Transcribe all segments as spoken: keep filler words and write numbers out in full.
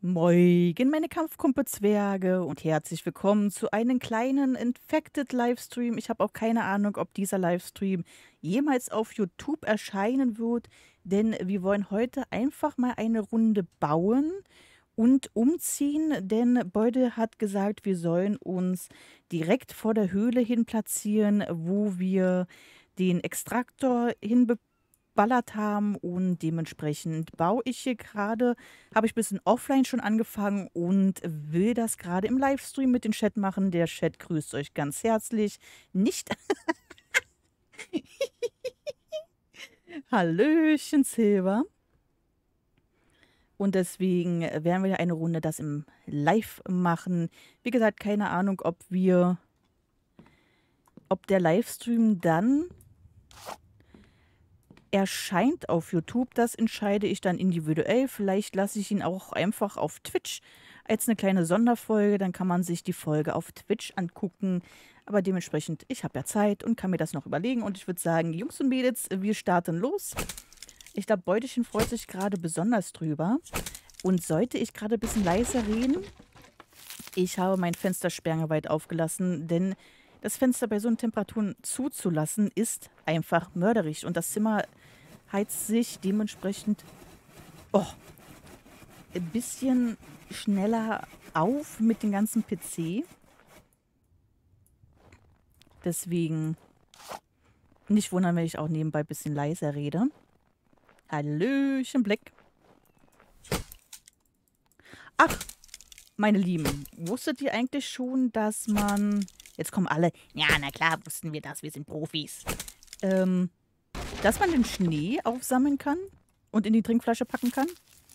Moin, meine Kampfkumpel-Zwerge und herzlich willkommen zu einem kleinen Infected-Livestream. Ich habe auch keine Ahnung, ob dieser Livestream jemals auf YouTube erscheinen wird, denn wir wollen heute einfach mal eine Runde bauen und umziehen, denn Beude hat gesagt, wir sollen uns direkt vor der Höhle hin platzieren, wo wir den Extraktor hinballert haben und dementsprechend baue ich hier gerade, habe ich ein bisschen offline schon angefangen und will das gerade im Livestream mit dem Chat machen. Der Chat grüßt euch ganz herzlich. Nicht Hallöchen, Silber. Und deswegen werden wir eine Runde das im Live machen. Wie gesagt, keine Ahnung, ob wir, ob der Livestream dann erscheint auf YouTube. Das entscheide ich dann individuell. Vielleicht lasse ich ihn auch einfach auf Twitch als eine kleine Sonderfolge. Dann kann man sich die Folge auf Twitch angucken. Aber dementsprechend, ich habe ja Zeit und kann mir das noch überlegen. Und ich würde sagen, Jungs und Mädels, wir starten los. Ich glaube, Beutechen freut sich gerade besonders drüber. Und sollte ich gerade ein bisschen leiser reden, ich habe mein Fenster sperrangelweit aufgelassen, denn das Fenster bei so einen Temperaturen zuzulassen, ist einfach mörderisch. Und das Zimmer heizt sich dementsprechend oh, ein bisschen schneller auf mit dem ganzen P C. Deswegen nicht wundern, wenn ich auch nebenbei ein bisschen leiser rede. Hallöchen, Blick. Ach, meine Lieben, wusstet ihr eigentlich schon, dass man... Jetzt kommen alle. Ja, na klar, wussten wir das. Wir sind Profis. Ähm, dass man den Schnee aufsammeln kann und in die Trinkflasche packen kann?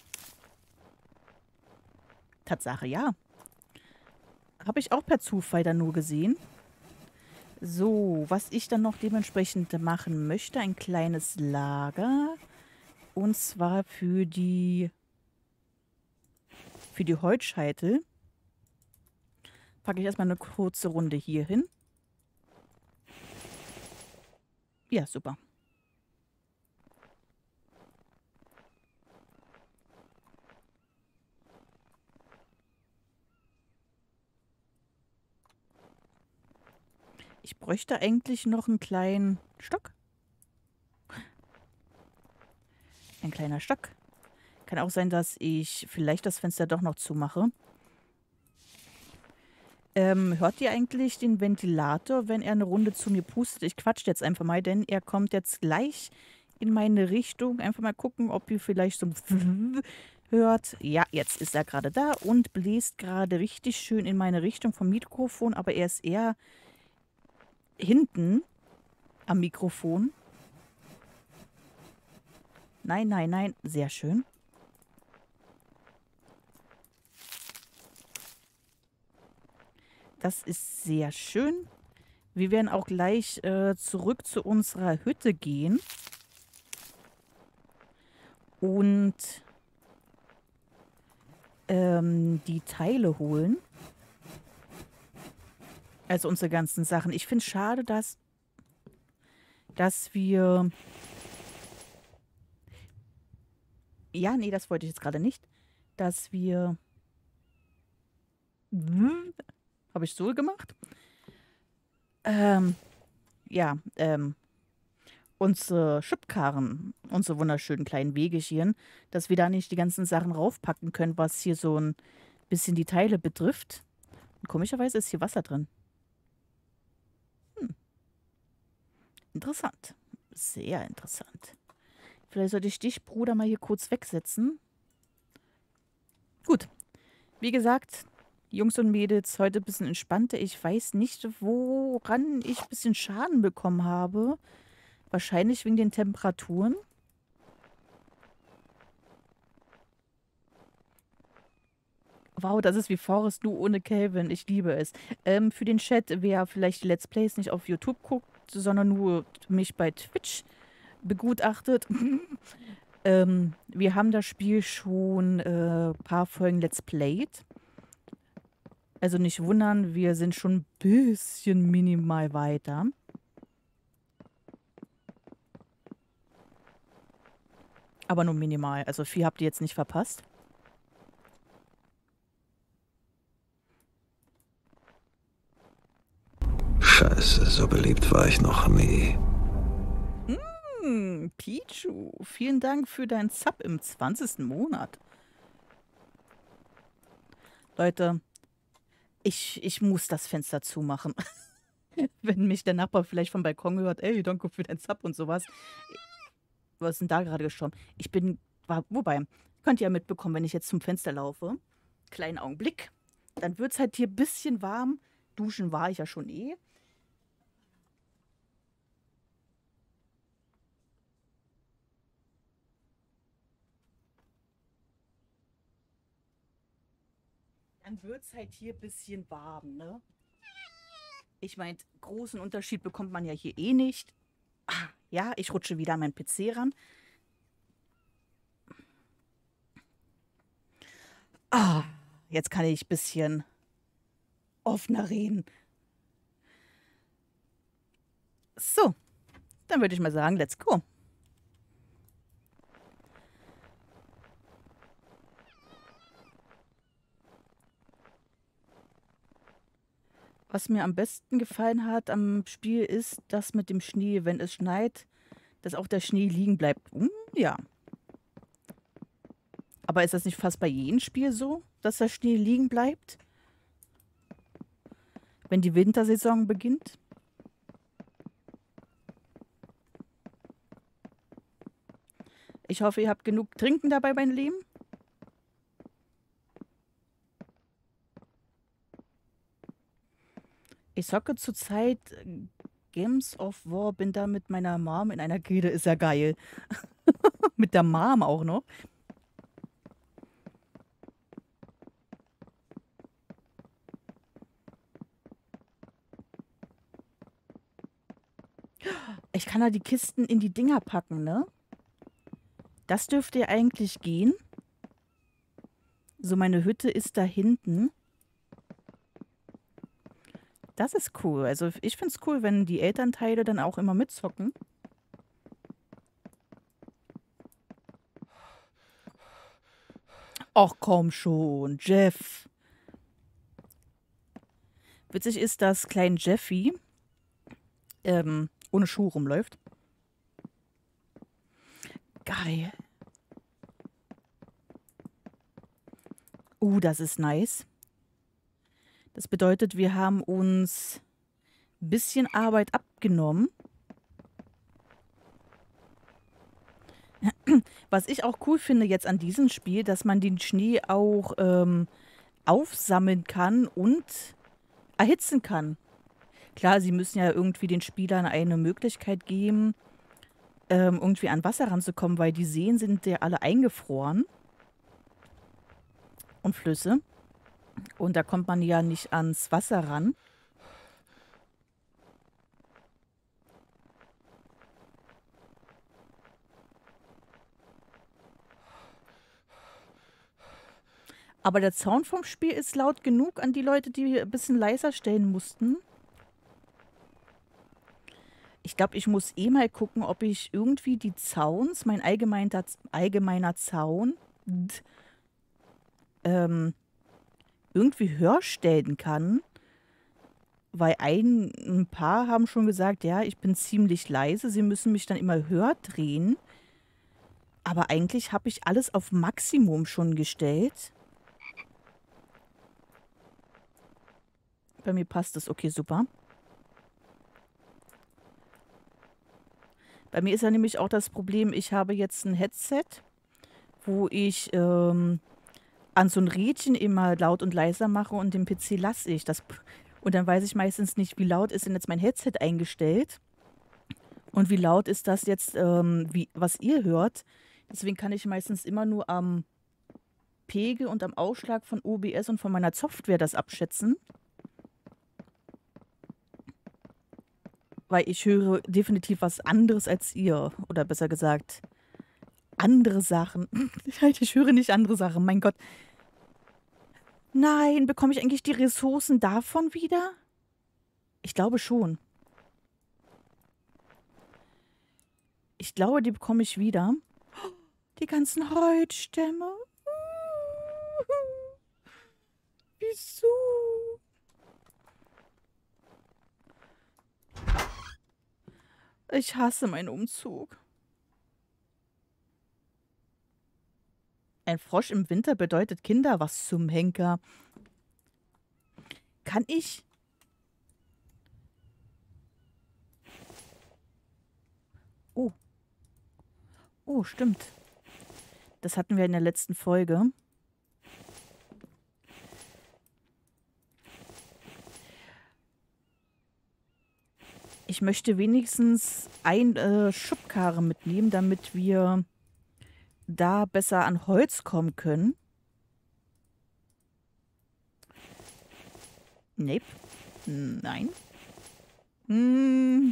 Tatsache, ja. Habe ich auch per Zufall dann nur gesehen. So, was ich dann noch dementsprechend machen möchte, ein kleines Lager. Und zwar für die, für die Holzscheitel. Packe ich erstmal eine kurze Runde hier hin. Ja, super. Ich bräuchte eigentlich noch einen kleinen Stock. Ein kleiner Stock. Kann auch sein, dass ich vielleicht das Fenster doch noch zumache. Ähm, hört ihr eigentlich den Ventilator, wenn er eine Runde zu mir pustet? Ich quatsche jetzt einfach mal, denn er kommt jetzt gleich in meine Richtung. Einfach mal gucken, ob ihr vielleicht so hört. Ja, jetzt ist er gerade da und bläst gerade richtig schön in meine Richtung vom Mikrofon, aber er ist eher hinten am Mikrofon. Nein, nein, nein. Sehr schön. Das ist sehr schön. Wir werden auch gleich äh, zurück zu unserer Hütte gehen. Und ähm, die Teile holen. Also unsere ganzen Sachen. Ich finde es schade, dass, dass wir... Ja, nee, das wollte ich jetzt gerade nicht. Dass wir... Habe ich so gemacht? Ähm, ja, ähm, unsere Schubkarren, unsere wunderschönen kleinen Wegechen, dass wir da nicht die ganzen Sachen raufpacken können, was hier so ein bisschen die Teile betrifft. Und komischerweise ist hier Wasser drin. Hm, interessant. Sehr interessant. Vielleicht sollte ich dich, Bruder, mal hier kurz wegsetzen. Gut. Wie gesagt, Jungs und Mädels, heute ein bisschen entspannter. Ich weiß nicht, woran ich ein bisschen Schaden bekommen habe. Wahrscheinlich wegen den Temperaturen. Wow, das ist wie Forest, nur ohne Calvin. Ich liebe es. Ähm, für den Chat, wer vielleicht die Let's Plays nicht auf YouTube guckt, sondern nur mich bei Twitch begutachtet. ähm, wir haben das Spiel schon ein äh, paar Folgen Let's Played. Also nicht wundern, wir sind schon ein bisschen minimal weiter. Aber nur minimal. Also viel habt ihr jetzt nicht verpasst. Scheiße, so beliebt war ich noch nie. Hm, Pichu, vielen Dank für deinen Sub im zwanzigsten Monat. Leute, ich, ich muss das Fenster zumachen. Wenn mich der Nachbar vielleicht vom Balkon hört, ey, danke für deinen Sub und sowas. Was ist denn da gerade gestorben? Ich bin, war, wobei, könnt ihr ja mitbekommen, wenn ich jetzt zum Fenster laufe. Kleinen Augenblick. Dann wird es halt hier ein bisschen warm. Duschen war ich ja schon eh. Dann wird es halt hier ein bisschen warm, ne? Ich meine, großen Unterschied bekommt man ja hier eh nicht. Ah, ja, ich rutsche wieder an meinen P C ran. Ah, jetzt kann ich ein bisschen offener reden. So, dann würde ich mal sagen, let's go. Was mir am besten gefallen hat am Spiel ist das mit dem Schnee, wenn es schneit, dass auch der Schnee liegen bleibt. Hm, ja. Aber ist das nicht fast bei jedem Spiel so, dass der Schnee liegen bleibt? Wenn die Wintersaison beginnt? Ich hoffe, ihr habt genug Trinken dabei beim Leben. Ich zocke zurzeit Games of War, bin da mit meiner Mom in einer Gilde, ist ja geil. Mit der Mom auch noch. Ich kann da die Kisten in die Dinger packen, ne? Das dürfte eigentlich gehen. So, meine Hütte ist da hinten. Das ist cool. Also ich finde es cool, wenn die Elternteile dann auch immer mitzocken. Ach komm schon, Jeff. Witzig ist, dass klein Jeffy ähm, ohne Schuh rumläuft. Geil. Uh, das ist nice. Das bedeutet, wir haben uns ein bisschen Arbeit abgenommen. Was ich auch cool finde jetzt an diesem Spiel, dass man den Schnee auch ähm, aufsammeln kann und erhitzen kann. Klar, sie müssen ja irgendwie den Spielern eine Möglichkeit geben, ähm, irgendwie an Wasser ranzukommen, weil die Seen sind ja alle eingefroren. Und Flüsse. Und da kommt man ja nicht ans Wasser ran. Aber der Sound vom Spiel ist laut genug an die Leute, die ein bisschen leiser stellen mussten. Ich glaube, ich muss eh mal gucken, ob ich irgendwie die Sounds, mein allgemeiner, allgemeiner Sound, ähm, irgendwie höher stellen kann. Weil ein, ein paar haben schon gesagt, ja, ich bin ziemlich leise, sie müssen mich dann immer höher drehen. Aber eigentlich habe ich alles auf Maximum schon gestellt. Bei mir passt es, okay, super. Bei mir ist ja nämlich auch das Problem, ich habe jetzt ein Headset, wo ich ähm, an so ein Rädchen immer laut und leiser mache und den P C lasse ich. Das, und dann weiß ich meistens nicht, wie laut ist denn jetzt mein Headset eingestellt und wie laut ist das jetzt, ähm, wie, was ihr hört. Deswegen kann ich meistens immer nur am Pegel und am Ausschlag von O B S und von meiner Software das abschätzen. Weil ich höre definitiv was anderes als ihr. Oder besser gesagt, andere Sachen. Ich höre nicht andere Sachen, mein Gott. Nein, bekomme ich eigentlich die Ressourcen davon wieder? Ich glaube schon. Ich glaube, die bekomme ich wieder. Die ganzen Holzstämme. Wieso? Ich hasse meinen Umzug. Ein Frosch im Winter bedeutet Kinder. Was zum Henker? Kann ich... Oh. Oh, stimmt. Das hatten wir in der letzten Folge. Ich möchte wenigstens ein äh, Schubkarre mitnehmen, damit wir da besser an Holz kommen können. Nee. Nein. Hm.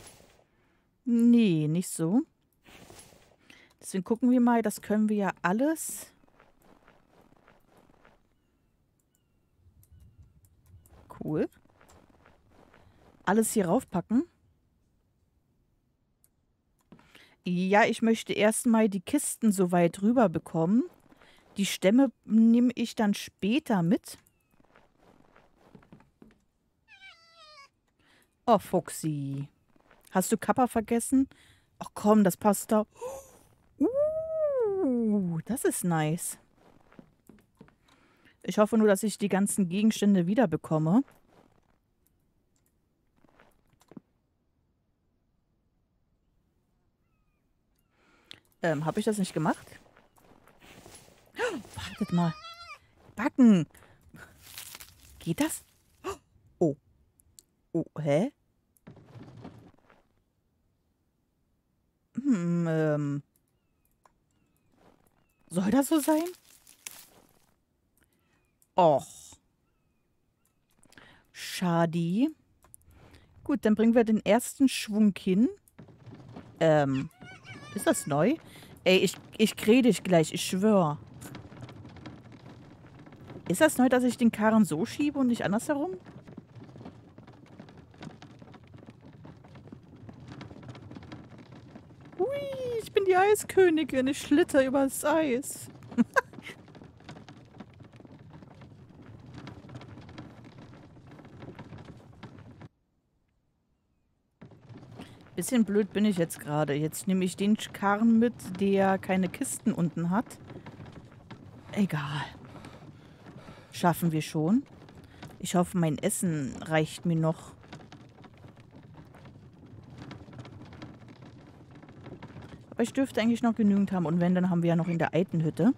Nee, nicht so. Deswegen gucken wir mal, das können wir ja alles. Cool. Alles hier raufpacken. Ja, ich möchte erstmal die Kisten so weit rüber bekommen. Die Stämme nehme ich dann später mit. Oh, Fuchsi. Hast du Kappa vergessen? Ach komm, das passt da. Uh, das ist nice. Ich hoffe nur, dass ich die ganzen Gegenstände wiederbekomme. Ähm, habe ich das nicht gemacht? Oh, wartet mal. Backen. Geht das? Oh. Oh, hä? Hm, ähm. Soll das so sein? Och. Schade. Gut, dann bringen wir den ersten Schwung hin. Ähm. Ist das neu? Ey, ich, ich kriege dich gleich, ich schwöre. Ist das neu, dass ich den Karren so schiebe und nicht andersherum? Hui, ich bin die Eiskönigin. Ich schlitter übers Eis. Bisschen blöd bin ich jetzt gerade. Jetzt nehme ich den Karren mit, der keine Kisten unten hat. Egal. Schaffen wir schon. Ich hoffe, mein Essen reicht mir noch. Aber ich dürfte eigentlich noch genügend haben. Und wenn, dann haben wir ja noch in der alten Hütte.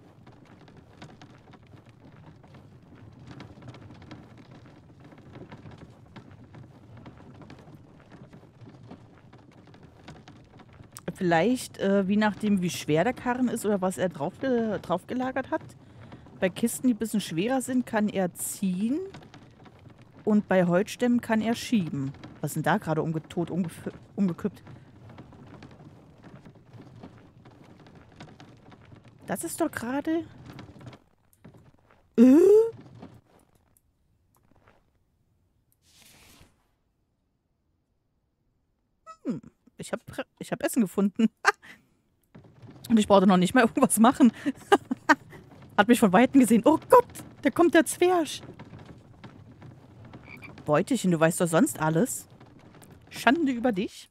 Vielleicht, äh, wie nachdem, wie schwer der Karren ist oder was er drauf, äh, draufgelagert hat. Bei Kisten, die ein bisschen schwerer sind, kann er ziehen. Und bei Holzstämmen kann er schieben. Was ist denn da gerade umge tot umge umgekippt? Das ist doch gerade... Äh? Hm. Ich habe ich hab Essen gefunden. Und ich brauchte noch nicht mal irgendwas machen. Hat mich von Weitem gesehen. Oh Gott, da kommt der Zwerg. Beutelchen, du weißt doch sonst alles. Schande über dich.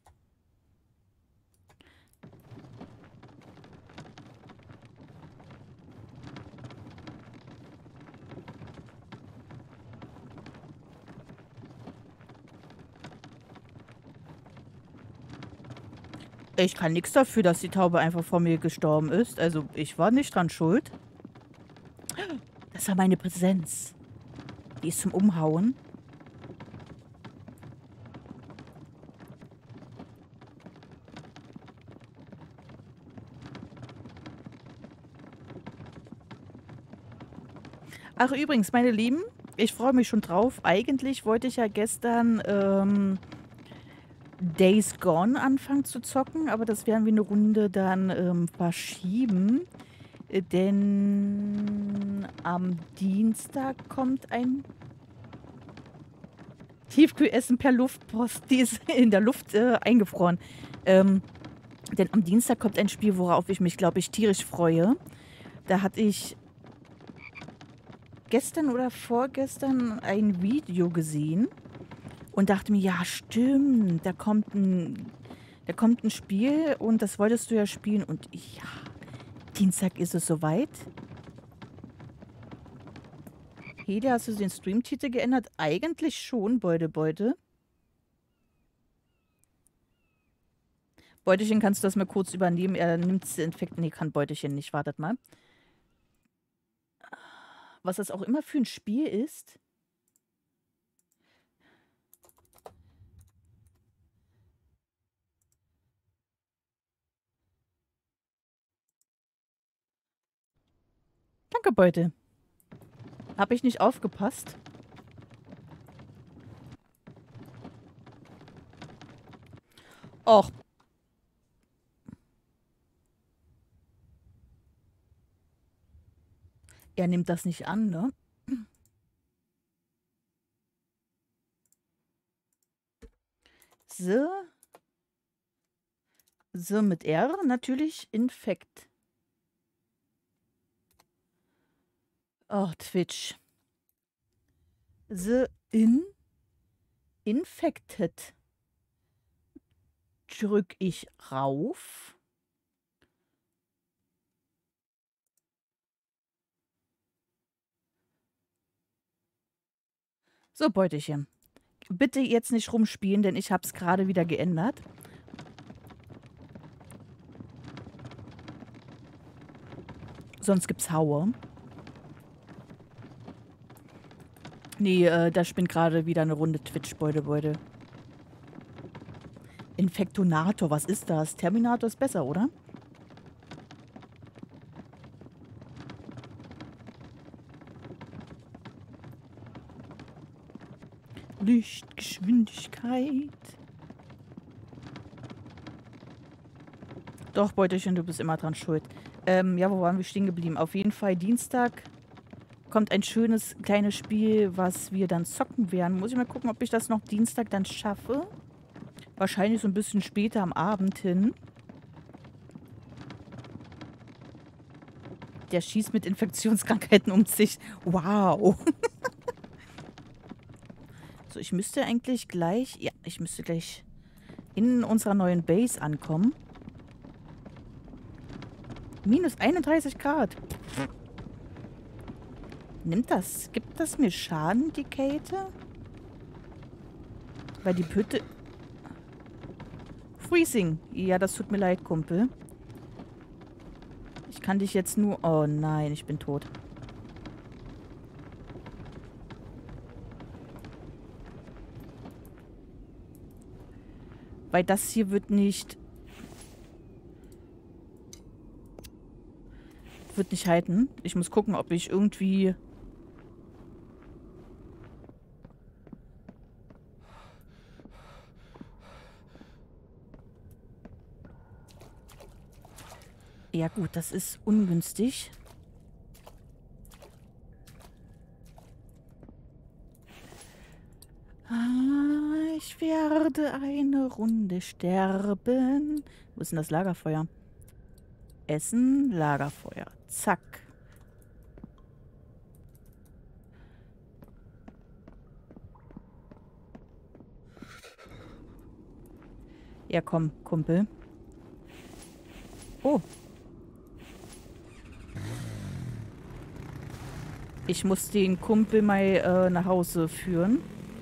Ich kann nichts dafür, dass die Taube einfach vor mir gestorben ist. Also, ich war nicht dran schuld. Das war meine Präsenz. Die ist zum Umhauen. Ach, übrigens, meine Lieben, ich freue mich schon drauf. Eigentlich wollte ich ja gestern ähm, Days Gone anfangen zu zocken, aber das werden wir eine Runde dann ähm, verschieben. Denn am Dienstag kommt ein Tiefkühlessen per Luftpost. Die ist in der Luft äh, eingefroren. Ähm, denn am Dienstag kommt ein Spiel, worauf ich mich, glaube ich, tierisch freue. Da hatte ich gestern oder vorgestern ein Video gesehen und dachte mir, ja stimmt, da kommt ein Da kommt ein Spiel und das wolltest du ja spielen und ja, Dienstag ist es soweit. Hedi, hast du den Streamtitel geändert? Eigentlich schon, Beute, Beute. Beutechen, kannst du das mal kurz übernehmen? Er nimmt es Infekt. Nee, kann Beutechen nicht. Wartet mal. Was das auch immer für ein Spiel ist. Danke, Beute. Habe ich nicht aufgepasst? Och. Er nimmt das nicht an, ne? So. So mit R natürlich Infekt. Oh, Twitch. The in infected. Drück ich rauf. So, Beutechen. Bitte jetzt nicht rumspielen, denn ich habe es gerade wieder geändert. Sonst gibt's Haue. Nee, äh, da spinnt gerade wieder eine Runde Twitch-Beute, Beute. Infektonator, was ist das? Terminator ist besser, oder? Lichtgeschwindigkeit. Doch, Beutelchen, du bist immer dran schuld. Ähm, ja, wo waren wir stehen geblieben? Auf jeden Fall Dienstag kommt ein schönes kleines Spiel, was wir dann zocken werden. Muss ich mal gucken, ob ich das noch Dienstag dann schaffe. Wahrscheinlich so ein bisschen später am Abend hin. Der schießt mit Infektionskrankheiten um sich. Wow. So, ich müsste eigentlich gleich... Ja, ich müsste gleich in unserer neuen Base ankommen. Minus einunddreißig Grad. Nimmt das... Gibt das mir Schaden, die Kälte? Weil die Pütte... Freezing. Ja, das tut mir leid, Kumpel. Ich kann dich jetzt nur... Oh nein, ich bin tot. Weil das hier wird nicht... Wird nicht halten. Ich muss gucken, ob ich irgendwie... Ja gut, das ist ungünstig. Ah, ich werde eine Runde sterben. Wo ist denn das Lagerfeuer? Essen, Lagerfeuer. Zack. Ja, komm, Kumpel. Oh. Ich muss den Kumpel mal äh, nach Hause führen.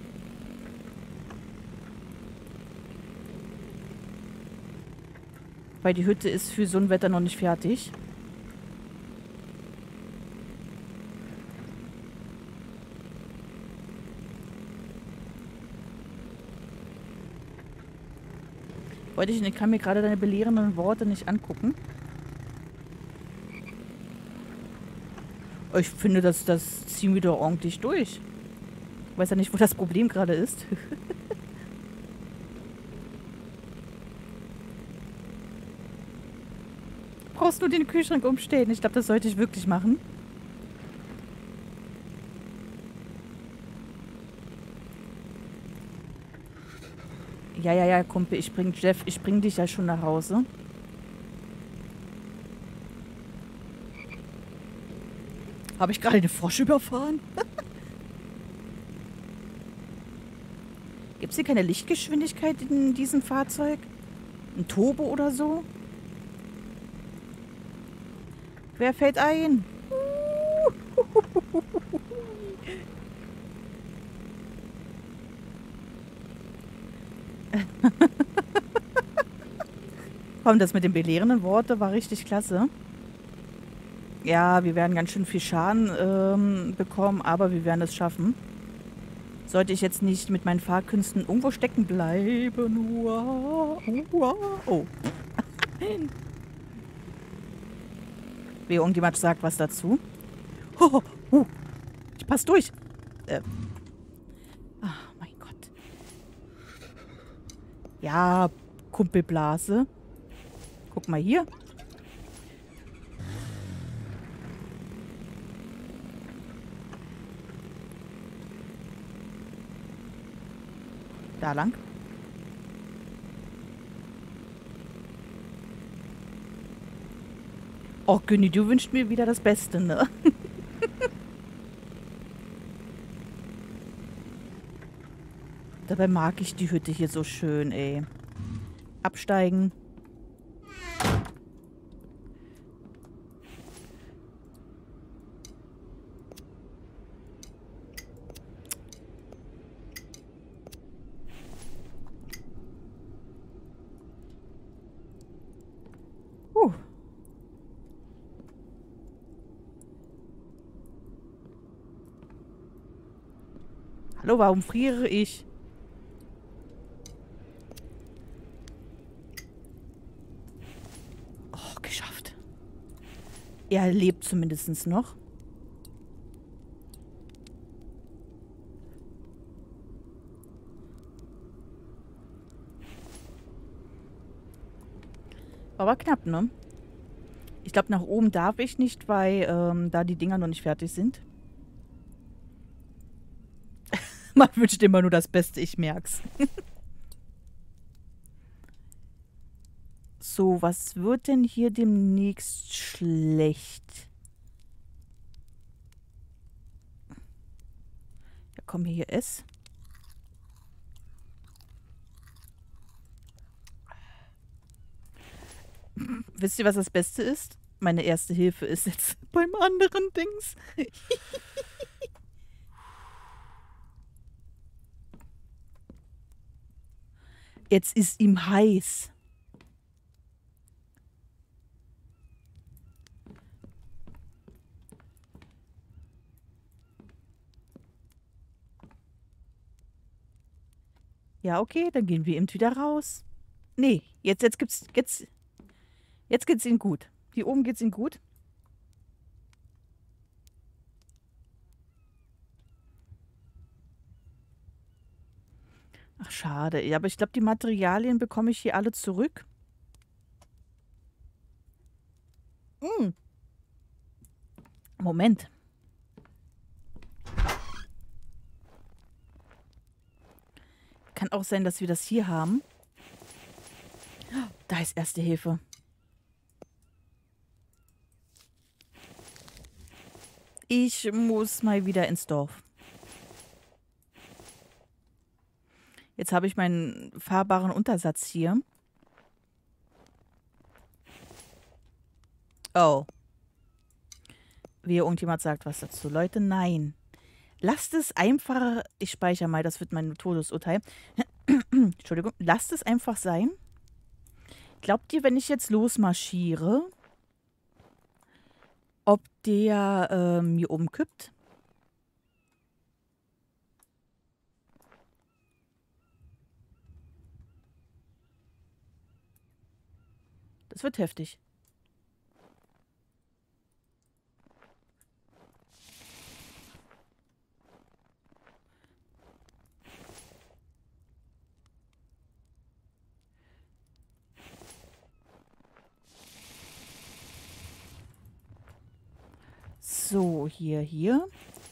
Weil die Hütte ist für so ein Wetter noch nicht fertig. Wollte ich, ich kann mir gerade deine belehrenden Worte nicht angucken. Ich finde, das, das ziehen wir doch ordentlich durch. Ich weiß ja nicht, wo das Problem gerade ist. Brauchst nur den Kühlschrank umstellen. Ich glaube, das sollte ich wirklich machen. Ja, ja, ja, Kumpel, ich bring Jeff, ich bring dich ja schon nach Hause. Habe ich gerade den Frosch überfahren? Gibt es hier keine Lichtgeschwindigkeit in diesem Fahrzeug? Ein Turbo oder so? Wer fällt ein? Komm, das mit den belehrenden Worten war richtig klasse. Ja, wir werden ganz schön viel Schaden ähm, bekommen, aber wir werden es schaffen. Sollte ich jetzt nicht mit meinen Fahrkünsten irgendwo stecken bleiben. Uah, uah. Oh. Wie irgendjemand sagt was dazu. Oh, oh, ich pass durch. Äh. Ach, mein Gott. Ja, Kumpelblase. Guck mal hier. Da lang. Oh, Günni, du wünschst mir wieder das Beste, ne? Dabei mag ich die Hütte hier so schön, ey. Absteigen. Uh. Hallo, warum friere ich? Oh, geschafft. Er lebt zumindest noch. Aber knapp, ne? Ich glaube, nach oben darf ich nicht, weil ähm, da die Dinger noch nicht fertig sind. Man wünscht immer nur das Beste, ich merk's. So, was wird denn hier demnächst schlecht? Ja, komm, hier S. Wisst ihr, was das Beste ist? Meine erste Hilfe ist jetzt beim anderen Dings. Jetzt ist ihm heiß. Ja, okay, dann gehen wir eben wieder raus. Nee, jetzt, jetzt gibt's, jetzt, jetzt geht's ihm gut. Hier oben geht's ihm gut. Ach, schade. Ja, aber ich glaube, die Materialien bekomme ich hier alle zurück. Hm. Moment. Kann auch sein, dass wir das hier haben. Da ist Erste Hilfe. Ich muss mal wieder ins Dorf. Jetzt habe ich meinen fahrbaren Untersatz hier. Oh. Wie irgendjemand sagt was dazu. Leute, nein. Lasst es einfach... Ich speichere mal, das wird mein Todesurteil. Entschuldigung. Lasst es einfach sein. Glaubt ihr, wenn ich jetzt losmarschiere, ob der ähm, hier oben kippt? Das wird heftig. So, hier, hier.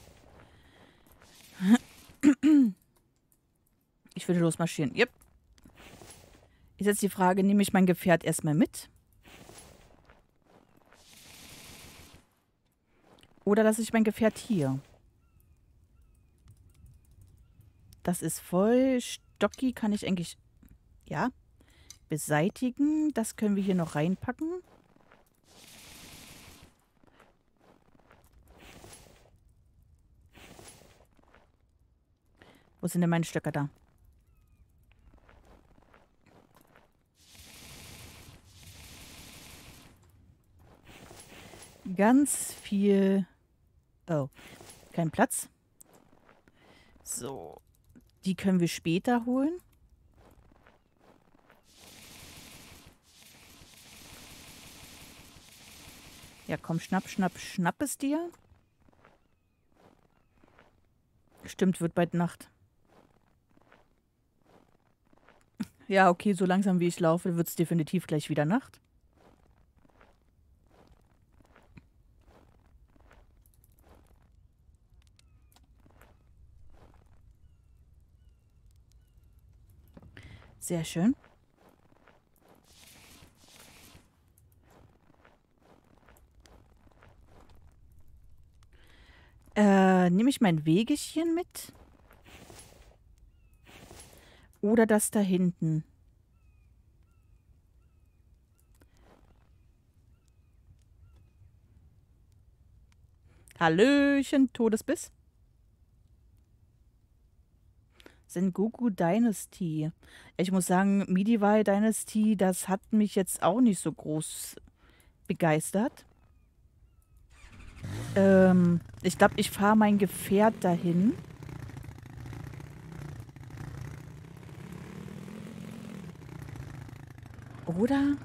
Ich würde losmarschieren. Yep. Ist jetzt die Frage, nehme ich mein Gefährt erstmal mit? Oder lasse ich mein Gefährt hier? Das ist voll. Stocki kann ich eigentlich... Ja. beseitigen. Das können wir hier noch reinpacken. Wo sind denn meine Stöcker da? Ganz viel... Oh, kein Platz. So, die können wir später holen. Ja, komm, schnapp, schnapp, schnapp es dir. Stimmt, wird bald Nacht. Ja, okay, so langsam wie ich laufe, wird es definitiv gleich wieder Nacht. Sehr schön. Äh, nehme ich mein Wegechen mit? Oder das da hinten? Hallöchen, Todesbiss. Sengoku Dynasty. Ich muss sagen, Medieval Dynasty, das hat mich jetzt auch nicht so groß begeistert. Ähm, ich glaube, ich fahre mein Gefährt dahin. Oder?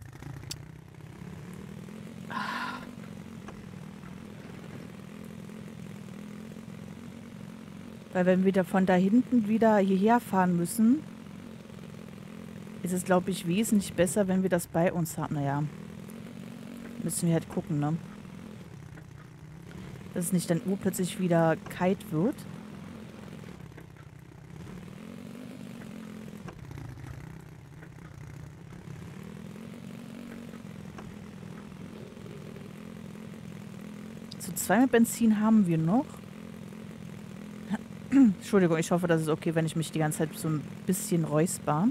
Weil wenn wir da von da hinten wieder hierher fahren müssen, ist es, glaube ich, wesentlich besser, wenn wir das bei uns haben. Naja, müssen wir halt gucken, ne? Dass es nicht dann urplötzlich wieder kalt wird. So, zwei mit Benzin haben wir noch. Entschuldigung, ich hoffe, das ist okay, wenn ich mich die ganze Zeit so ein bisschen räusper.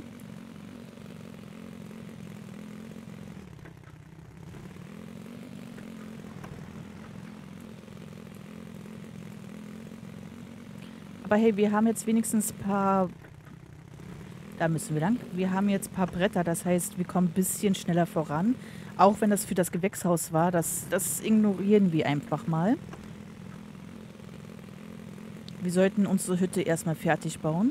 Aber hey, wir haben jetzt wenigstens ein paar... Da müssen wir lang. Wir haben jetzt ein paar Bretter, das heißt, wir kommen ein bisschen schneller voran. Auch wenn das für das Gewächshaus war, das, das ignorieren wir einfach mal. Wir sollten unsere Hütte erstmal fertig bauen.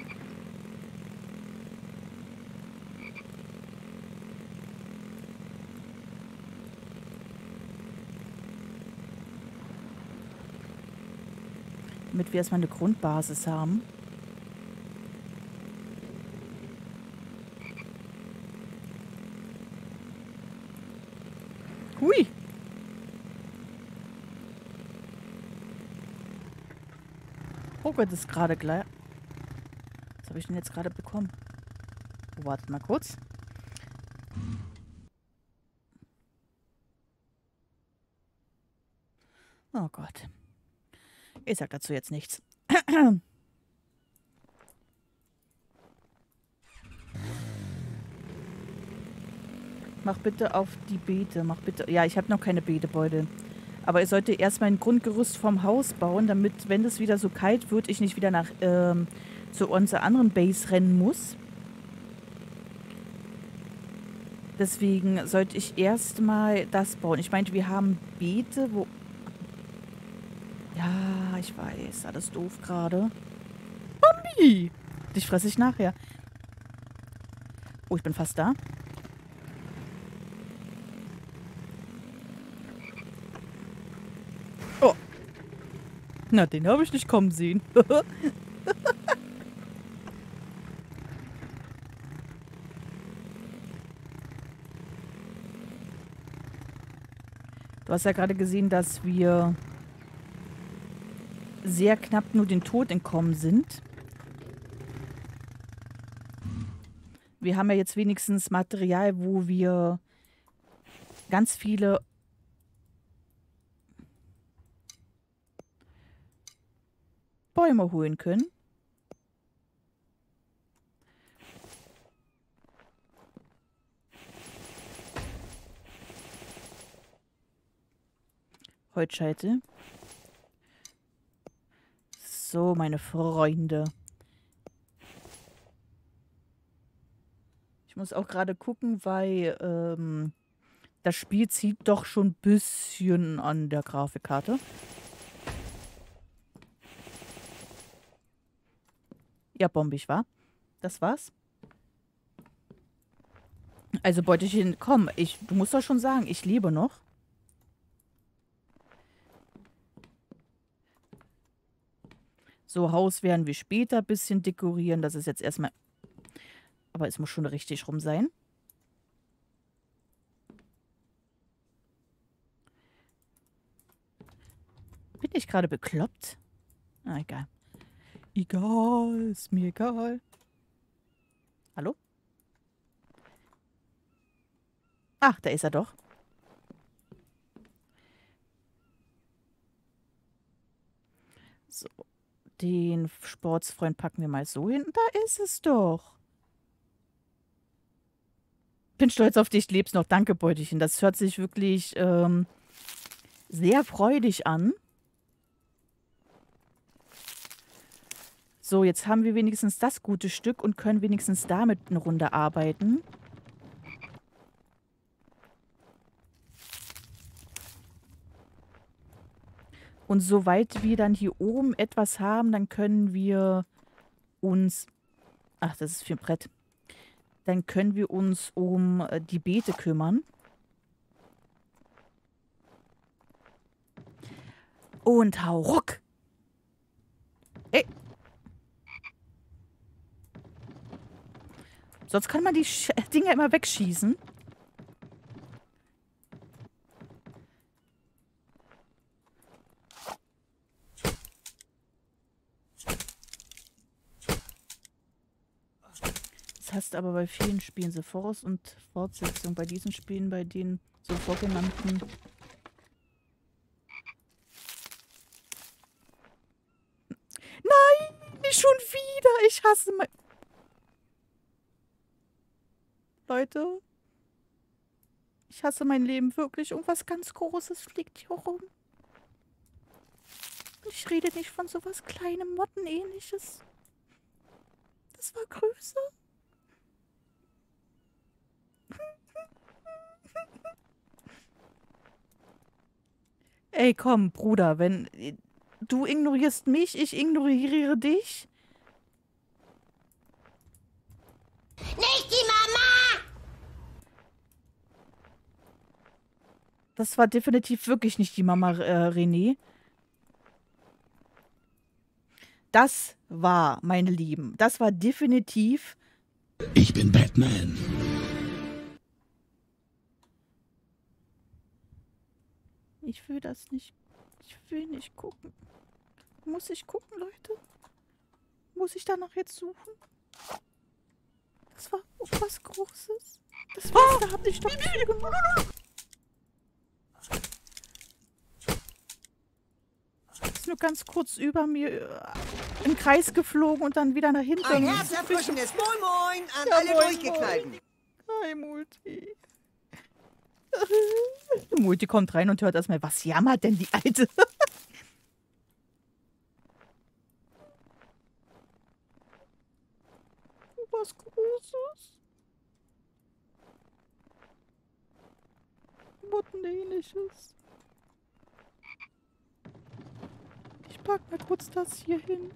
Damit wir erstmal eine Grundbasis haben. Hui! Oh Gott, das ist gerade gleich. Was habe ich denn jetzt gerade bekommen? Oh, wartet mal kurz. Oh Gott. Ich sag dazu jetzt nichts. Mach bitte auf die Beete. Mach bitte. Ja, ich habe noch keine Beetebeutel. Aber ich sollte erstmal ein Grundgerüst vom Haus bauen, damit, wenn es wieder so kalt wird, ich nicht wieder nach ähm, zu unserer anderen Base rennen muss. Deswegen sollte ich erstmal das bauen. Ich meinte, wir haben Beete, wo... Ja, ich weiß. Alles doof gerade. Bambi! Dich fresse ich nachher. Oh, ich bin fast da. Oh. Na, den habe ich nicht kommen sehen. Du hast ja gerade gesehen, dass wir sehr knapp nur den Tod entkommen sind. Wir haben ja jetzt wenigstens Material, wo wir ganz viele Bäume holen können. Holzscheitel. So, meine Freunde. Ich muss auch gerade gucken, weil ähm, das Spiel zieht doch schon ein bisschen an der Grafikkarte. Ja, bombig, war. Das war's. Also Beutelchen, komm, ich, du musst doch schon sagen, ich lebe noch. So, Haus werden wir später ein bisschen dekorieren. Das ist jetzt erstmal... Aber es muss schon richtig rum sein. Bin ich gerade bekloppt? Ah, egal. Egal, ist mir egal. Hallo? Ach, da ist er doch. So, den Sportsfreund packen wir mal so hin. Da ist es doch. Bin stolz auf dich, lebst noch. Danke, Beutelchen. Das hört sich wirklich ähm, sehr freudig an. So, jetzt haben wir wenigstens das gute Stück und können wenigstens damit eine Runde arbeiten. Und sobald wir dann hier oben etwas haben, dann können wir uns... Ach, das ist für ein Brett. Dann können wir uns um äh, die Beete kümmern. Und hau ruck! Ey! Sonst kann man die Sch Dinger immer wegschießen. Das hast aber bei vielen Spielen so Voraus- und Fortsetzung. Bei diesen Spielen, bei den so vorgenannten... Nein! Nicht schon wieder! Ich hasse mein... Leute, ich hasse mein Leben wirklich. Irgendwas ganz Großes fliegt hier rum. Ich rede nicht von sowas kleinem, Mottenähnliches. Das war größer. Ey, komm, Bruder, wenn du ignorierst mich, ich ignoriere dich. Nicht die Mama! Das war definitiv wirklich nicht die Mama äh, René. Das war, meine Lieben, das war definitiv... Ich bin Batman. Ich will das nicht. Ich will nicht gucken. Muss ich gucken, Leute? Muss ich danach jetzt suchen? Das war was Großes. Das war, da hab ich doch viel gemacht. Ist nur ganz kurz über mir äh, im Kreis geflogen und dann wieder nach hinten. Ein herzerfrischendes Moin Moin an Ja, alle moin, Durchgeknallten. Hi, Multi. Multi kommt rein und hört erstmal, was jammert denn die Alte? Was Großes. Mottenähnliches. Ich pack mal kurz das hier hin.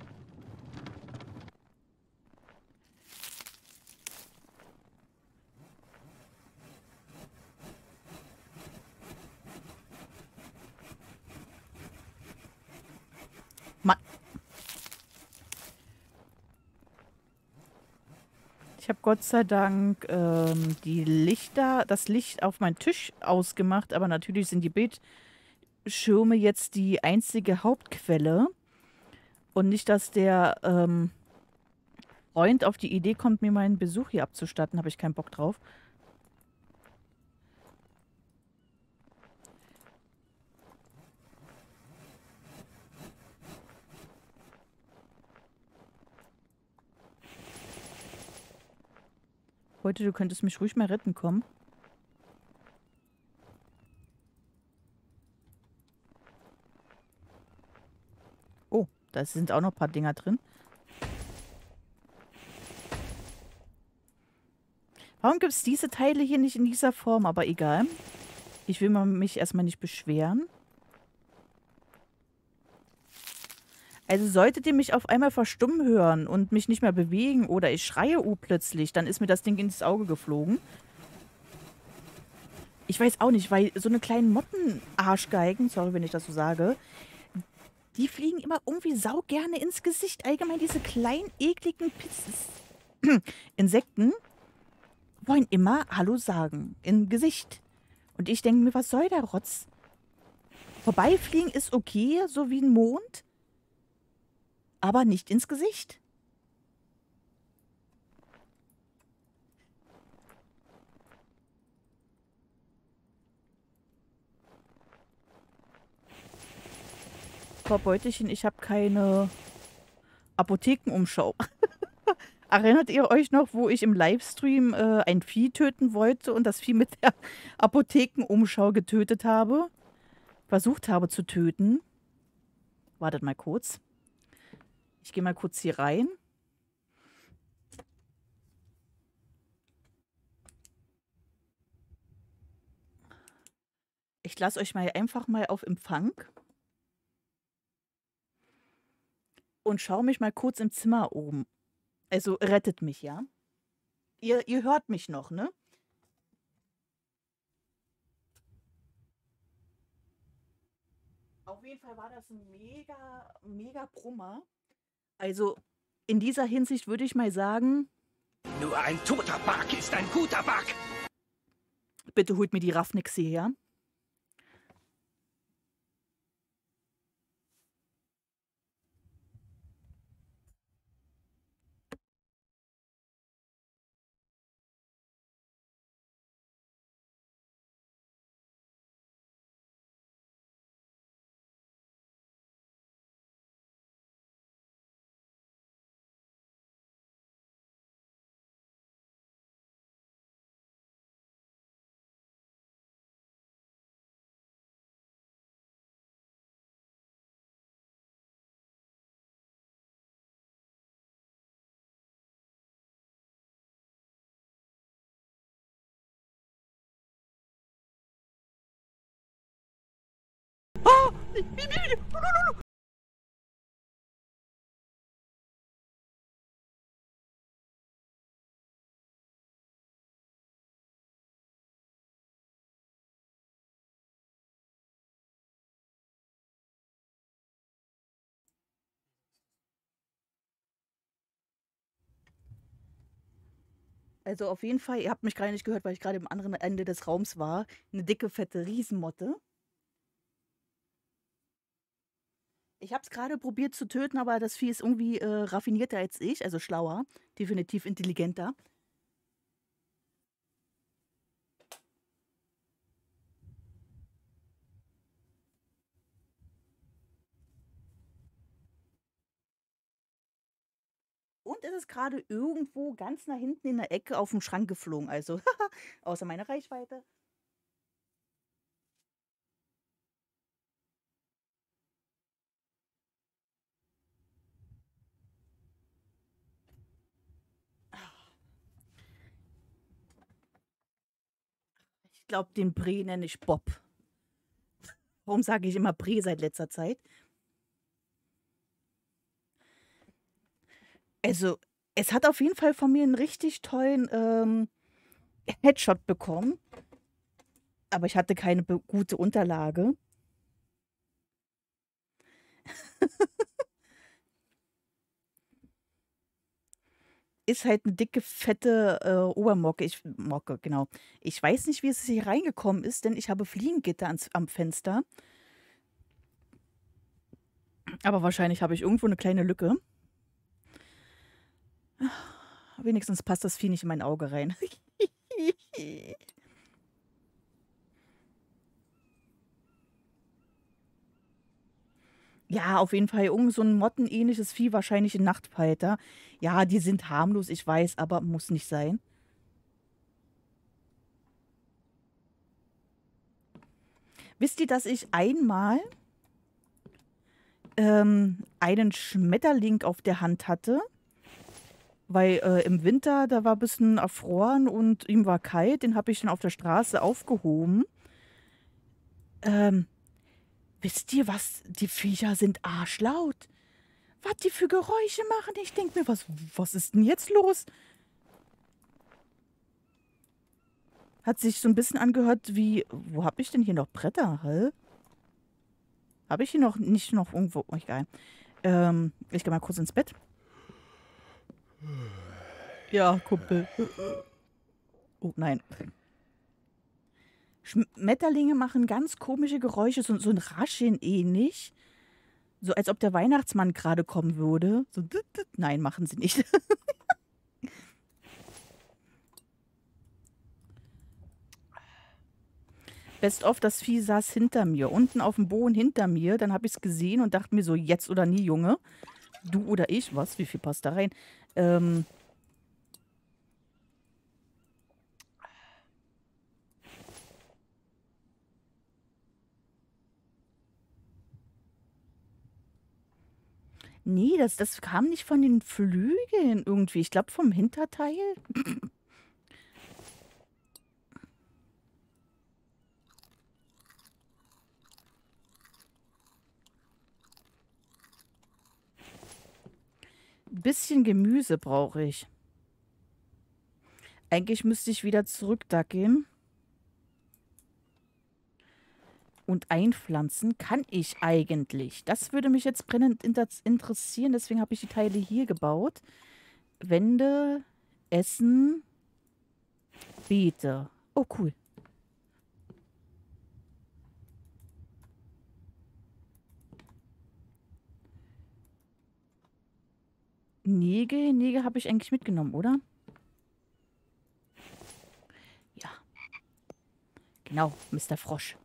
Mann. Ich habe Gott sei Dank ähm, die Lichter, das Licht auf meinen Tisch ausgemacht, aber natürlich sind die Bildschirme jetzt die einzige Hauptquelle. Und nicht, dass der ähm, Freund auf die Idee kommt, mir meinen Besuch hier abzustatten, habe ich keinen Bock drauf. Heute, du könntest mich ruhig mal retten kommen. Oh, da sind auch noch ein paar Dinger drin. Warum gibt es diese Teile hier nicht in dieser Form? Aber egal. Ich will mal mich erstmal nicht beschweren. Also solltet ihr mich auf einmal verstummen hören und mich nicht mehr bewegen oder ich schreie uh, plötzlich, dann ist mir das Ding ins Auge geflogen. Ich weiß auch nicht, weil so eine kleinen Motten-Arschgeigen, sorry, wenn ich das so sage, die fliegen immer irgendwie saugerne ins Gesicht. Allgemein diese kleinen, ekligen Piz Insekten wollen immer Hallo sagen. Im Gesicht. Und ich denke mir, was soll der Rotz? Vorbeifliegen ist okay, so wie ein Mond. Aber nicht ins Gesicht. Frau Beutelchen, ich habe keine Apothekenumschau. Erinnert ihr euch noch, wo ich im Livestream äh, ein Vieh töten wollte und das Vieh mit der Apothekenumschau getötet habe? Versucht habe zu töten. Wartet mal kurz. Ich gehe mal kurz hier rein. Ich lasse euch mal einfach mal auf Empfang. Und schaue mich mal kurz im Zimmer oben. Also rettet mich, ja? Ihr, ihr hört mich noch, ne? Auf jeden Fall war das ein mega, mega Brummer. Also in dieser Hinsicht würde ich mal sagen, Nur ein toter Bug ist ein guter Bug. bitte holt mir die Raffnixe her. Also auf jeden Fall, ihr habt mich gerade nicht gehört, weil ich gerade am anderen Ende des Raums war. Eine dicke, fette Riesenmotte. Ich habe es gerade probiert zu töten, aber das Vieh ist irgendwie äh, raffinierter als ich, also schlauer, definitiv intelligenter. Und es ist gerade irgendwo ganz nach hinten in der Ecke auf dem Schrank geflogen, also außer meiner Reichweite. Ich glaube, den Bre nenne ich Bob. Warum sage ich immer Bre seit letzter Zeit? Also, es hat auf jeden Fall von mir einen richtig tollen ähm, Headshot bekommen. Aber ich hatte keine be- gute Unterlage. Ist halt eine dicke, fette äh, Obermocke. Ich, Mocke, genau. Ich weiß nicht, wie es hier reingekommen ist, denn ich habe Fliegengitter ans, am Fenster. Aber wahrscheinlich habe ich irgendwo eine kleine Lücke. Wenigstens passt das Vieh nicht in mein Auge rein. Ja, auf jeden Fall irgend so ein mottenähnliches Vieh, wahrscheinlich ein Nachtfalter. Ja, die sind harmlos, ich weiß, aber muss nicht sein. Wisst ihr, dass ich einmal ähm, einen Schmetterling auf der Hand hatte. Weil äh, im Winter, da war ein bisschen erfroren und ihm war kalt. Den habe ich dann auf der Straße aufgehoben. Ähm, wisst ihr was? Die Viecher sind arschlaut. Was die für Geräusche machen. Ich denke mir, was, was ist denn jetzt los? Hat sich so ein bisschen angehört wie, wo habe ich denn hier noch Bretter? Hä? Habe ich hier noch nicht noch irgendwo? Oh, egal. Ähm, ich gehe mal kurz ins Bett. Ja, Kumpel. Oh, nein. Schmetterlinge machen ganz komische Geräusche, so, so ein Rascheln ähnlich. So als ob der Weihnachtsmann gerade kommen würde. So, nein, machen sie nicht. Best of, das Vieh saß hinter mir, unten auf dem Boden hinter mir. Dann habe ich es gesehen und dachte mir so, jetzt oder nie, Junge. Du oder ich, was? Wie viel passt da rein? Ähm... Nee, das, das kam nicht von den Flügeln irgendwie. Ich glaube vom Hinterteil. Bisschen Gemüse brauche ich. Eigentlich müsste ich wieder zurück da gehen. Und einpflanzen kann ich eigentlich. Das würde mich jetzt brennend interessieren. Deswegen habe ich die Teile hier gebaut. Wände, Essen, Beete. Oh, cool. Nägel, Nägel habe ich eigentlich mitgenommen, oder? Ja. Genau, Mister Frosch.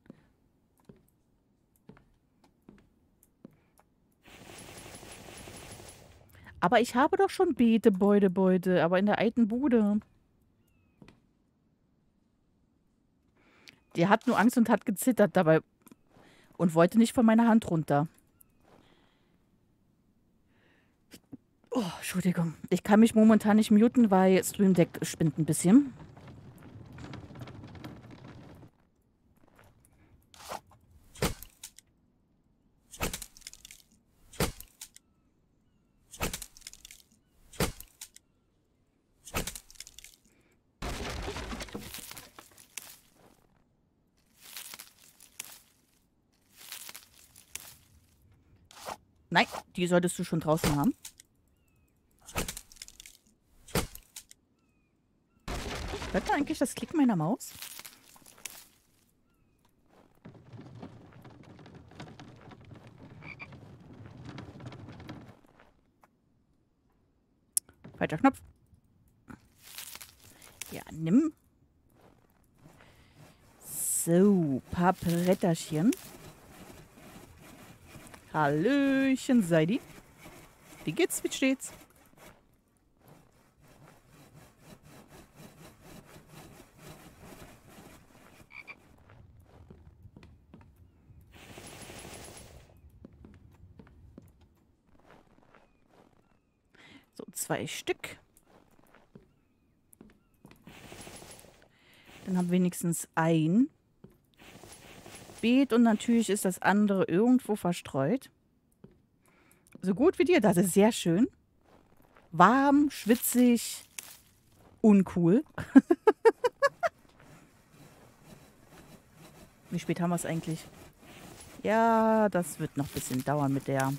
Aber ich habe doch schon Beete, Beute, Beute, aber in der alten Bude. Der hat nur Angst und hat gezittert dabei und wollte nicht von meiner Hand runter. Oh, Entschuldigung. Ich kann mich momentan nicht muten, weil Stream Deck spinnt ein bisschen. Nein, die solltest du schon draußen haben. Hört man eigentlich das Klicken meiner Maus? Falscher Knopf. Ja, nimm. So, paar Bretterchen. Hallöchen, Seidi. Wie geht's? Wie steht's? So, zwei Stück. Dann haben wir wenigstens ein Beet und natürlich ist das andere irgendwo verstreut. So gut wie dir, das ist sehr schön. Warm, schwitzig, uncool. Wie spät haben wir es eigentlich? Ja, das wird noch ein bisschen dauern mit der...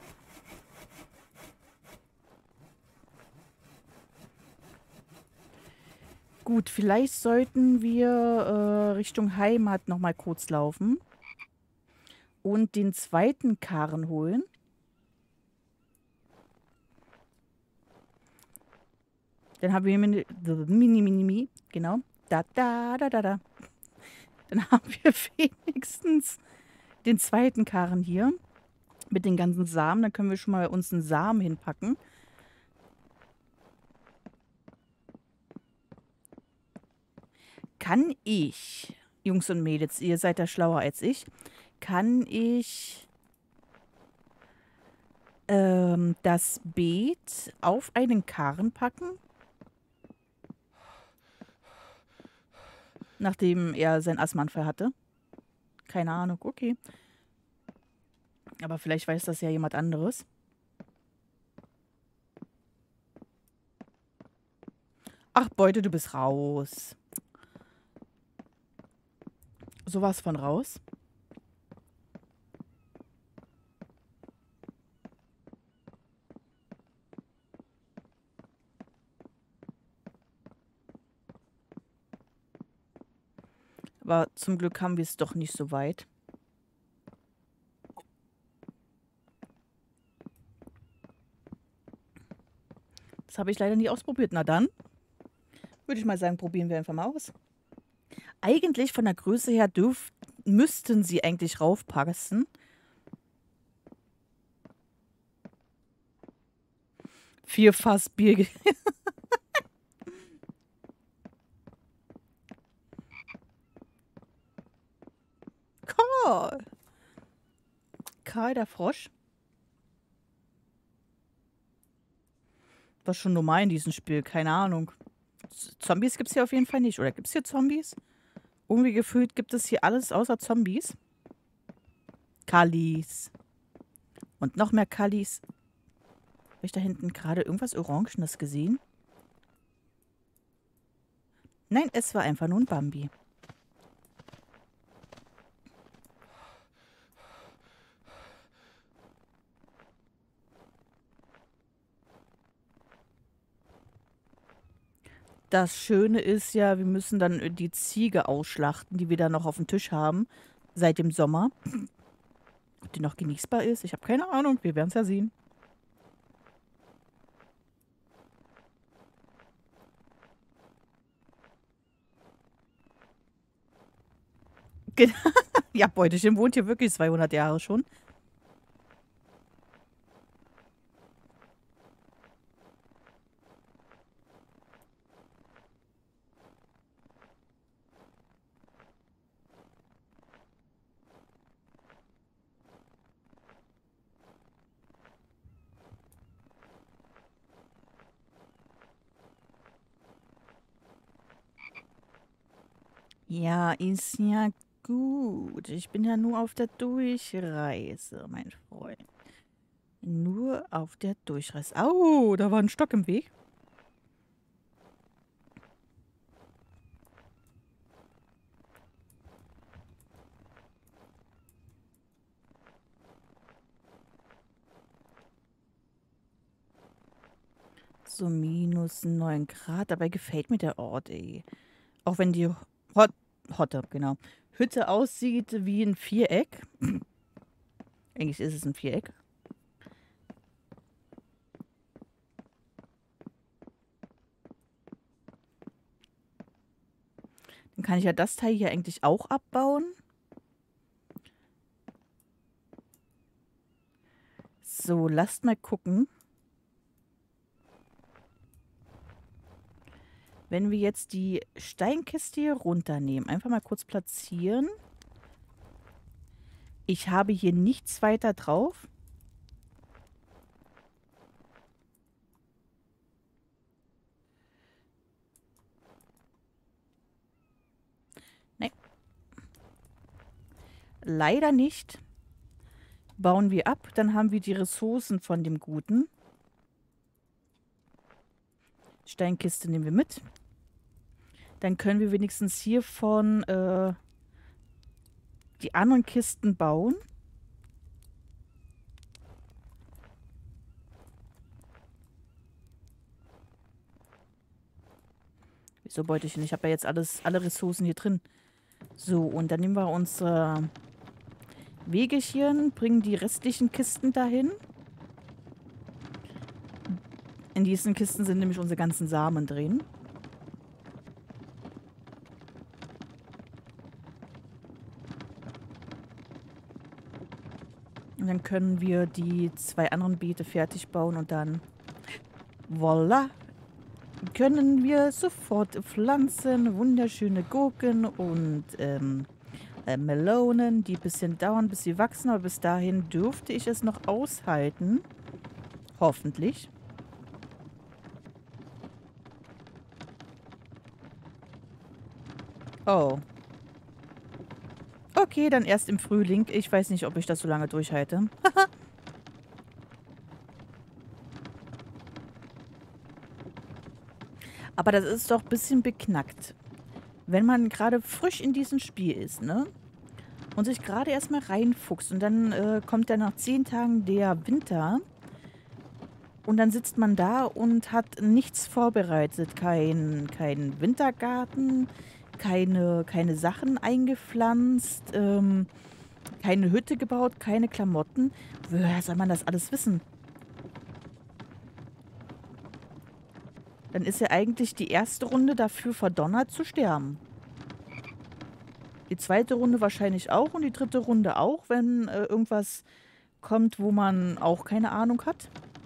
Gut, vielleicht sollten wir äh, Richtung Heimat noch mal kurz laufen und den zweiten Karren holen. Dann haben wir mini, mini, mini, mini, genau. Da, da, da, da, da. Dann haben wir wenigstens den zweiten Karren hier mit den ganzen Samen. Dann können wir schon mal uns einen Samen hinpacken. Kann ich, Jungs und Mädels, ihr seid da schlauer als ich, kann ich ähm, das Beet auf einen Karren packen. Nachdem er seinen Asthmaanfall hatte. Keine Ahnung, okay. Aber vielleicht weiß das ja jemand anderes. Ach, Beute, du bist raus. Sowas von raus. Aber zum Glück haben wir es doch nicht so weit. Das habe ich leider nie ausprobiert. Na dann, würde ich mal sagen, probieren wir einfach mal aus. Eigentlich von der Größe her dürf, müssten sie eigentlich raufpassen. Vier Fass Bier. Karl. Karl der Frosch. Was schon normal in diesem Spiel, keine Ahnung. Zombies gibt es hier auf jeden Fall nicht. Oder gibt es hier Zombies? Irgendwie gefühlt gibt es hier alles außer Zombies. Kallis. Und noch mehr Kallis. Habe ich da hinten gerade irgendwas Orangenes gesehen? Nein, es war einfach nur ein Bambi. Das Schöne ist ja, wir müssen dann die Ziege ausschlachten, die wir da noch auf dem Tisch haben, seit dem Sommer. Ob die noch genießbar ist, ich habe keine Ahnung, wir werden es ja sehen. Ja, Beutechen wohnt hier wirklich zweihundert Jahre schon. Ja, ist ja gut. Ich bin ja nur auf der Durchreise, mein Freund. Nur auf der Durchreise. Au, da war ein Stock im Weg. So minus neun Grad. Dabei gefällt mir der Ort, ey. Auch wenn die Hot Hotte, genau. Hütte aussieht wie ein Viereck. Eigentlich ist es ein Viereck. Dann kann ich ja das Teil hier eigentlich auch abbauen. So, lasst mal gucken. Wenn wir jetzt die Steinkiste hier runternehmen, einfach mal kurz platzieren. Ich habe hier nichts weiter drauf. Nee. Leider nicht. Bauen wir ab, dann haben wir die Ressourcen von dem Guten. Steinkiste nehmen wir mit. Dann können wir wenigstens hiervon äh, die anderen Kisten bauen. Wieso Beutelchen? Ich habe ja jetzt alles, alle Ressourcen hier drin. So, und dann nehmen wir unsere Wegelchen, bringen die restlichen Kisten dahin. In diesen Kisten sind nämlich unsere ganzen Samen drin. Und dann können wir die zwei anderen Beete fertig bauen und dann, voila, können wir sofort pflanzen. Wunderschöne Gurken und ähm, äh, Melonen, die ein bisschen dauern, bis sie wachsen. Aber bis dahin dürfte ich es noch aushalten, Hoffentlich. Oh. Okay, dann erst im Frühling. Ich weiß nicht, ob ich das so lange durchhalte. Aber das ist doch ein bisschen beknackt. Wenn man gerade frisch in diesem Spiel ist, ne? Und sich gerade erstmal reinfuchst und dann äh, kommt ja nach zehn Tagen der Winter und dann sitzt man da und hat nichts vorbereitet. Kein, kein Wintergarten, keine, keine Sachen eingepflanzt, ähm, keine Hütte gebaut, keine Klamotten. Woher soll man das alles wissen? Dann ist ja eigentlich die erste Runde dafür verdonnert zu sterben. Die zweite Runde wahrscheinlich auch und die dritte Runde auch, wenn äh, irgendwas kommt, wo man auch keine Ahnung hat.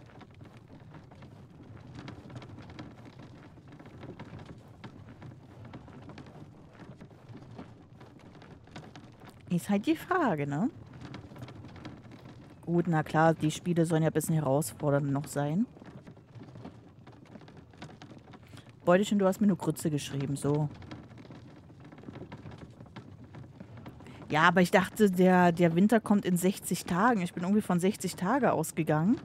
Ist halt die Frage, ne? Gut, na klar, die Spiele sollen ja ein bisschen herausfordernd noch sein. Beutelchen, du hast mir nur Grütze geschrieben, so. Ja, aber ich dachte, der, der Winter kommt in sechzig Tagen. Ich bin irgendwie von sechzig Tage ausgegangen.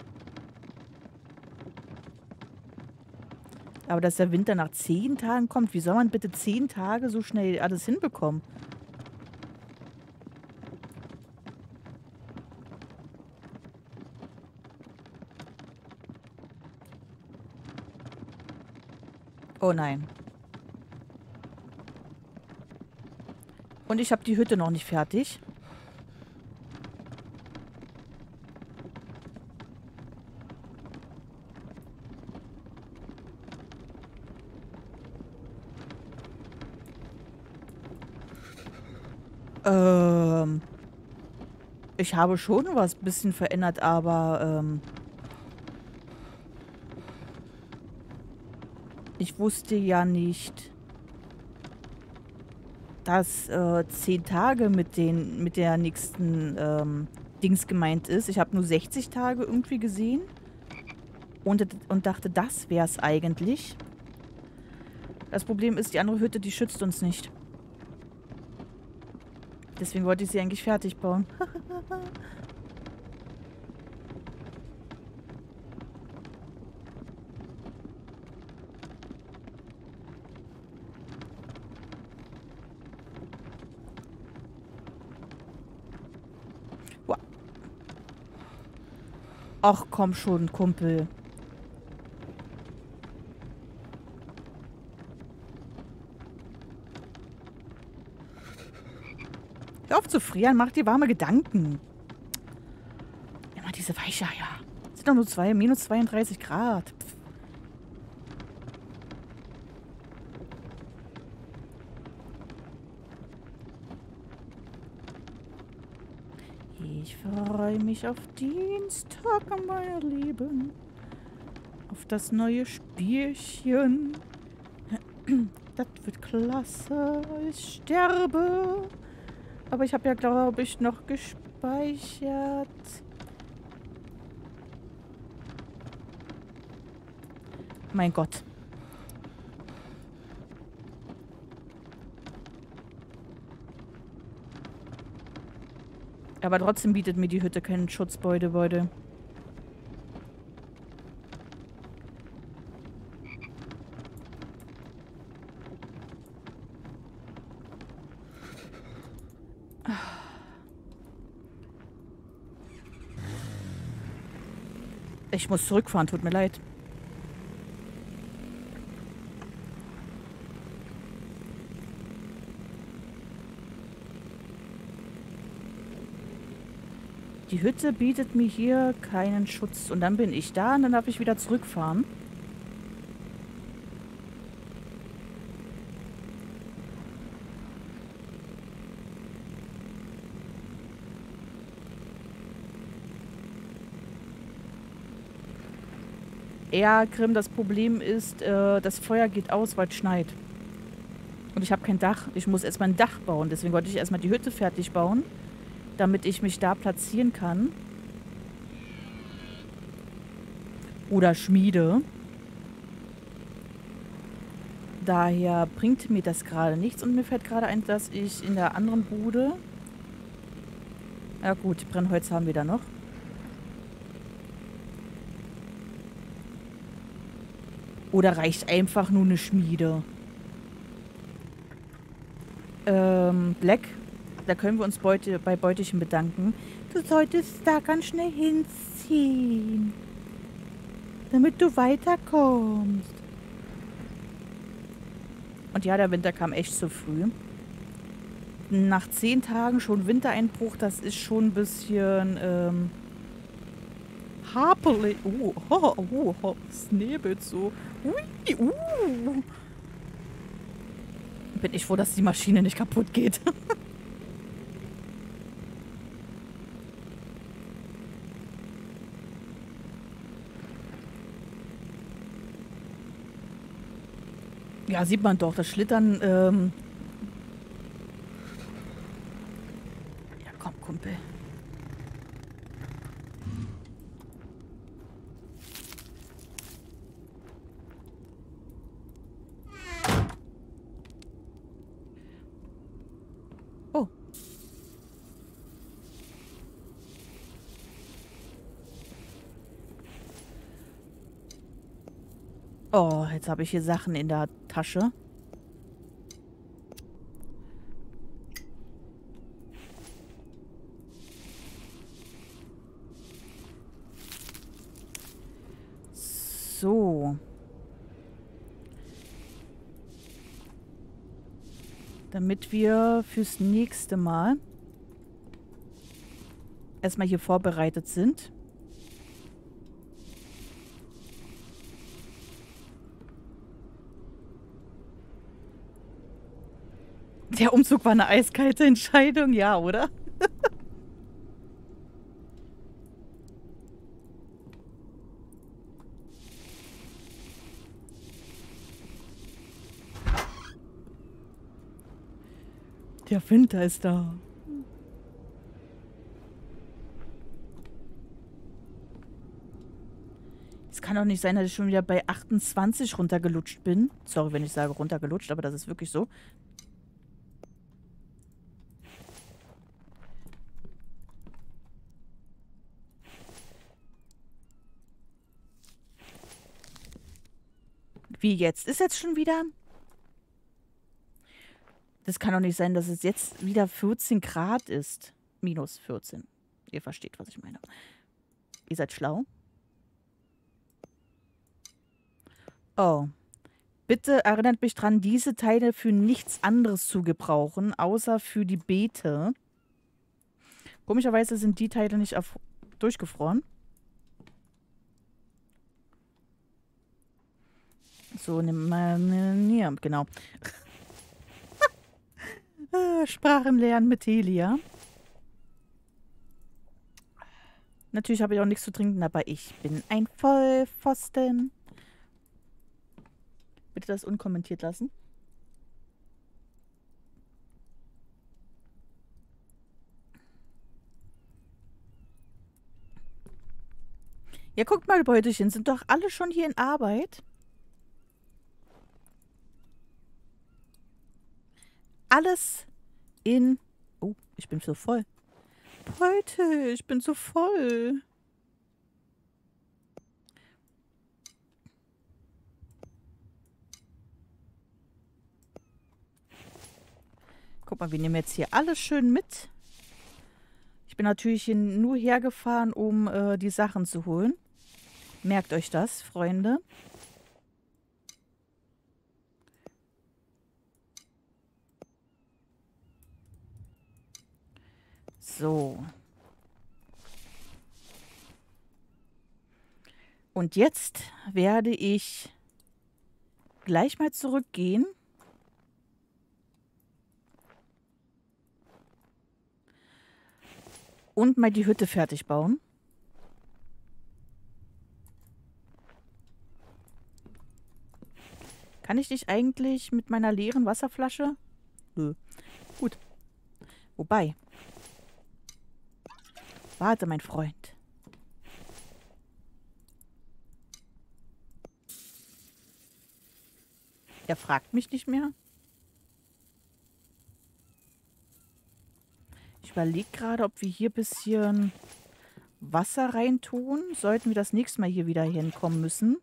Aber dass der Winter nach zehn Tagen kommt, wie soll man bitte zehn Tage so schnell alles hinbekommen? Oh nein. Und ich habe die Hütte noch nicht fertig. Ähm. Ich habe schon was ein bisschen verändert, aber ähm. Ich wusste ja nicht, dass äh, zehn Tage mit den mit der nächsten ähm, Dings gemeint ist. Ich habe nur sechzig Tage irgendwie gesehen und, und dachte, das wäre es eigentlich. Das Problem ist, die andere Hütte, die schützt uns nicht. Deswegen wollte ich sie eigentlich fertig bauen. Ach, komm schon, Kumpel. Hör auf zu frieren, mach dir warme Gedanken. Immer diese Weicheier. Es sind doch nur zwei, minus zweiunddreißig Grad. Pff. Ich freue mich auf Dienstag, mein Leben. Auf das neue Spielchen. Das wird klasse. Ich sterbe. Aber ich habe ja, glaube ich, noch gespeichert. Mein Gott. Aber trotzdem bietet mir die Hütte keinen Schutzbeute, Beute. Ich muss zurückfahren, tut mir leid. Die Hütte bietet mir hier keinen Schutz. Und dann bin ich da und dann darf ich wieder zurückfahren. Ja, Grimm, das Problem ist, äh, das Feuer geht aus, weil es schneit. Und ich habe kein Dach. Ich muss erstmal ein Dach bauen. Deswegen wollte ich erstmal die Hütte fertig bauen, damit ich mich da platzieren kann. Oder Schmiede. Daher bringt mir das gerade nichts. Und mir fällt gerade ein, dass ich in der anderen Bude... Ja gut, Brennholz haben wir da noch. Oder reicht einfach nur eine Schmiede? Ähm, Black, da können wir uns Beute, bei Beutechen bedanken. Du solltest da ganz schnell hinziehen. Damit du weiterkommst. Und ja, der Winter kam echt zu früh. Nach zehn Tagen schon Wintereinbruch, das ist schon ein bisschen, ähm... hapelig. Oh, oh, oh, oh, es nebelt so. Ui, uh. Bin ich froh, dass die Maschine nicht kaputt geht. Ja, sieht man doch, das Schlittern, ähm... ja, komm, Kumpel. Oh. Oh, jetzt habe ich hier Sachen in der Tasche. So. Damit wir fürs nächste Mal erstmal hier vorbereitet sind. Der Umzug war eine eiskalte Entscheidung, ja, oder? Der Winter ist da. Es kann doch nicht sein, dass ich schon wieder bei achtundzwanzig runtergelutscht bin. Sorry, wenn ich sage runtergelutscht, aber das ist wirklich so. Wie jetzt? Ist jetzt schon wieder... Das kann doch nicht sein, dass es jetzt wieder vierzehn Grad ist. Minus vierzehn. Ihr versteht, was ich meine. Ihr seid schlau. Oh. Bitte erinnert mich dran, diese Teile für nichts anderes zu gebrauchen, außer für die Beete. Komischerweise sind die Teile nicht auf durchgefroren. So, nimm mal... Ja, genau. Sprachen lernen mit Helia. Natürlich habe ich auch nichts zu trinken, aber ich bin ein Vollpfosten. Bitte das unkommentiert lassen. Ja, guckt mal, Beutelchen, sind doch alle schon hier in Arbeit? Alles in... Oh, ich bin so voll. Beutel, ich bin so voll. Guck mal, wir nehmen jetzt hier alles schön mit. Ich bin natürlich hier nur hergefahren, um äh, die Sachen zu holen. Merkt euch das, Freunde. So. Und jetzt werde ich gleich mal zurückgehen. Und mal die Hütte fertig bauen. Kann ich dich eigentlich mit meiner leeren Wasserflasche? Nö. Gut. Wobei. Warte, mein Freund. Er fragt mich nicht mehr. Ich überlege gerade, ob wir hier ein bisschen Wasser reintun. Sollten wir das nächste Mal hier wieder hinkommen müssen.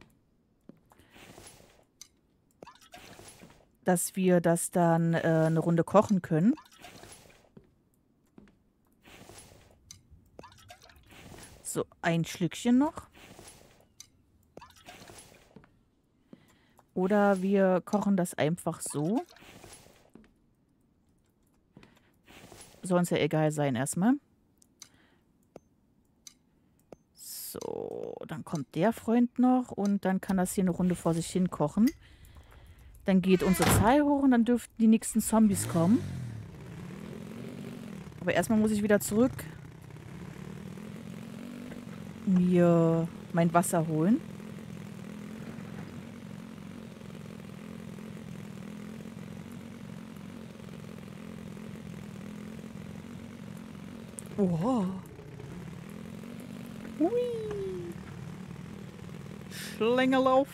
Dass wir das dann äh, eine Runde kochen können. So, ein Schlückchen noch. Oder wir kochen das einfach so. Soll uns ja egal sein erstmal. So, dann kommt der Freund noch und dann kann das hier eine Runde vor sich hin kochen. Dann geht unsere Zahl hoch und dann dürften die nächsten Zombies kommen. Aber erstmal muss ich wieder zurück mir mein Wasser holen. Oha. Hui. Schlängerlauf.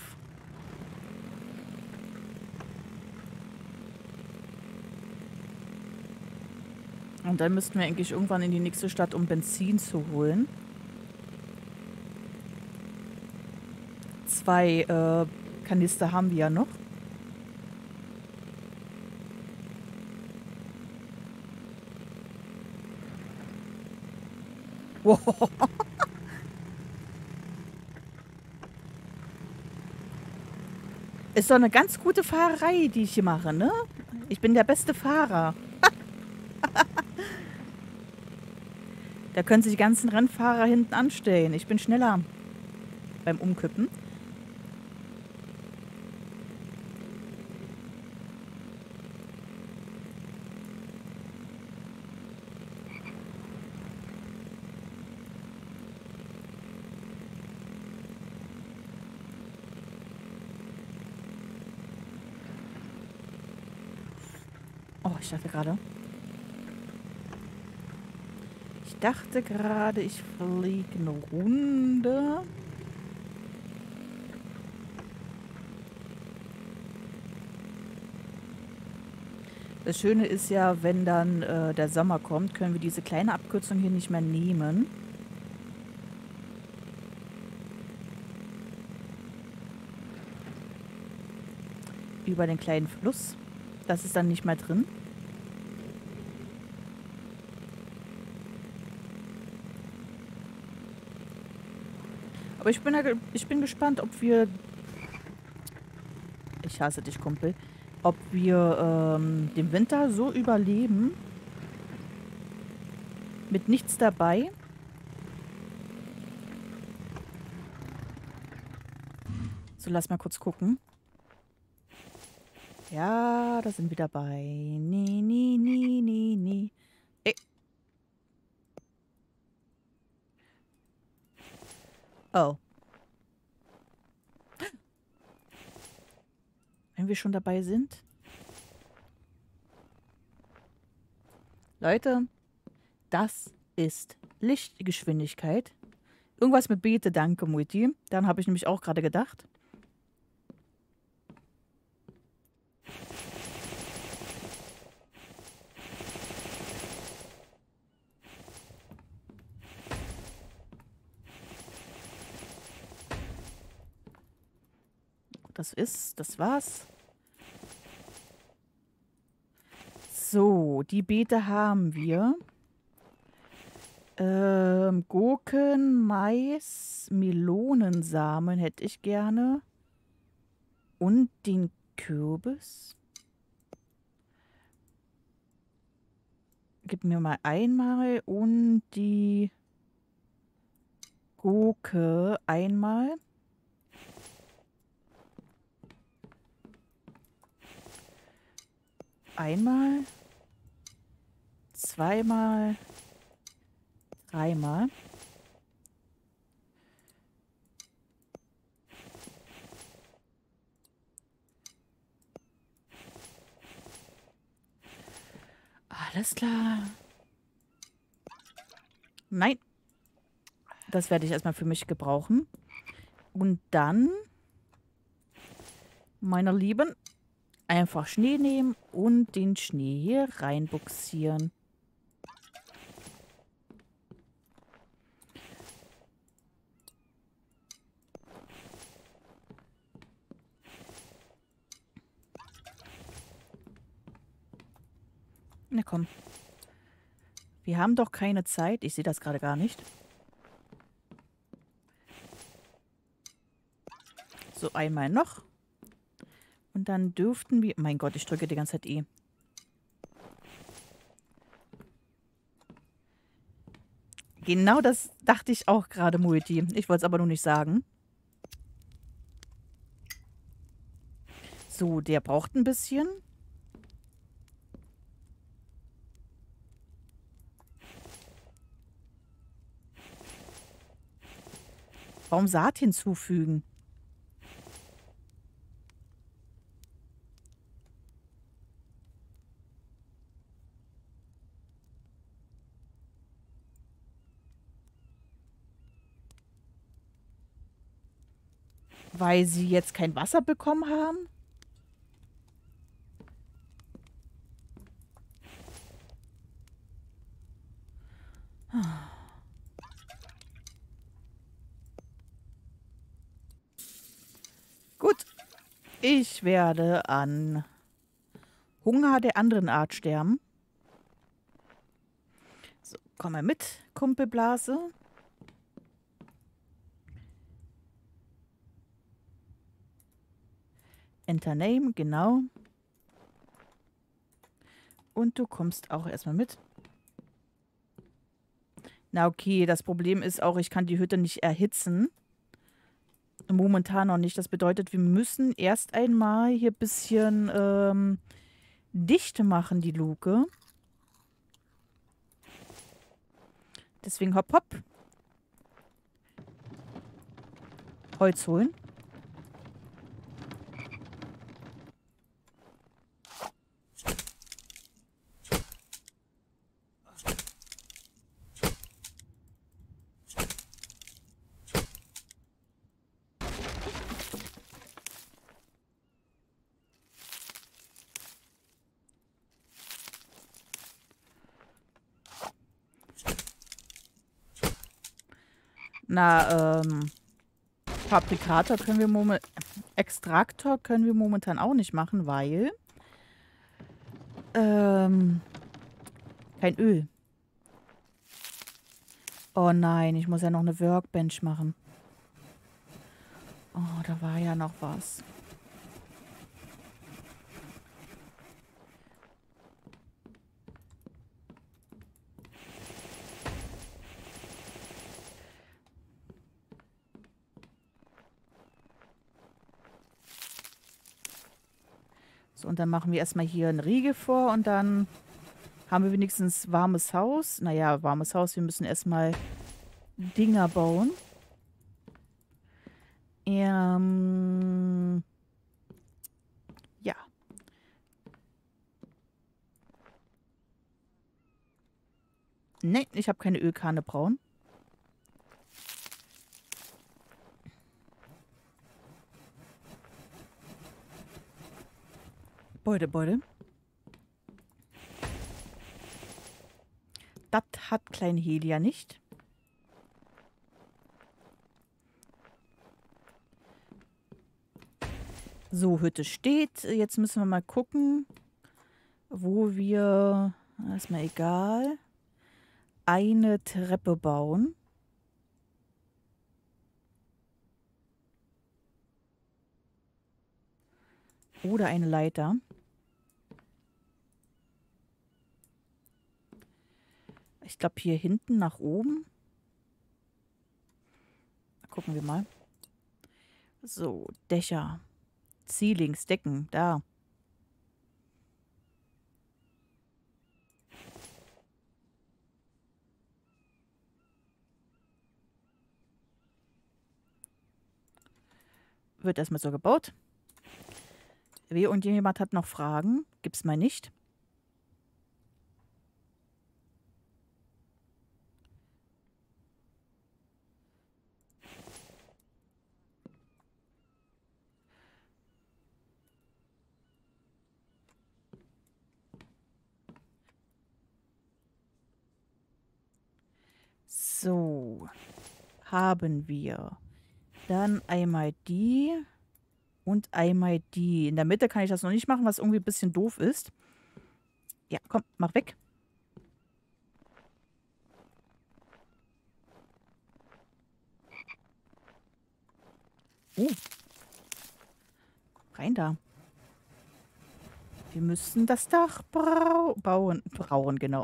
Und dann müssten wir eigentlich irgendwann in die nächste Stadt, um Benzin zu holen. Zwei äh, Kanister haben wir ja noch. Wow. Ist doch eine ganz gute Fahrerei, die ich hier mache, ne? Ich bin der beste Fahrer. Da können sich die ganzen Rennfahrer hinten anstellen. Ich bin schneller beim Umkippen. Oh, ich dachte gerade. Ich dachte gerade, ich fliege eine Runde. Das Schöne ist ja, wenn dann äh, der Sommer kommt, können wir diese kleine Abkürzung hier nicht mehr nehmen. Über den kleinen Fluss. Das ist dann nicht mehr drin. Aber ich bin, ich bin gespannt, ob wir... Ich hasse dich, Kumpel. Ob wir ähm, den Winter so überleben. Mit nichts dabei. So, lass mal kurz gucken. Ja, da sind wir dabei. Nee, nee, nee, nee, nee. Ey. Oh. Wenn wir schon dabei sind. Leute, das ist Lichtgeschwindigkeit. Irgendwas mit Beete, danke, Mutti. Dann habe ich nämlich auch gerade gedacht. Das ist, das war's. So, die Beete haben wir. Ähm, Gurken, Mais, Melonensamen hätte ich gerne. Und den Kürbis. Gib mir mal einmal und die Gurke einmal. Einmal, zweimal, dreimal. Alles klar. Nein. Das werde ich erstmal für mich gebrauchen. Und dann, meine Lieben, Einfach Schnee nehmen und den Schnee hier reinbuxieren. Na komm. Wir haben doch keine Zeit. Ich sehe das gerade gar nicht. So, einmal noch. Und dann dürften wir... Mein Gott, ich drücke die ganze Zeit E. Genau das dachte ich auch gerade, Multi. Ich wollte es aber nur nicht sagen. So, der braucht ein bisschen. Warum Saat hinzufügen? Weil sie jetzt kein Wasser bekommen haben? Gut. Ich werde an Hunger der anderen Art sterben. So, komm mal mit, Kumpelblase. Enter Name, genau. Und du kommst auch erstmal mit. Na okay, das Problem ist auch, ich kann die Hütte nicht erhitzen. Momentan noch nicht. Das bedeutet, wir müssen erst einmal hier ein bisschen ähm, dicht machen, die Luke. Deswegen hopp, hopp. Holz holen. Na, ähm, Fabrikator können wir momentan, Extraktor können wir momentan auch nicht machen, weil, ähm, kein Öl. Oh nein, ich muss ja noch eine Workbench machen. Oh, da war ja noch was. So, und dann machen wir erstmal hier ein Riegel vor und dann haben wir wenigstens warmes Haus. Naja, warmes Haus. Wir müssen erstmal Dinger bauen. Ähm, ja. Ne, ich habe keine Ölkanne braun. Beute, Beute. Das hat Klein Helia nicht. So, Hütte steht. Jetzt müssen wir mal gucken, wo wir, ist mir egal, eine Treppe bauen. Oder eine Leiter. Ich glaube hier hinten nach oben. Gucken wir mal. So, Dächer. Ceilings, Decken, da. Wird erstmal so gebaut. Wer und jemand hat noch Fragen? Gibt's mal nicht. So. Haben wir. Dann einmal die. Und einmal die. In der Mitte kann ich das noch nicht machen, was irgendwie ein bisschen doof ist. Ja, komm, mach weg. Oh. Rein da. Wir müssen das Dach brau bauen. Brauen, genau.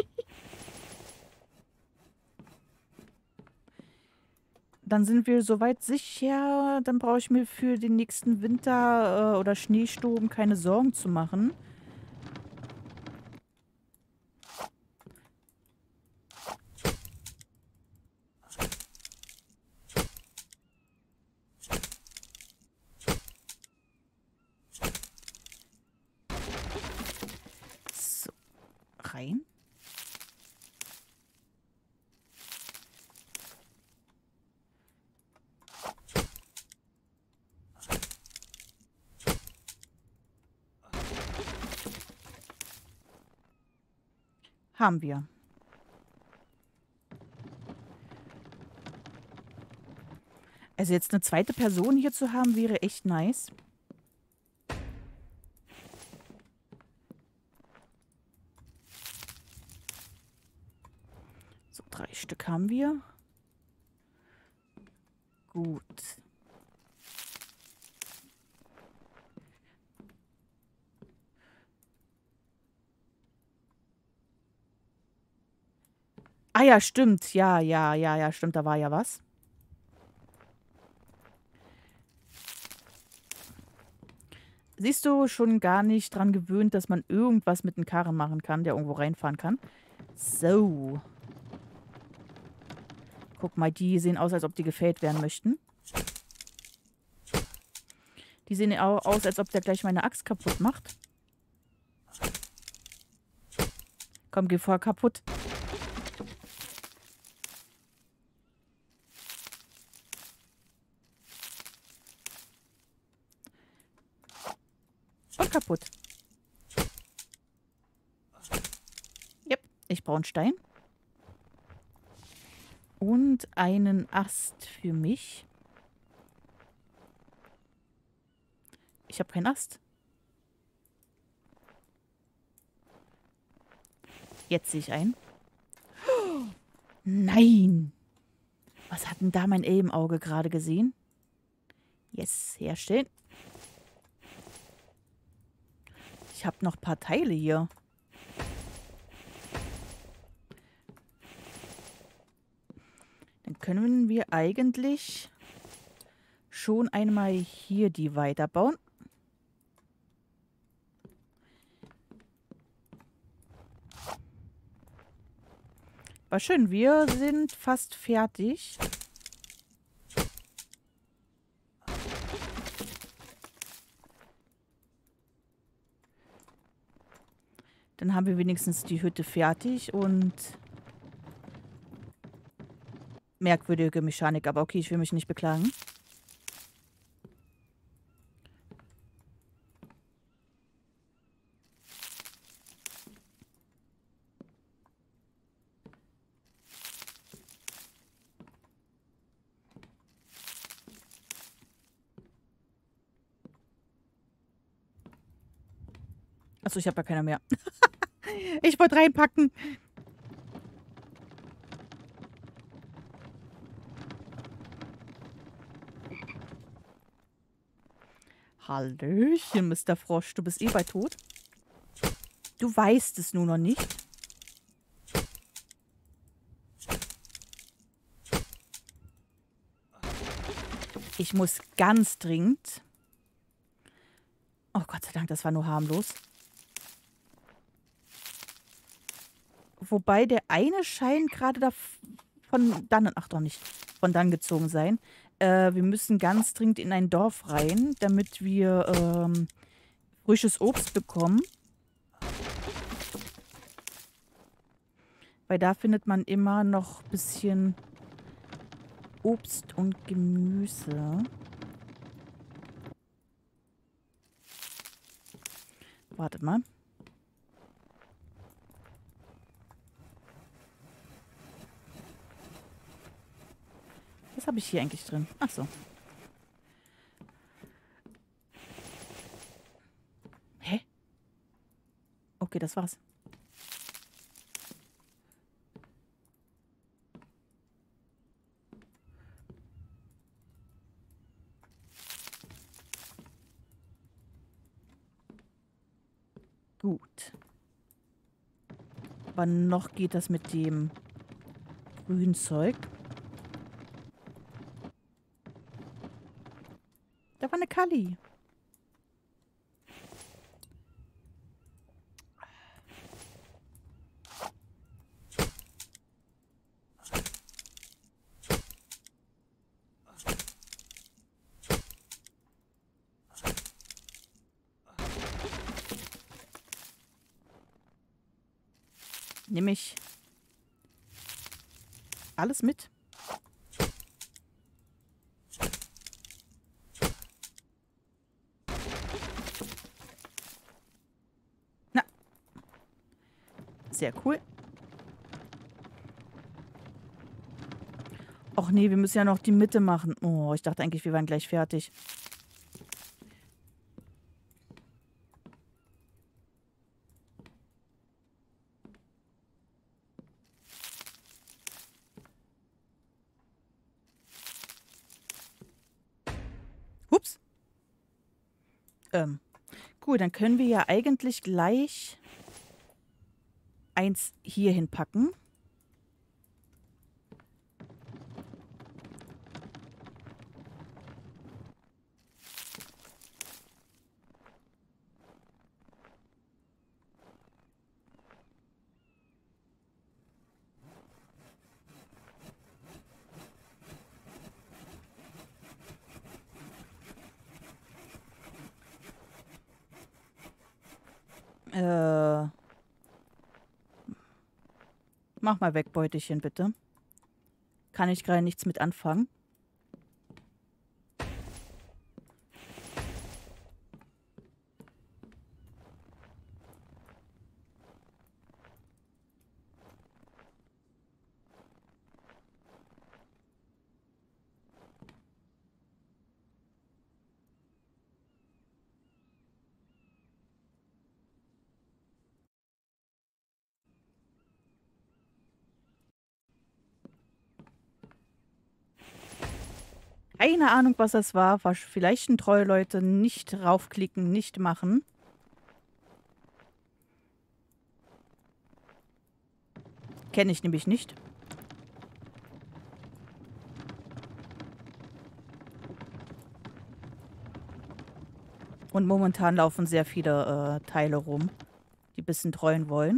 Dann sind wir soweit sicher. Dann brauche ich mir für den nächsten Winter äh, oder Schneesturm keine Sorgen zu machen. So, rein. Haben wir. Also jetzt eine zweite Person hier zu haben, wäre echt nice. So, drei Stück haben wir. Gut. Ah ja, stimmt. Ja, ja, ja, ja, stimmt. Da war ja was. Siehst du, schon gar nicht dran gewöhnt, dass man irgendwas mit einem Karren machen kann, der irgendwo reinfahren kann. So. Guck mal, die sehen aus, als ob die gefällt werden möchten. Die sehen auch aus, als ob der gleich meine Axt kaputt macht. Komm, geh vor kaputt. Und kaputt. Yep, ich brauche einen Stein. Und einen Ast für mich. Ich habe keinen Ast. Jetzt sehe ich einen. Oh, nein! Was hat denn da mein Elbenauge gerade gesehen? Yes, herstellen. Ich habe noch ein paar Teile hier. Dann können wir eigentlich schon einmal hier die weiterbauen. War schön, wir sind fast fertig. Dann haben wir wenigstens die Hütte fertig und merkwürdige Mechanik, aber okay, ich will mich nicht beklagen. Achso, ich habe ja keiner mehr. Ich wollte reinpacken. Hallöchen, Mister Frosch. Du bist eh bei tot. Du weißt es nur noch nicht. Ich muss ganz dringend... Oh Gott sei Dank, das war nur harmlos. Wobei der eine scheint gerade da von dann... Ach doch nicht. Von dann gezogen sein. Äh, wir müssen ganz dringend in ein Dorf rein, damit wir ähm, frisches Obst bekommen. Weil da findet man immer noch ein bisschen Obst und Gemüse. Wartet mal. Was habe ich hier eigentlich drin? Ach so. Hä? Okay, das war's. Gut. Aber noch geht das mit dem Grünzeug. Da war eine Kalli. Nehme ich alles mit. Na. Sehr cool. Och nee, wir müssen ja noch die Mitte machen. Oh, ich dachte eigentlich, wir waren gleich fertig. Ups. Ähm, gut, dann können wir ja eigentlich gleich eins hier hinpacken. Äh. Mach mal weg, Beutelchen, bitte. Kann ich gerade nichts mit anfangen. Keine Ahnung, was das war. War vielleicht ein Troll, Leute. Nicht raufklicken, nicht machen. Kenne ich nämlich nicht. Und momentan laufen sehr viele äh, Teile rum, die ein bisschen treuen wollen.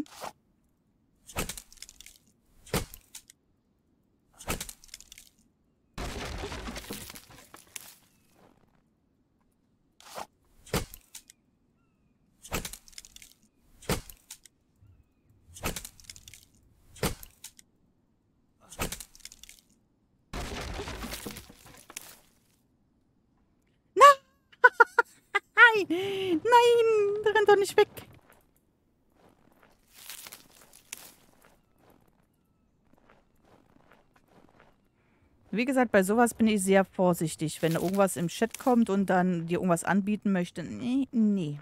Nein, nein, renn doch nicht weg. Wie gesagt, bei sowas bin ich sehr vorsichtig. Wenn irgendwas im Chat kommt und dann dir irgendwas anbieten möchte, nee, nee.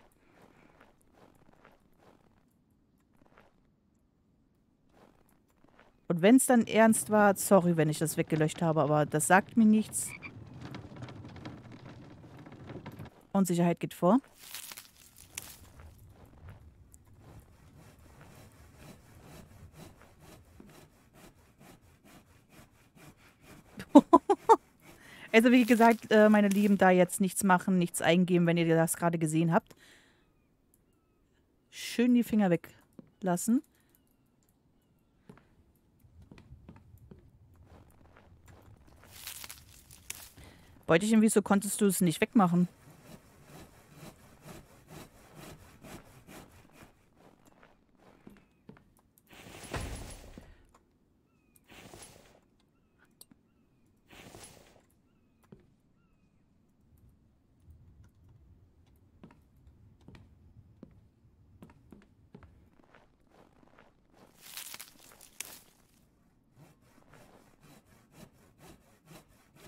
Und wenn es dann ernst war, sorry, wenn ich das weggelöscht habe, aber das sagt mir nichts. Unsicherheit geht vor. Also wie gesagt, äh, meine Lieben, da jetzt nichts machen, nichts eingeben, wenn ihr das gerade gesehen habt. Schön die Finger weglassen. Beutelchen, wieso konntest du es nicht wegmachen?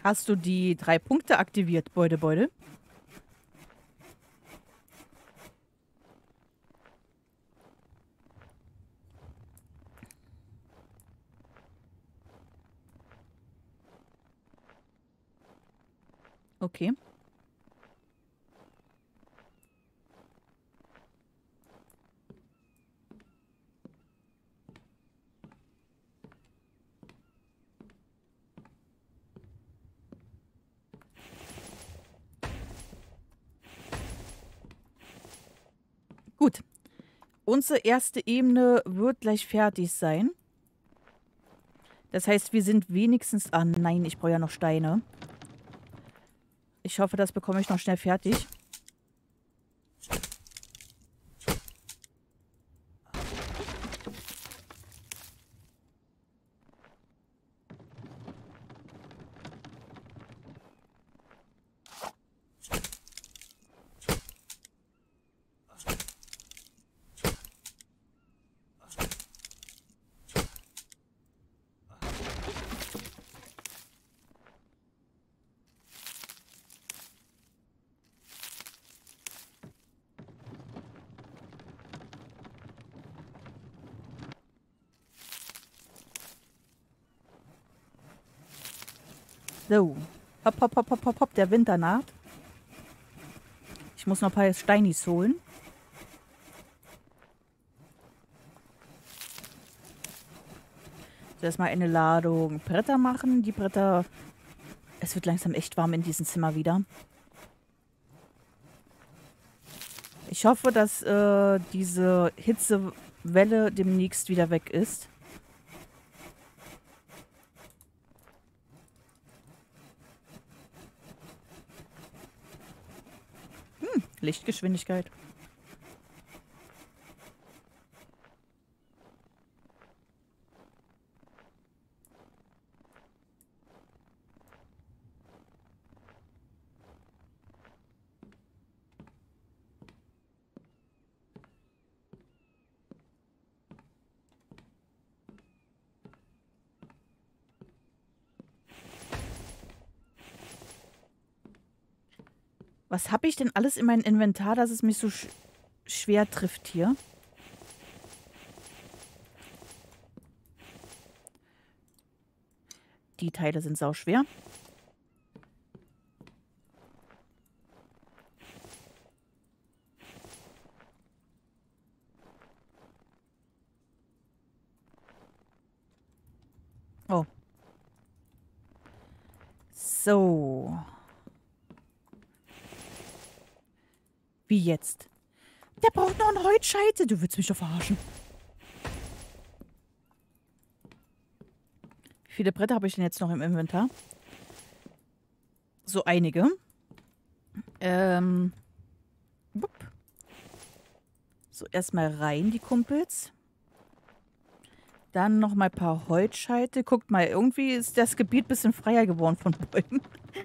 Hast du die drei Punkte aktiviert, Beute, Beute? Okay. Gut. Unsere erste Ebene wird gleich fertig sein. Das heißt, wir sind wenigstens... Ah nein, ich brauche ja noch Steine. Ich hoffe, das bekomme ich noch schnell fertig. So. Hopp, hopp, hopp, hopp, hopp, hopp. Der Winter naht. Ich muss noch ein paar Steinis holen. So, erstmal eine Ladung Bretter machen. Die Bretter... Es wird langsam echt warm in diesem Zimmer wieder. Ich hoffe, dass äh, diese Hitzewelle demnächst wieder weg ist. Hm, Lichtgeschwindigkeit. Was habe ich denn alles in meinem Inventar, dass es mich so sch schwer trifft hier? Die Teile sind sauschwer. Oh. So. Wie jetzt? Der braucht noch eine Holzscheite. Du willst mich doch verarschen. Wie viele Bretter habe ich denn jetzt noch im Inventar? So einige. Ähm. Wupp. So, erstmal rein, die Kumpels. Dann noch mal ein paar Holzscheite. Guckt mal, irgendwie ist das Gebiet ein bisschen freier geworden von Bäumen.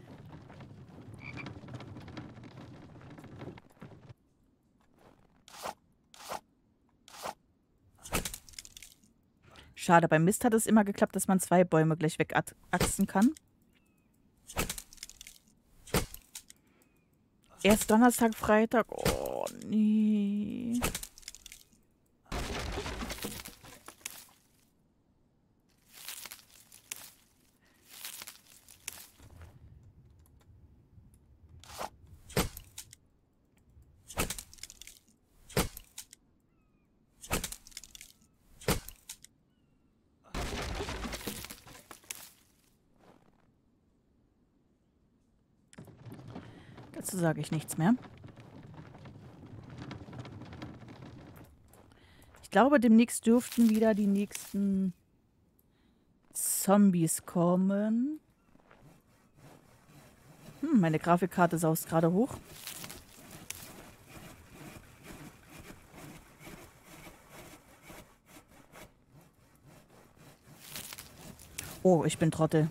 Schade, beim Mist hat es immer geklappt, dass man zwei Bäume gleich wegachsen kann. Erst Donnerstag, Freitag. Oh, nee. Dazu sage ich nichts mehr. Ich glaube, demnächst dürften wieder die nächsten Zombies kommen. Hm, meine Grafikkarte saust gerade hoch. Oh, ich bin Trottel.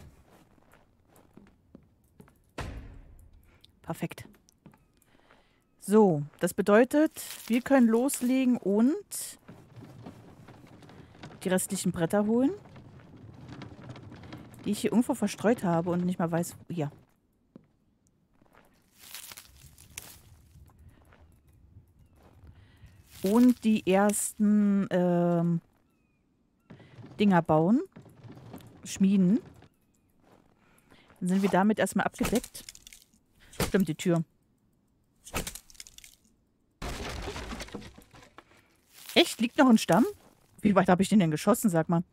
Perfekt. So, das bedeutet, wir können loslegen und die restlichen Bretter holen. Die ich hier irgendwo verstreut habe und nicht mal weiß... Hier. Und die ersten ähm, Dinger bauen. Schmieden. Dann sind wir damit erstmal abgedeckt. Stimmt, die Tür. Echt? Liegt noch ein Stamm? Wie weit habe ich den denn geschossen, sag mal?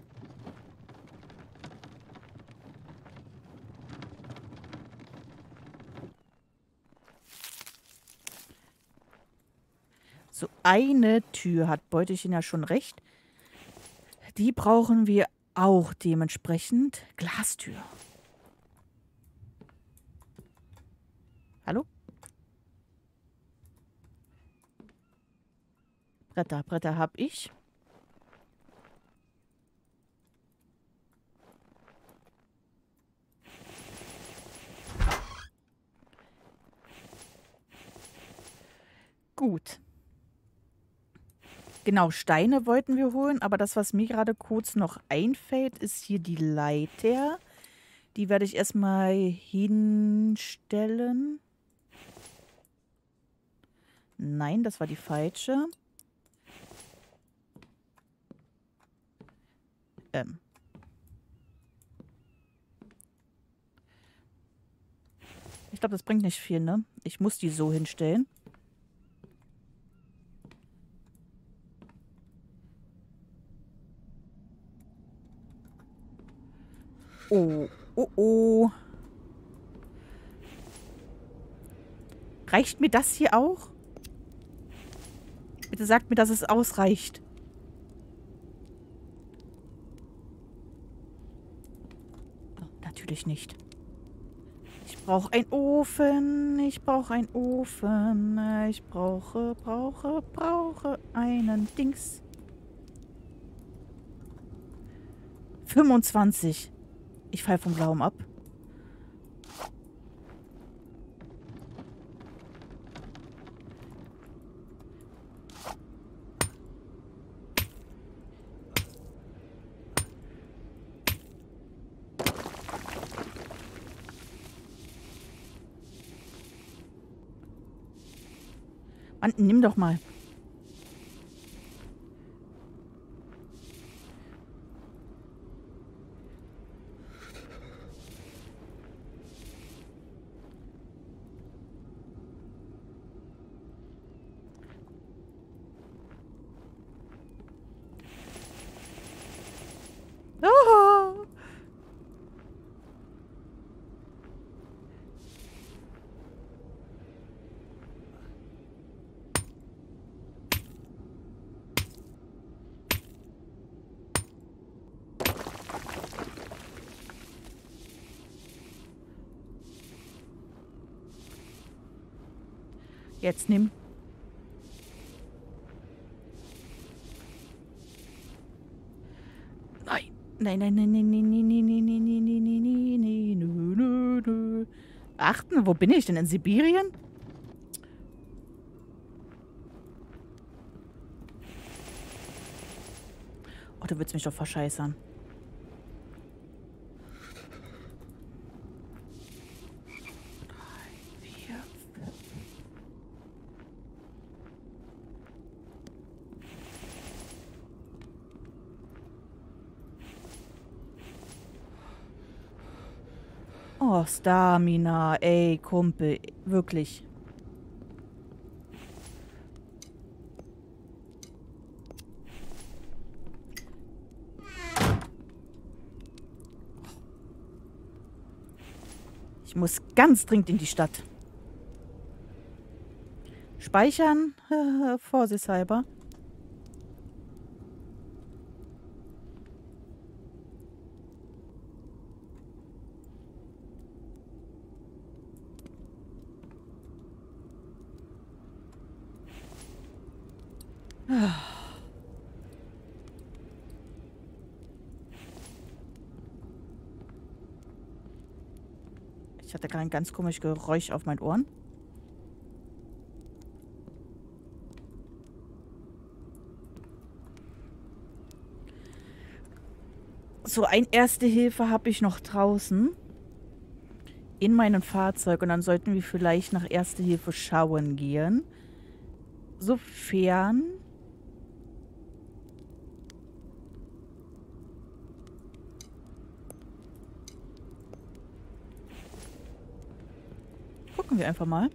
So, eine Tür hat Beutelchen ja schon recht. Die brauchen wir auch dementsprechend. Glastür. Hallo? Bretter, Bretter habe ich. Gut. Genau, Steine wollten wir holen, aber das, was mir gerade kurz noch einfällt, ist hier die Leiter. Die werde ich erstmal hinstellen. Nein, das war die falsche. Ähm. Ich glaube, das bringt nicht viel, ne? Ich muss die so hinstellen. Oh, oh, oh. Reicht mir das hier auch? Bitte sagt mir, dass es ausreicht. Oh, natürlich nicht. Ich brauche einen Ofen. Ich brauche einen Ofen. Ich brauche, brauche, brauche einen Dings. fünfundzwanzig. Ich falle vom Glauben ab. Mann, nimm doch mal. Ah! Jetzt nimm. Nein. Nein, nein, nein, nein, nein, nein, nein, nein, nein, nein, nein, nein, nein, nö, nö, nö. Achten, wo bin ich denn? In Sibirien? Oh, du willst mich doch verscheißern. Oh, Stamina. Ey, Kumpel. Wirklich. Ich muss ganz dringend in die Stadt. Speichern. Vorsichtshalber. Ich hatte gerade ein ganz komisches Geräusch auf meinen Ohren. So, ein Erste Hilfe habe ich noch draußen. In meinem Fahrzeug. Und dann sollten wir vielleicht nach Erste Hilfe schauen gehen. Sofern... Gucken wir einfach mal.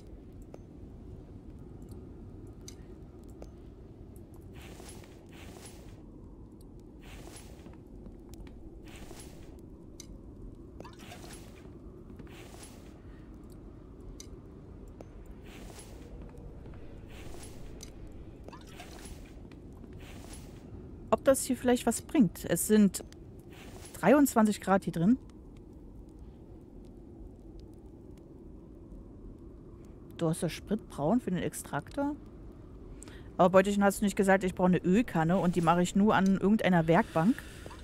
Ob das hier vielleicht was bringt. Es sind dreiundzwanzig Grad hier drin. Du hast das Spritbraun für den Extraktor. Aber Beutelchen, hast du nicht gesagt, ich brauche eine Ölkanne und die mache ich nur an irgendeiner Werkbank?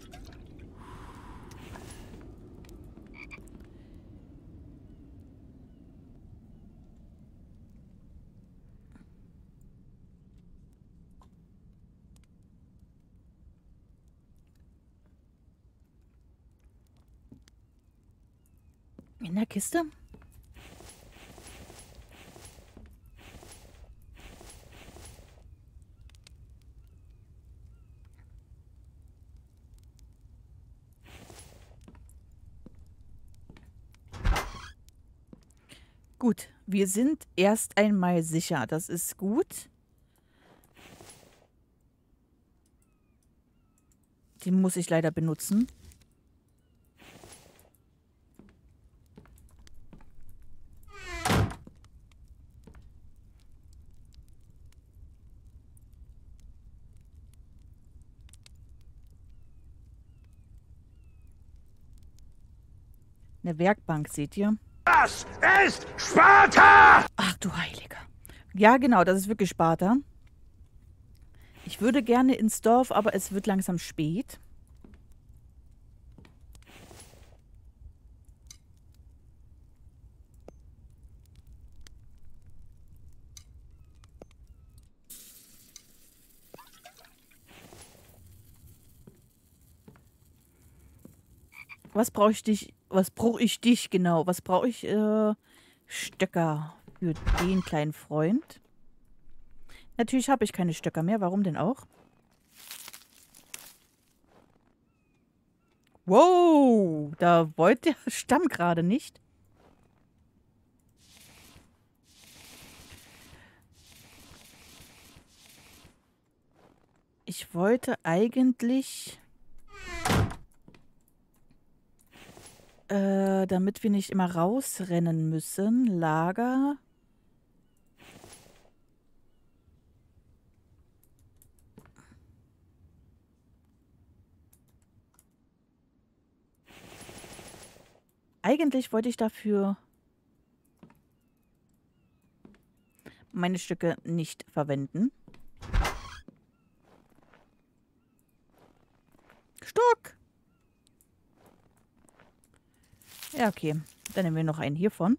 In der Kiste? Gut, wir sind erst einmal sicher. Das ist gut. Die muss ich leider benutzen. Eine Werkbank, seht ihr? Das ist Sparta! Ach du Heiliger. Ja, genau, das ist wirklich Sparta. Ich würde gerne ins Dorf, aber es wird langsam spät. Was brauche ich dich? Was brauche ich dich genau? Was brauche ich? Äh, Stöcker für den kleinen Freund. Natürlich habe ich keine Stöcker mehr. Warum denn auch? Wow, da wollte der Stamm gerade nicht. Ich wollte eigentlich... Äh, damit wir nicht immer rausrennen müssen. Lager. Eigentlich wollte ich dafür meine Stücke nicht verwenden. Stock! Ja, okay. Dann nehmen wir noch einen hiervon.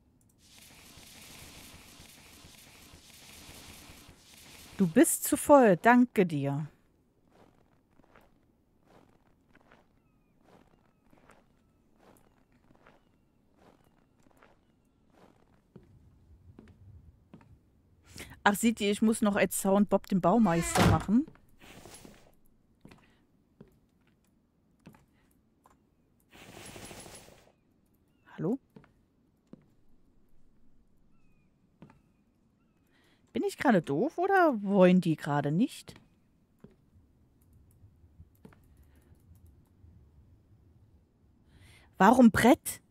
Du bist zu voll. Danke dir. Ach, seht ihr, ich muss noch als Sound Bob den Baumeister machen. Hallo? Bin ich gerade doof oder wollen die gerade nicht? Warum Brett?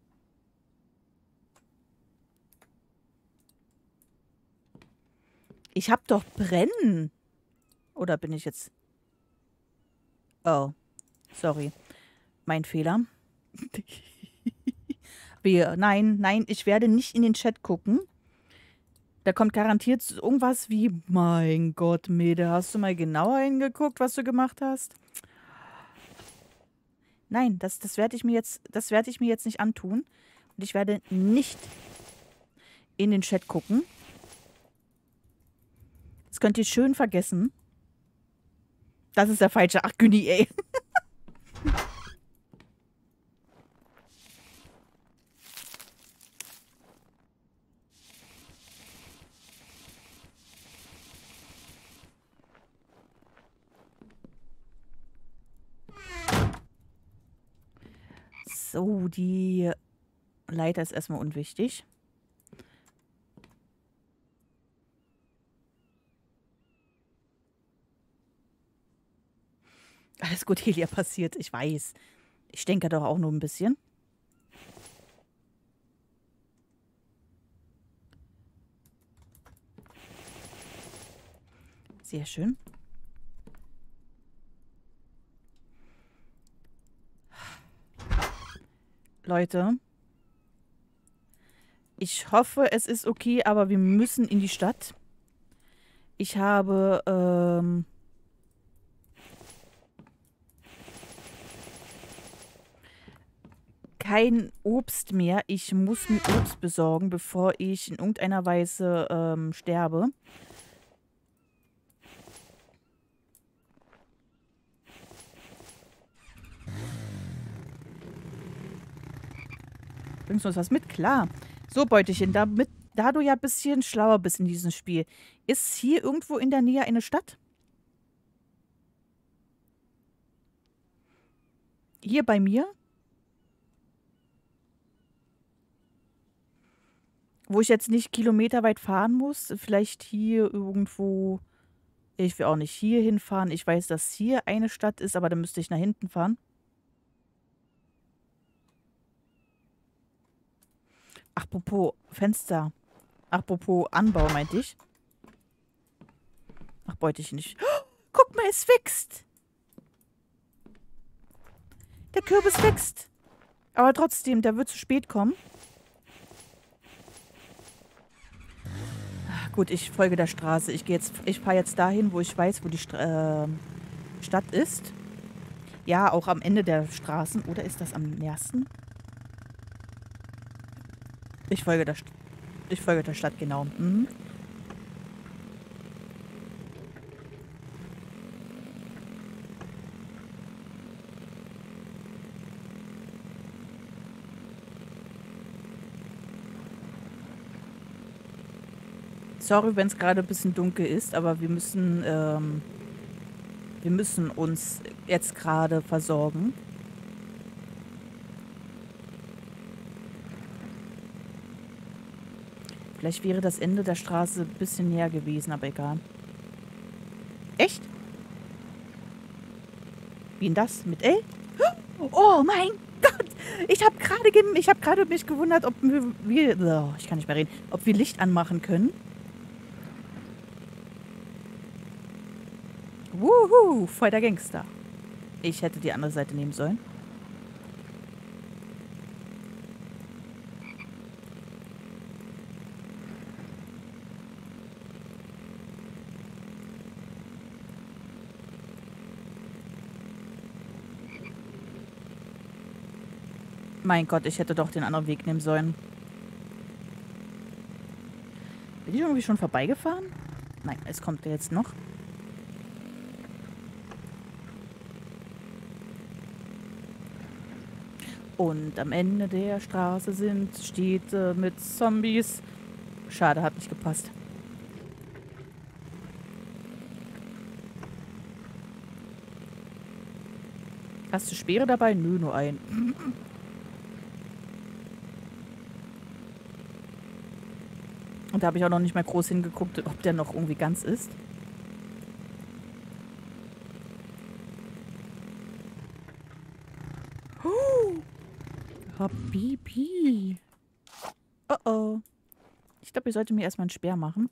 Ich hab doch Brennen. Oder bin ich jetzt... Oh, sorry. Mein Fehler. Wir, nein, nein, ich werde nicht in den Chat gucken. Da kommt garantiert irgendwas wie, mein Gott, Mede, hast du mal genauer hingeguckt, was du gemacht hast? Nein, das, das werde ich mir jetzt, das werde ich mir jetzt nicht antun. Und ich werde nicht in den Chat gucken. Das könnt ihr schön vergessen. Das ist der falsche. Ach, Günni, ey. So, die Leiter ist erstmal unwichtig. Alles gut, Helia passiert, ich weiß. Ich denke doch auch nur ein bisschen. Sehr schön. Leute. Ich hoffe, es ist okay, aber wir müssen in die Stadt. Ich habe, ähm... kein Obst mehr. Ich muss mir Obst besorgen, bevor ich in irgendeiner Weise ähm, sterbe. Bringst du uns was mit? Klar. So, Beutelchen, damit, da du ja ein bisschen schlauer bist in diesem Spiel, ist hier irgendwo in der Nähe eine Stadt? Hier bei mir? Wo ich jetzt nicht kilometerweit fahren muss. Vielleicht hier irgendwo. Ich will auch nicht hier hinfahren. Ich weiß, dass hier eine Stadt ist, aber dann müsste ich nach hinten fahren. Apropos Fenster. Apropos Anbau, meinte ich. Ach, Beutelchen nicht. Oh, guck mal, es wächst. Der Kürbis wächst. Aber trotzdem, der wird zu spät kommen. Gut, ich folge der Straße. Ich gehe jetzt, ich fahre jetzt dahin, wo ich weiß, wo die Stra äh, Stadt ist. Ja, auch am Ende der Straßen. Oder ist das am ersten? Ich folge der, St ich folge der Stadt, genau. Mhm. Sorry, wenn es gerade ein bisschen dunkel ist, aber wir müssen, ähm, wir müssen uns jetzt gerade versorgen. Vielleicht wäre das Ende der Straße ein bisschen näher gewesen, aber egal. Echt? Wie denn das? Mit L? Oh mein Gott! Ich habe gerade ich hab gerade mich gewundert, ob wir, wir oh, ich kann nicht mehr reden, ob wir Licht anmachen können. Wuhu, voll der Gangster. Ich hätte die andere Seite nehmen sollen. Mein Gott, ich hätte doch den anderen Weg nehmen sollen. Bin ich irgendwie schon vorbeigefahren? Nein, es kommt jetzt noch. Und am Ende der Straße sind Städte mit Zombies. Schade, hat nicht gepasst. Hast du Speere dabei? Nö, nur ein. Und da habe ich auch noch nicht mal groß hingeguckt, ob der noch irgendwie ganz ist. Oh. Habibi. Oh oh. Ich glaube, ich sollte mir erstmal einen Speer machen.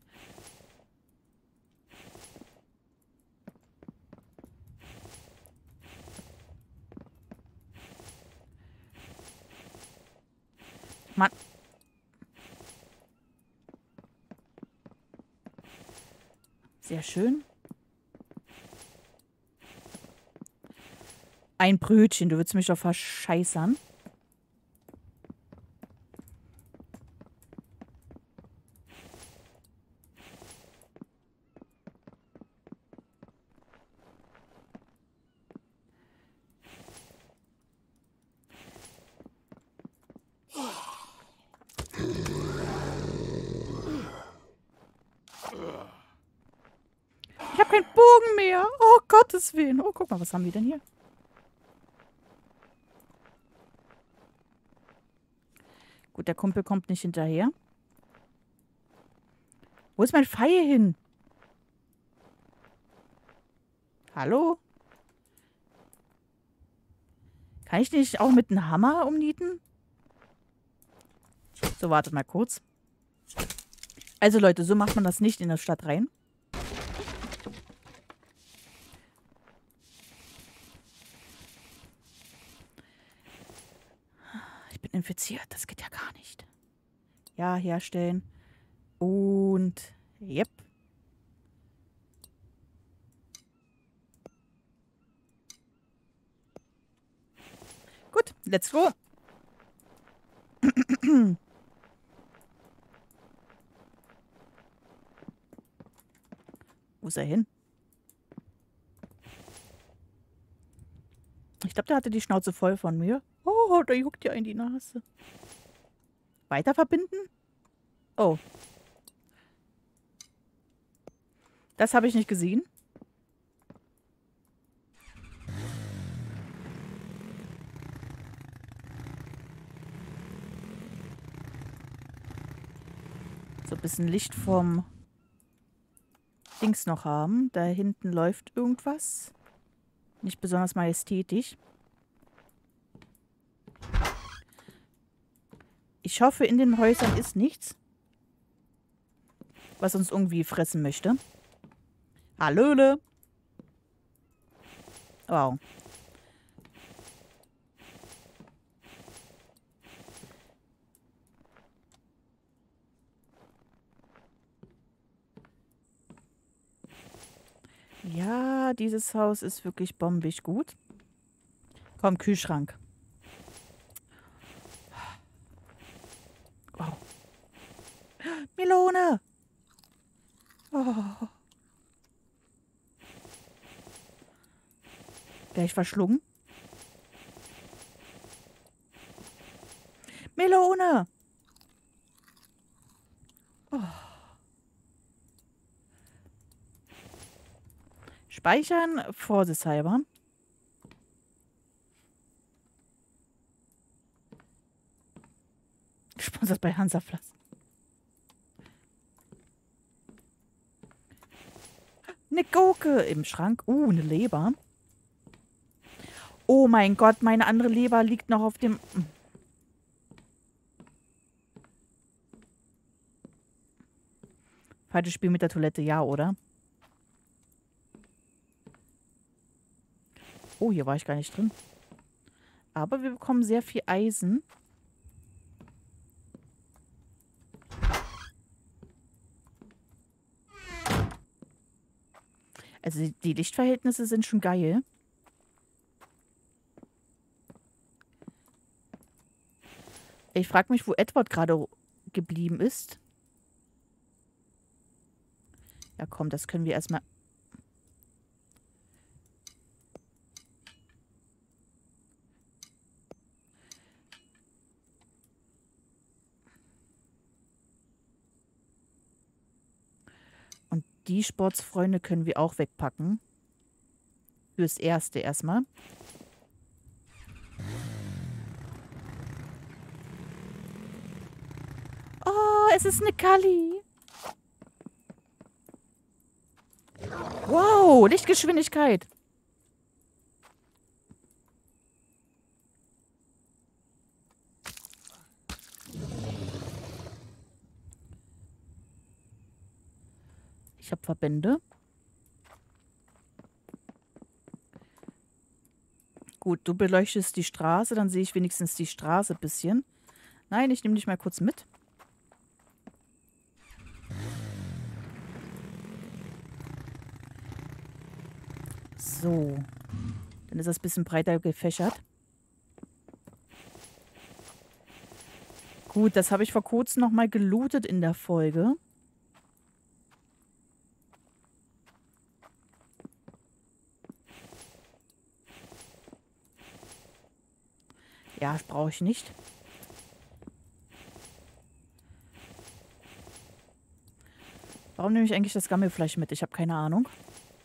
Mann. Sehr schön. Ein Brötchen, du willst mich doch verscheißern. habe keinen Bogen mehr. Oh, Gottes Willen. Oh, guck mal, was haben die denn hier? Gut, der Kumpel kommt nicht hinterher. Wo ist mein Pfeil hin? Hallo? Kann ich nicht auch mit einem Hammer umnieten? So, wartet mal kurz. Also Leute, so macht man das nicht in der Stadt rein. Ich bin infiziert, das geht ja gar nicht. Ja, herstellen. Und, yep. Gut, let's go. Wo ist er hin? Ich glaube, der hatte die Schnauze voll von mir. Oh, da juckt ja in die Nase. Weiter verbinden? Oh. Das habe ich nicht gesehen. So ein bisschen Licht vom Dings noch haben. Da hinten läuft irgendwas. Nicht besonders majestätisch. Ich hoffe, in den Häusern ist nichts, was uns irgendwie fressen möchte. Hallöle. Wow. Ja, dieses Haus ist wirklich bombig gut. Komm, Kühlschrank. Wow. Melone. Oh. Gleich verschlungen. Melone. Oh. Speichern, vorsichtshalber. Sponsert bei Hansaplast. Eine Gurke im Schrank. Uh, eine Leber. Oh mein Gott, meine andere Leber liegt noch auf dem... Falsches Spiel mit der Toilette, ja, oder? Oh, hier war ich gar nicht drin. Aber wir bekommen sehr viel Eisen. Also die, die Lichtverhältnisse sind schon geil. Ich frage mich, wo Edward gerade geblieben ist. Ja komm, das können wir erstmal... Und die Sportsfreunde können wir auch wegpacken. Fürs Erste erstmal. Oh, es ist eine Kalli. Wow, Lichtgeschwindigkeit. Ich habe Verbände. Gut, du beleuchtest die Straße, dann sehe ich wenigstens die Straße ein bisschen. Nein, ich nehme dich mal kurz mit. So. Dann ist das ein bisschen breiter gefächert. Gut, das habe ich vor kurzem nochmal gelootet in der Folge. Ja, das brauche ich nicht. Warum nehme ich eigentlich das Gammelfleisch mit? Ich habe keine Ahnung.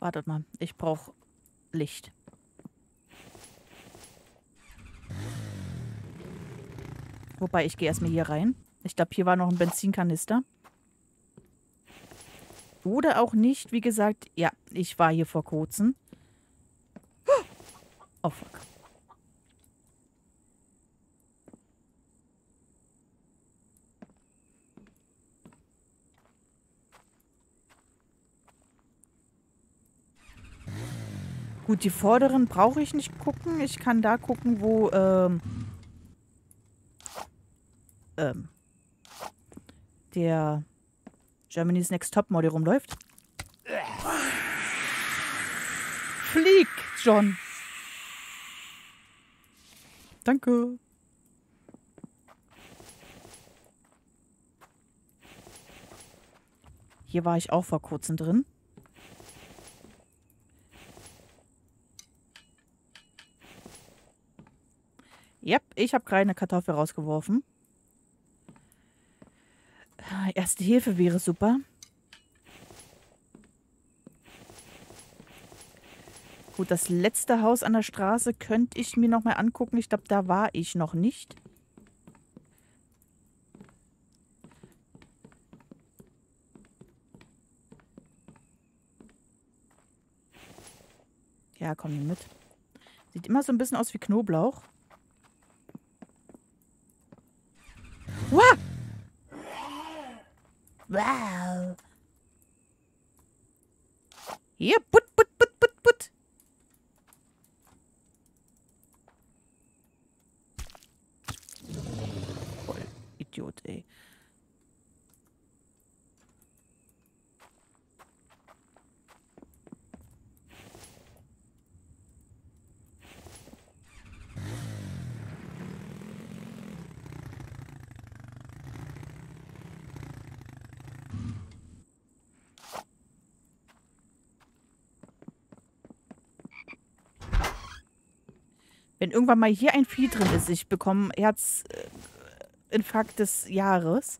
Wartet mal, ich brauche Licht. Wobei, ich gehe erstmal hier rein. Ich glaube, hier war noch ein Benzinkanister. Oder auch nicht, wie gesagt. Ja, ich war hier vor kurzem. Oh, fuck. Gut, die vorderen brauche ich nicht gucken. Ich kann da gucken, wo, ähm, ähm, der Germany's Next Topmodel rumläuft. Flieg, John. Danke. Hier war ich auch vor kurzem drin. Yep, ich habe gerade eine Kartoffel rausgeworfen. Erste Hilfe wäre super. Gut, das letzte Haus an der Straße könnte ich mir noch mal angucken. Ich glaube, da war ich noch nicht. Ja, komm mit. Sieht immer so ein bisschen aus wie Knoblauch. Wow! Wow! Hier, put, put, put, put, put. Voll Idiot, ey. Wenn irgendwann mal hier ein Vieh drin ist, ich bekomme Herzinfarkt des Jahres.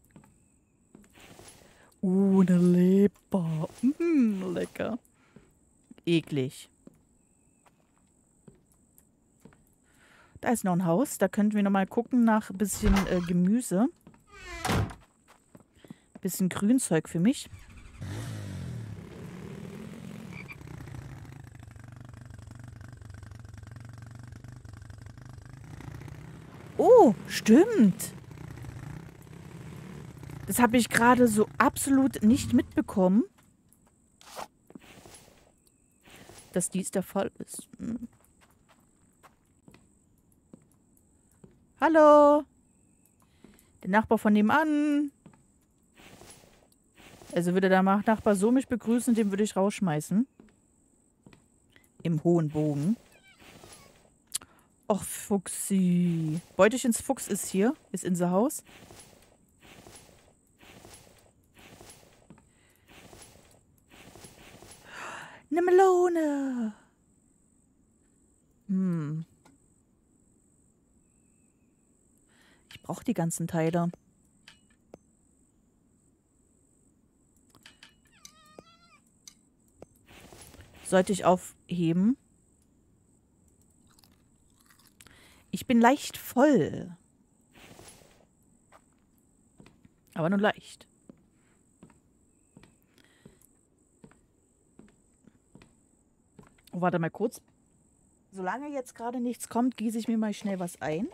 Uh, eine Leber. Mm, lecker. Eklig. Da ist noch ein Haus. Da könnten wir noch mal gucken nach ein bisschen äh, Gemüse. Bisschen Grünzeug für mich. Oh, stimmt. Das habe ich gerade so absolut nicht mitbekommen, dass dies der Fall ist. Hm. Hallo. Der Nachbar von nebenan. Also würde der Nachbar so mich begrüßen, den würde ich rausschmeißen. Im hohen Bogen. Och, Fuchsi. Beutelchens Fuchs ist hier. Ist in the house. Eine Melone. Hm. Ich brauche die ganzen Teile. Sollte ich aufheben? Ich bin leicht voll. Aber nur leicht. Oh, warte mal kurz. Solange jetzt gerade nichts kommt, gieße ich mir mal schnell was ein.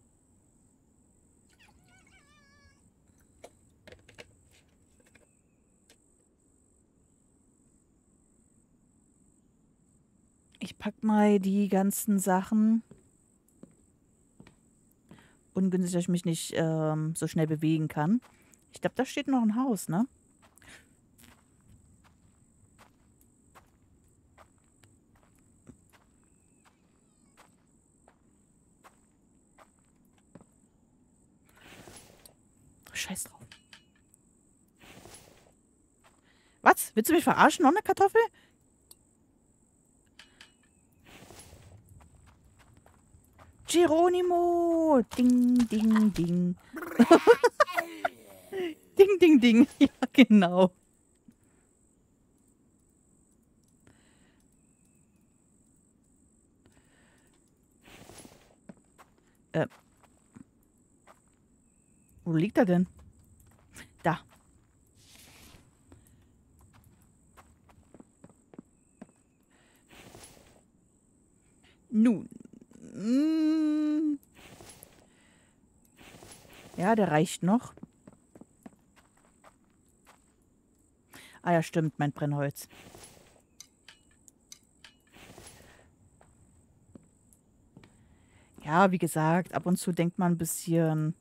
Ich pack mal die ganzen Sachen. Ungünstig, dass ich mich nicht ähm, so schnell bewegen kann. Ich glaube, da steht noch ein Haus, ne? Scheiß drauf. Was? Willst du mich verarschen? Noch eine Kartoffel? Geronimo! Ding, ding, ding. Ding, ding, ding. Ja, genau. Äh. Wo liegt er denn? Da. Nun. Mm. Ja, der reicht noch. Ah ja, stimmt, mein Brennholz. Ja, wie gesagt, ab und zu denkt man ein bisschen...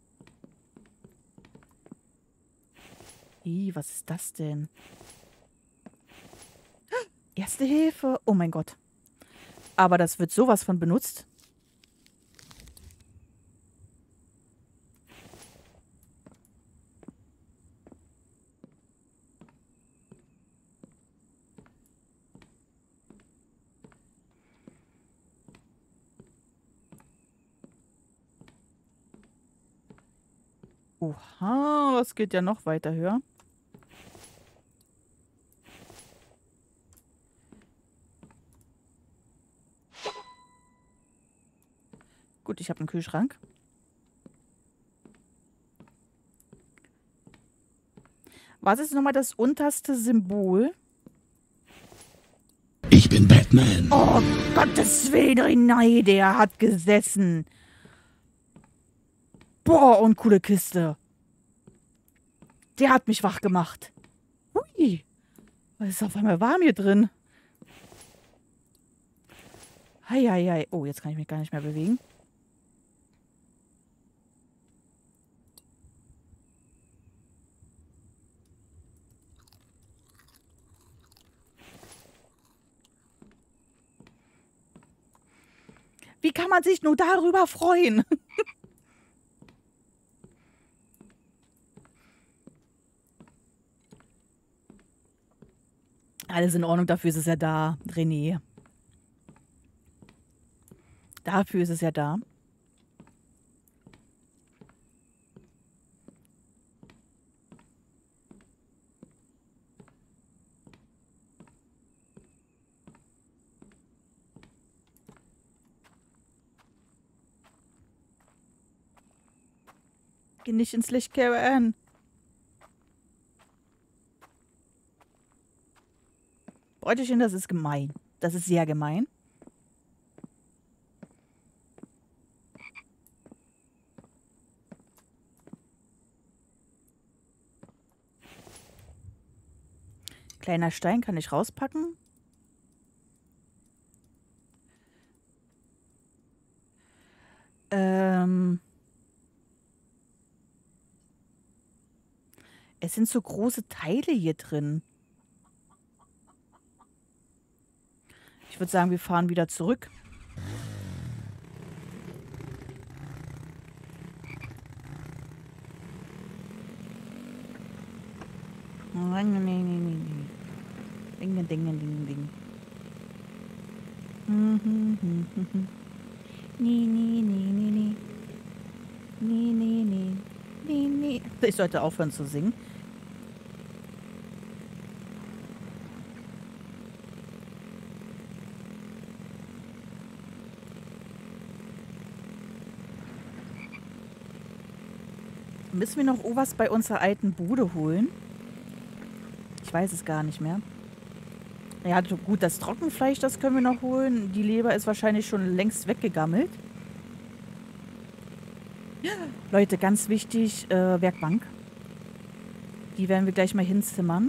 Ih, was ist das denn? Erste Hilfe. Oh mein Gott. Aber das wird sowas von benutzt. Oha, das geht ja noch weiter höher. Gut, ich habe einen Kühlschrank. Was ist nochmal das unterste Symbol? Ich bin Batman. Oh, Gottes Willen, nein, der hat gesessen. Boah, und coole Kiste. Der hat mich wach gemacht. Hui. Was ist auf einmal warm hier drin? Heieiei. Oh, jetzt kann ich mich gar nicht mehr bewegen. Wie kann man sich nur darüber freuen? Alles in Ordnung, dafür ist es ja da, René. Dafür ist es ja da. Geh nicht ins Licht, Karen. Bräuterchen, das ist gemein. Das ist sehr gemein. Kleiner Stein kann ich rauspacken. Ähm... Es sind so große Teile hier drin. Ich würde sagen, wir fahren wieder zurück. Nee, nee, nee, nee, nee. Ding, ding, ding, ding, ding. Hm, hm, hm, hm, hm. Nee, nee, nee, nee, nee. Nee, nee, nee. Nee, nee. Ich sollte aufhören zu singen. Müssen wir noch was bei unserer alten Bude holen? Ich weiß es gar nicht mehr. Ja, gut, das Trockenfleisch, das können wir noch holen. Die Leber ist wahrscheinlich schon längst weggegammelt. Leute, ganz wichtig, äh, Werkbank. Die werden wir gleich mal hinzimmern.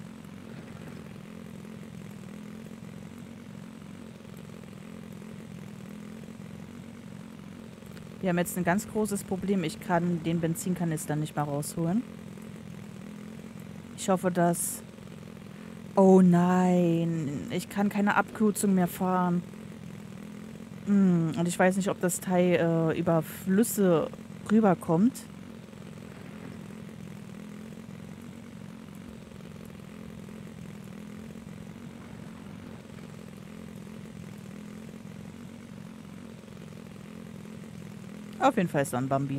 Wir haben jetzt ein ganz großes Problem. Ich kann den Benzinkanister nicht mehr rausholen. Ich hoffe, dass... Oh nein, ich kann keine Abkürzung mehr fahren. Hm, und ich weiß nicht, ob das Teil äh, über Flüsse rüberkommt. Auf jeden Fall ist da ein Bambi.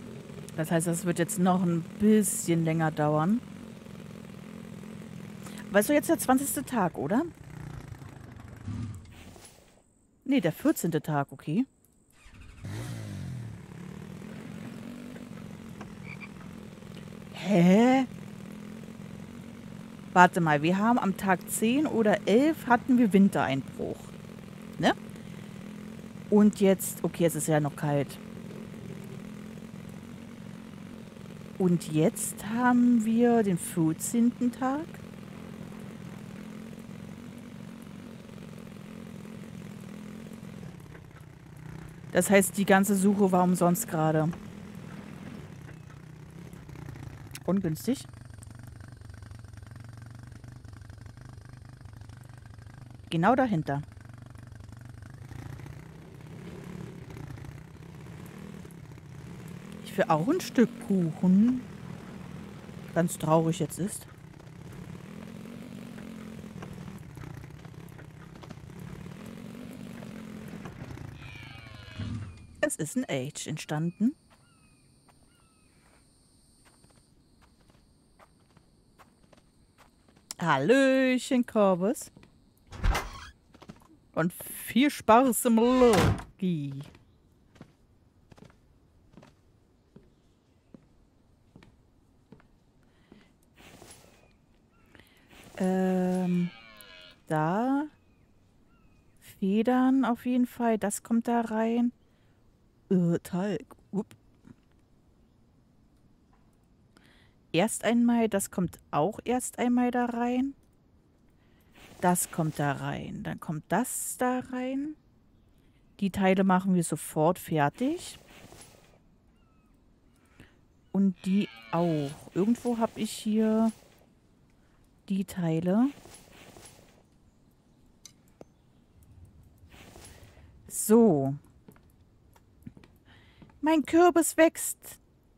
Das heißt, das wird jetzt noch ein bisschen länger dauern. Weißt du, jetzt der zwanzigste Tag, oder? Nee, der vierzehnte Tag, okay. Hä? Warte mal, wir haben am Tag zehn oder elf hatten wir Wintereinbruch. Ne? Und jetzt, okay, es ist ja noch kalt. Und jetzt haben wir den vierzehnten Tag. Das heißt, die ganze Suche war umsonst gerade. Ungünstig. Genau dahinter. Ich will auch ein Stück Kuchen. Ganz traurig jetzt ist. Es ist ein Age entstanden. Hallöchen, Korbes. Und viel Spaß im Logi. Ähm, da. Federn auf jeden Fall. Das kommt da rein. Äh, Talg. Upp. Erst einmal, das kommt auch erst einmal da rein. Das kommt da rein. Dann kommt das da rein. Die Teile machen wir sofort fertig. Und die auch. Irgendwo habe ich hier die Teile. So. Mein Kürbis wächst.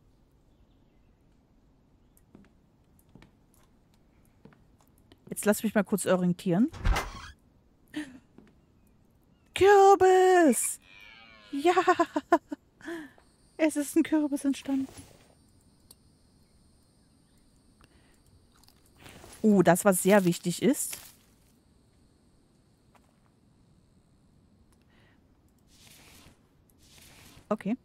Jetzt lass mich mal kurz orientieren. Kürbis! Ja! Es ist ein Kürbis entstanden. Oh, das, was sehr wichtig ist. Okay.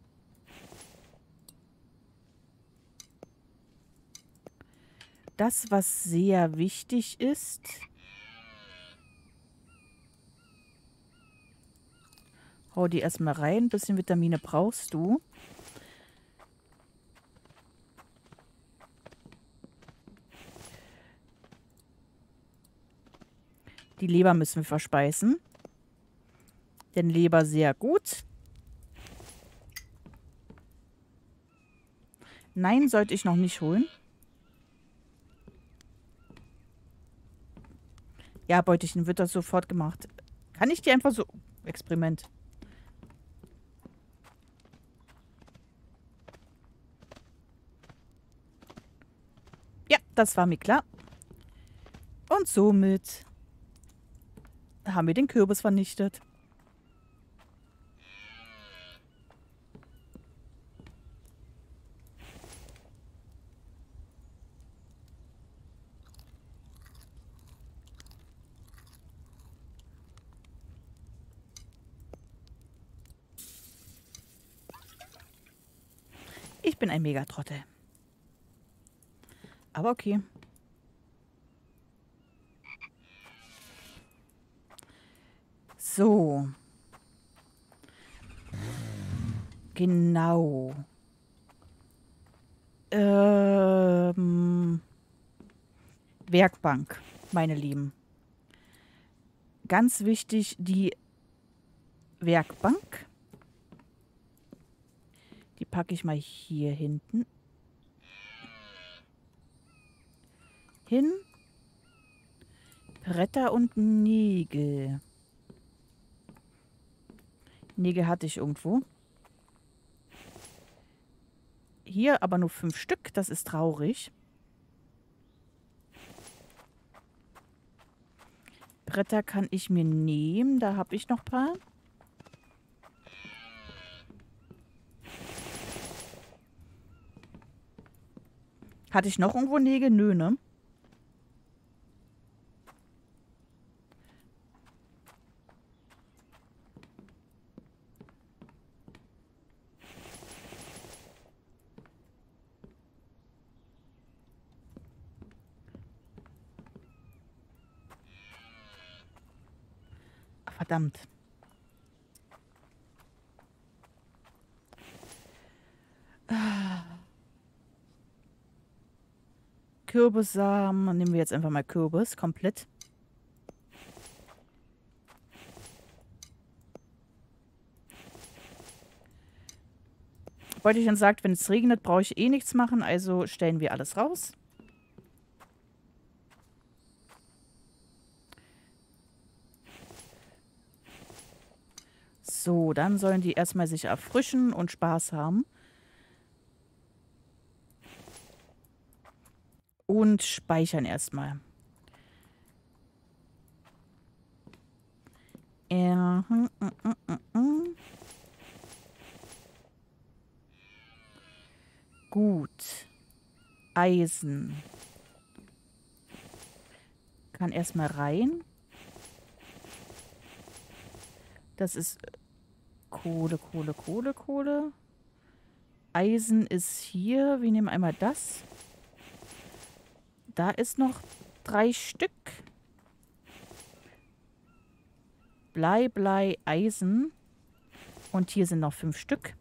Das, was sehr wichtig ist. Hau die erstmal rein. Ein bisschen Vitamine brauchst du. Die Leber müssen wir verspeisen. Denn Leber sehr gut. Nein, sollte ich noch nicht holen. Ja, Beutelchen, wird das sofort gemacht. Kann ich die einfach so... Experiment. Ja, das war mir klar. Und somit haben wir den Kürbis vernichtet. Ich bin ein Megatrottel. Aber okay. So. Genau. Ähm. Werkbank, meine Lieben. Ganz wichtig, die Werkbank. Die packe ich mal hier hinten hin. Bretter und Nägel. Nägel hatte ich irgendwo. Hier aber nur fünf Stück. Das ist traurig. Bretter kann ich mir nehmen. Da habe ich noch ein paar. Hatte ich noch irgendwo Nägel? Nö, ne? Verdammt. Kürbissamen. Nehmen wir jetzt einfach mal Kürbis komplett. Beutelchen sagt, wenn es regnet, brauche ich eh nichts machen, also stellen wir alles raus. So, dann sollen die erstmal sich erfrischen und Spaß haben. Und speichern erstmal. Ja, mm, mm, mm, mm. Gut. Eisen. Kann erstmal rein. Das ist Kohle, Kohle, Kohle, Kohle. Eisen ist hier. Wir nehmen einmal das. Da ist noch drei Stück. Blei, Blei, Eisen. Und hier sind noch fünf Stück.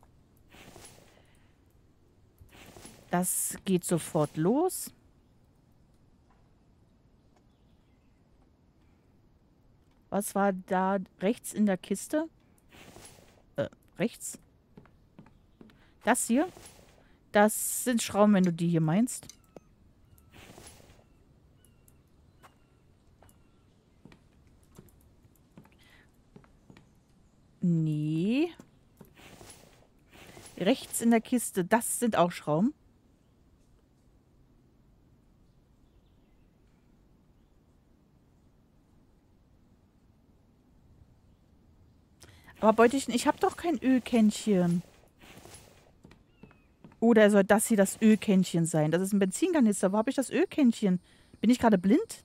Das geht sofort los. Was war da rechts in der Kiste? Äh, rechts? Das hier? Das sind Schrauben, wenn du die hier meinst. Nee. Rechts in der Kiste, das sind auch Schrauben. Aber Beutelchen, ich habe doch kein Ölkännchen. Oder soll das hier das Ölkännchen sein? Das ist ein Benzinkanister. Wo habe ich das Ölkännchen? Bin ich gerade blind?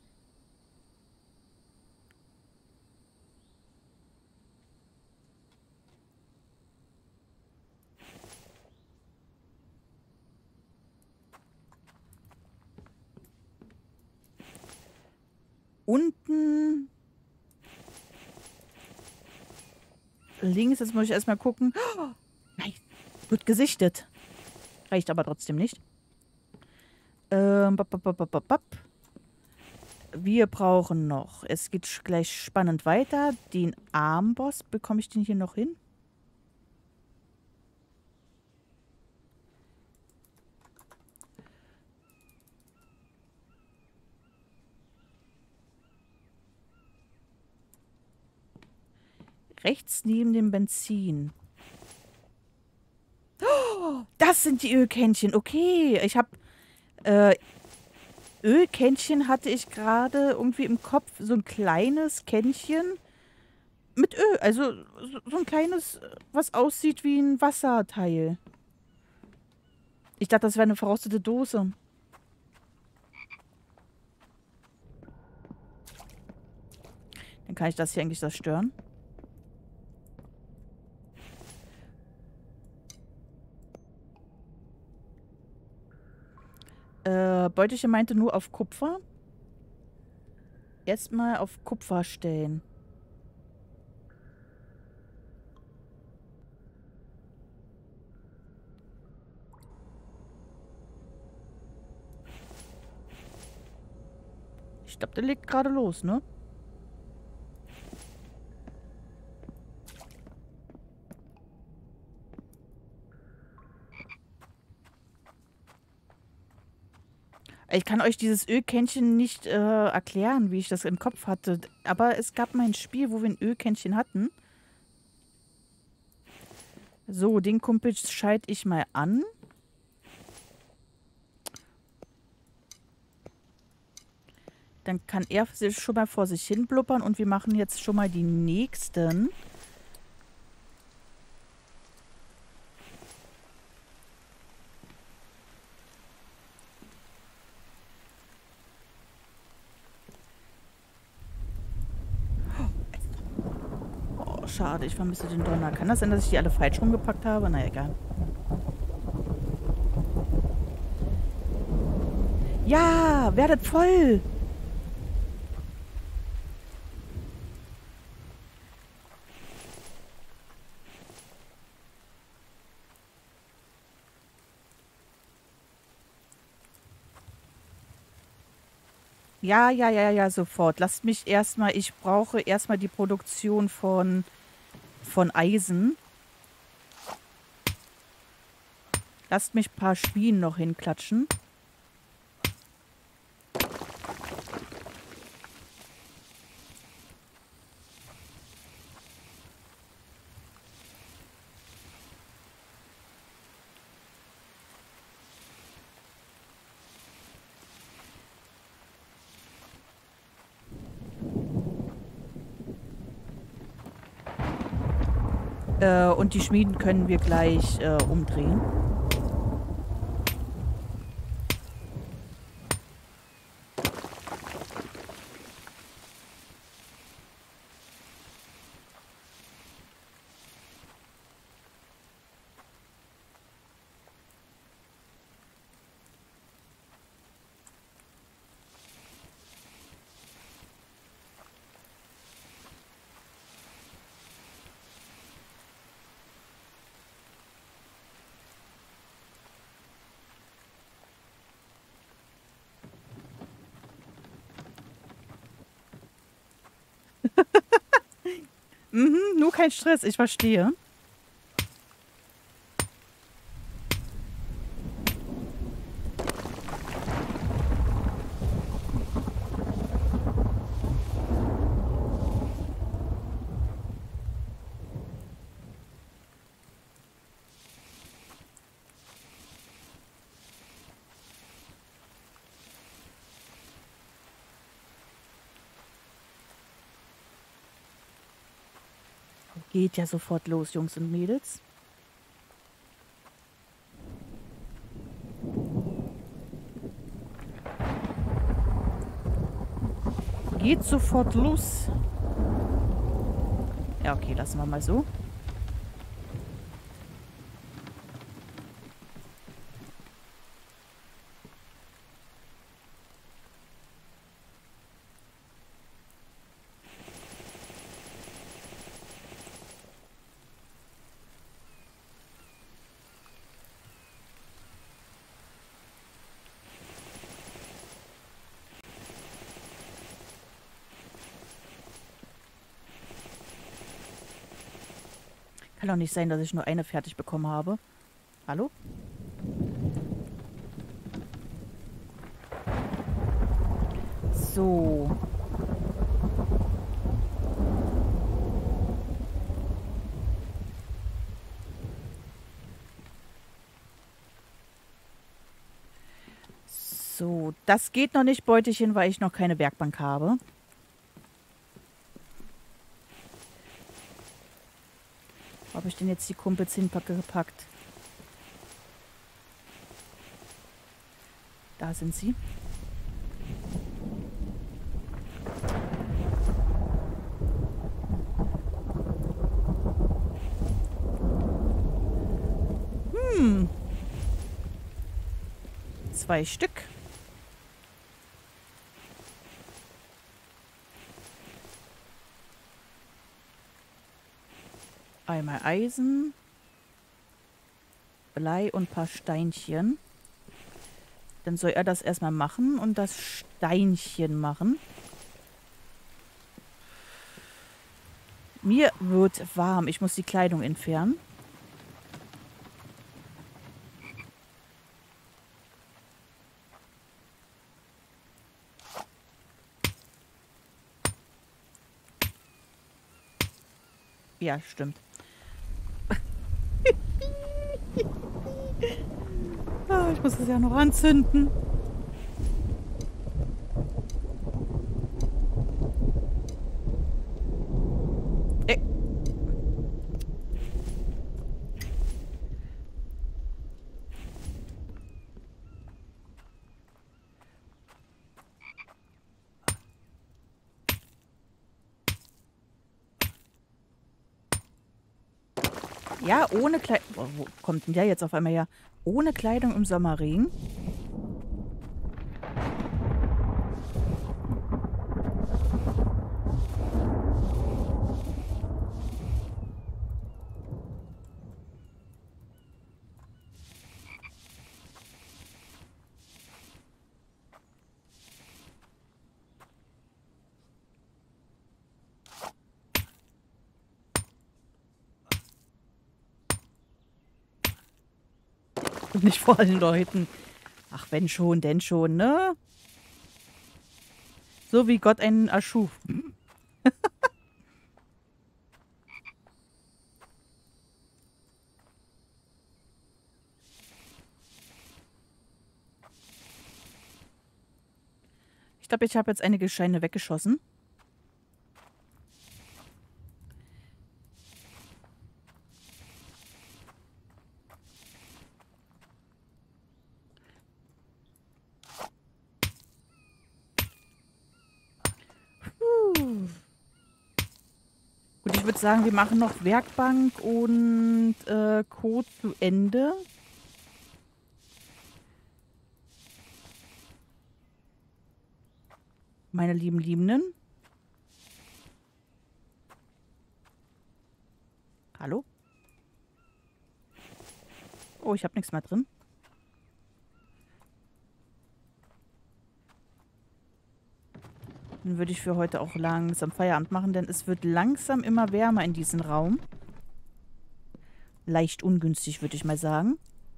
Unten. Links, jetzt muss ich erstmal gucken. Oh, nein, wird gesichtet. Reicht aber trotzdem nicht. Ähm, bap, bap, bap, bap, bap. Wir brauchen noch. Es geht gleich spannend weiter. Den Armboss. Bekomme ich den hier noch hin? Rechts neben dem Benzin. Oh, das sind die Ölkännchen. Okay, ich habe äh, Ölkännchen hatte ich gerade irgendwie im Kopf. So ein kleines Kännchen mit Öl. Also so, so ein kleines, was aussieht wie ein Wasserteil. Ich dachte, das wäre eine verrostete Dose. Dann kann ich das hier eigentlich zerstören. Äh, Beutelchen meinte nur auf Kupfer. Erstmal auf Kupfer stellen. Ich glaube, der legt gerade los, ne? Ich kann euch dieses Ölkännchen nicht äh, erklären, wie ich das im Kopf hatte. Aber es gab mal ein Spiel, wo wir ein Ölkännchen hatten. So, den Kumpel schalte ich mal an. Dann kann er schon mal vor sich hin blubbern. Und wir machen jetzt schon mal die nächsten. Schade, ich vermisse den Donner. Kann das sein, dass ich die alle falsch rumgepackt habe? Na egal. Ja, werdet voll! Ja, ja, ja, ja, sofort. Lasst mich erstmal, ich brauche erstmal die Produktion von, von Eisen. Lasst mich ein paar Schmieden noch hinklatschen. Äh, und die Schmieden können wir gleich äh, umdrehen. Mhm, nur kein Stress, ich verstehe. Geht ja sofort los, Jungs und Mädels. Geht sofort los. Ja, okay, lassen wir mal so. Kann doch nicht sein, dass ich nur eine fertig bekommen habe. Hallo? So. So, das geht noch nicht, Beutelchen, weil ich noch keine Werkbank habe. Wo habe ich denn jetzt die Kumpels hingepackt? Da sind sie. Hm. Zwei Stück. Einmal Eisen, Blei und ein paar Steinchen. Dann soll er das erstmal machen und das Steinchen machen. Mir wird warm. Ich muss die Kleidung entfernen. Ja, stimmt. Ah, ich muss das ja noch anzünden. Äh. Ja, ohne Kleidung. Wo kommt denn der jetzt auf einmal her? Ohne Kleidung im Sommerregen? Und nicht vor allen Leuten. Ach, wenn schon, denn schon, ne? So wie Gott einen erschuf. Ich glaube, ich habe jetzt einige Scheine weggeschossen. Gut, ich würde sagen, wir machen noch Werkbank und äh, Code zu Ende. Meine lieben Liebenden. Hallo? Oh, ich habe nichts mehr drin. Dann würde ich für heute auch langsam Feierabend machen, denn es wird langsam immer wärmer in diesem Raum. Leicht ungünstig, würde ich mal sagen.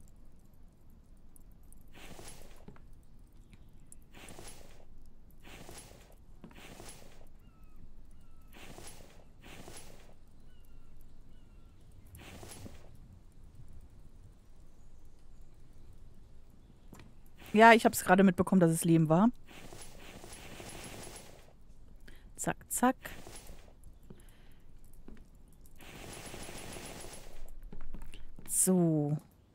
Ja, ich habe es gerade mitbekommen, dass es Lehm war. Zack, zack. So.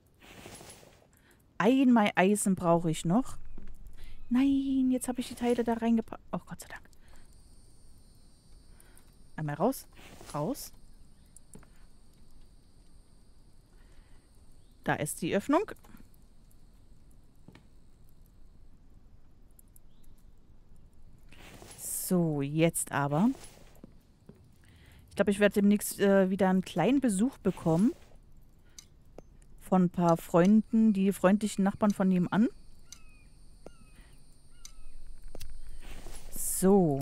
Einmal Eisen brauche ich noch. Nein, jetzt habe ich die Teile da reingepackt. Oh, Gott sei Dank. Einmal raus. Raus. Da ist die Öffnung. So, jetzt aber. Ich glaube, ich werde demnächst äh, wieder einen kleinen Besuch bekommen. Von ein paar Freunden, die freundlichen Nachbarn von nebenan. So.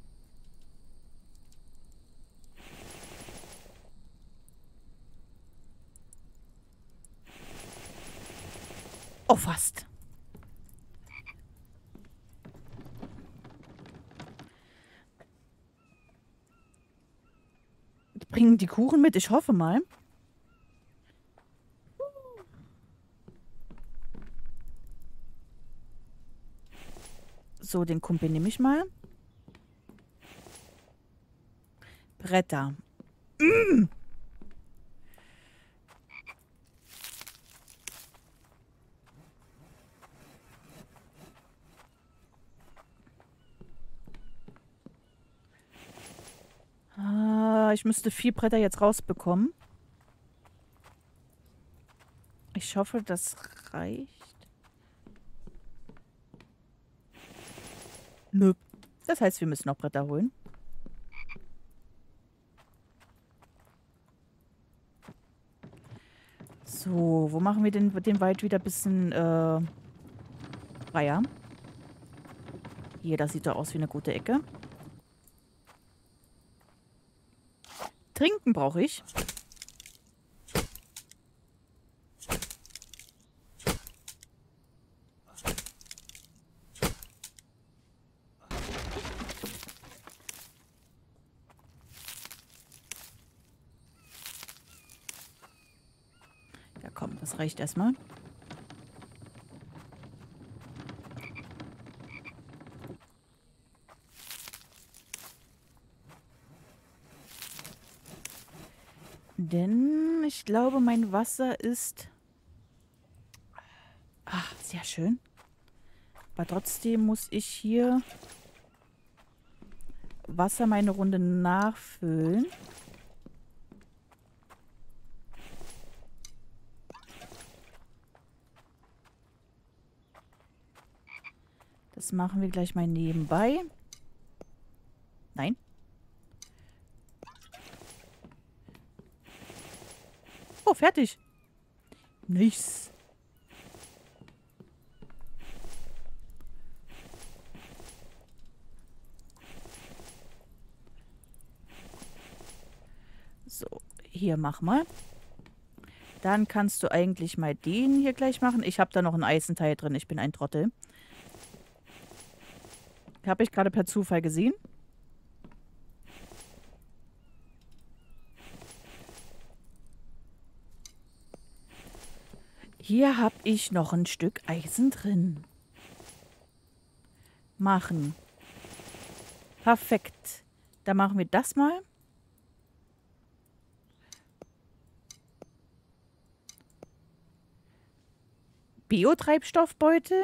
Oh, fast. Bringen die Kuchen mit? Ich hoffe mal. So, den Kumpel nehme ich mal. Bretter. Mm. Ah, ich müsste vier Bretter jetzt rausbekommen. Ich hoffe, das reicht. Nö. Das heißt, wir müssen noch Bretter holen. So, wo machen wir den, den Wald wieder ein bisschen äh, freier? Hier, das sieht doch aus wie eine gute Ecke. Trinken brauche ich. Ja, komm, das reicht erstmal. Denn ich glaube, mein Wasser ist... Ach, sehr schön. Aber trotzdem muss ich hier Wasser meine Runde nachfüllen. Das machen wir gleich mal nebenbei. Nein. Oh, fertig. Nice. So, hier mach mal. Dann kannst du eigentlich mal den hier gleich machen. Ich habe da noch ein Eisenteil drin. Ich bin ein Trottel. Habe ich gerade per Zufall gesehen. Hier habe ich noch ein Stück Eisen drin. Machen. Perfekt. Dann machen wir das mal. Biotreibstoffbeutel.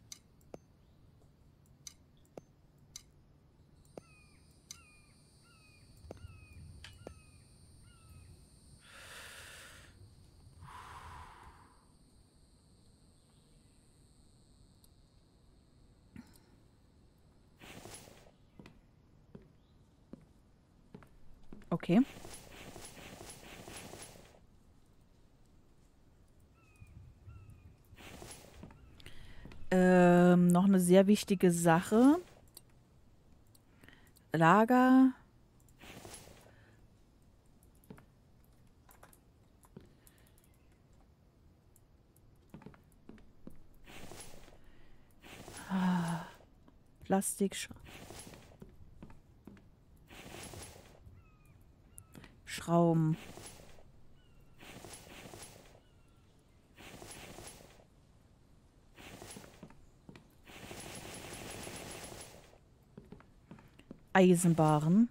Okay. Ähm, noch eine sehr wichtige Sache. Lager. Ah, Plastik. Schrauben. Eisenbaren.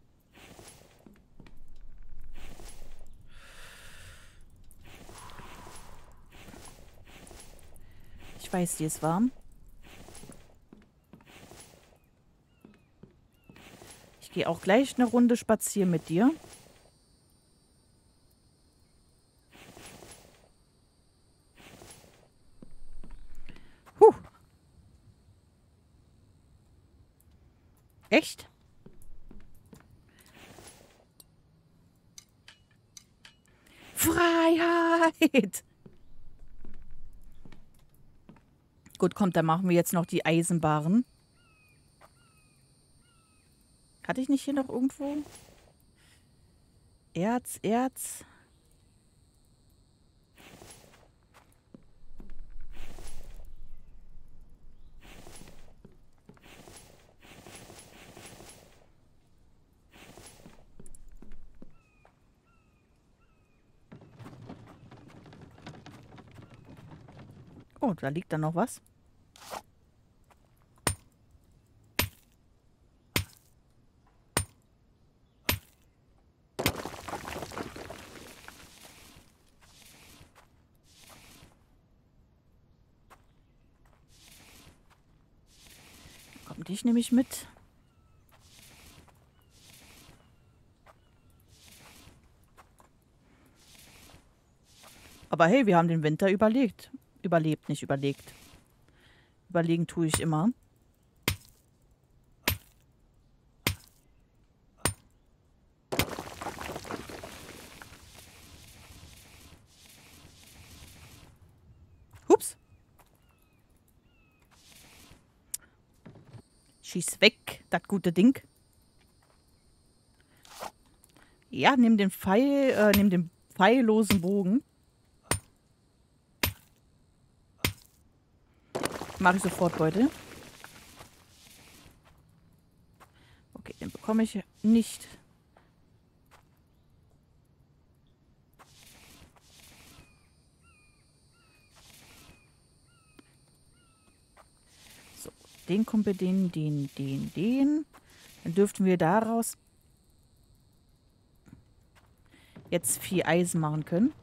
Ich weiß, die ist warm. Ich gehe auch gleich eine Runde spazieren mit dir. Huh. Echt? Freiheit! Gut, kommt, dann machen wir jetzt noch die Eisenbaren. Hatte ich nicht hier noch irgendwo? Erz, Erz. Oh, da liegt dann noch was. Komm, dich nehme ich mit. Aber hey, wir haben den Winter überlegt. Überlebt, nicht überlegt. Überlegen tue ich immer. Hups. Schieß weg, das gute Ding. Ja, nimm den Pfeil, äh, nimm den pfeillosen Bogen. Mache ich sofort Beutel. Okay, den bekomme ich nicht. So, den Kumpel, den, den, den, den. Dann dürften wir daraus jetzt viel Eisen machen können.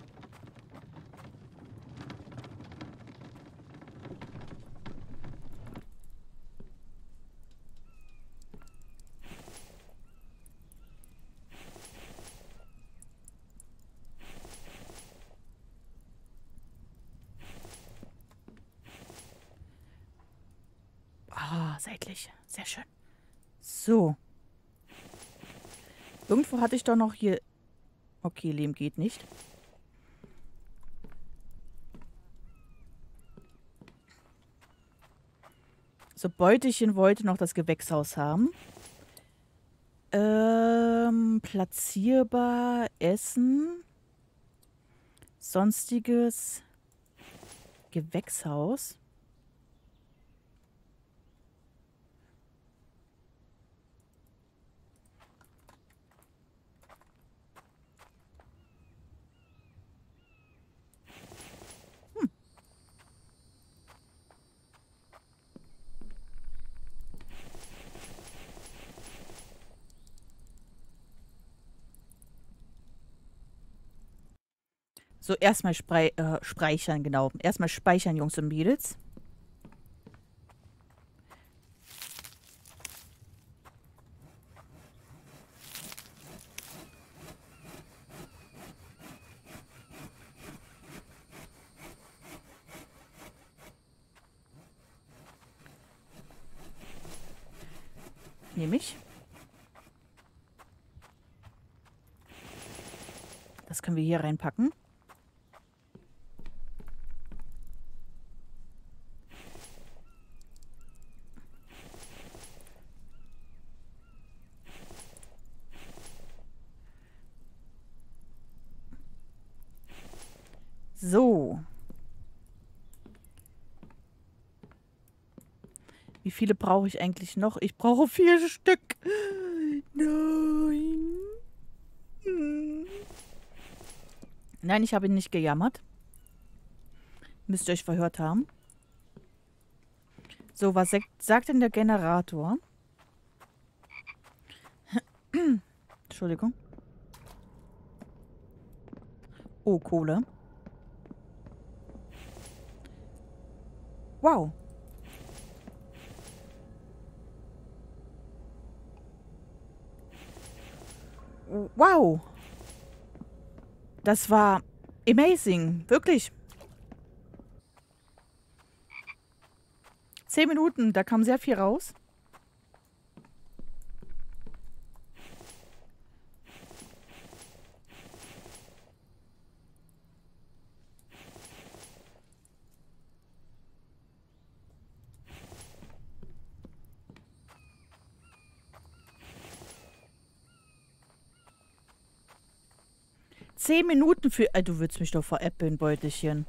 Ah, seitlich. Sehr schön. So. Irgendwo hatte ich doch noch hier... Okay, Lehm geht nicht. So, Beutelchen wollte noch das Gewächshaus haben. Ähm, platzierbar, Essen. Sonstiges Gewächshaus. So, erstmal sprei äh, speichern, genau. Erstmal speichern, Jungs und Mädels. Nehme ich. Das können wir hier reinpacken. So. Wie viele brauche ich eigentlich noch? Ich brauche vier Stück. Nein. Hm. Nein, ich habe ihn nicht gejammert. Müsst ihr euch verhört haben. So, was sagt denn der Generator? Entschuldigung. Oh, Kohle. Wow. Wow. Das war amazing. Wirklich. Zehn Minuten, da kam sehr viel raus. Zehn Minuten für... Äh, du willst mich doch veräppeln, Beutelchen.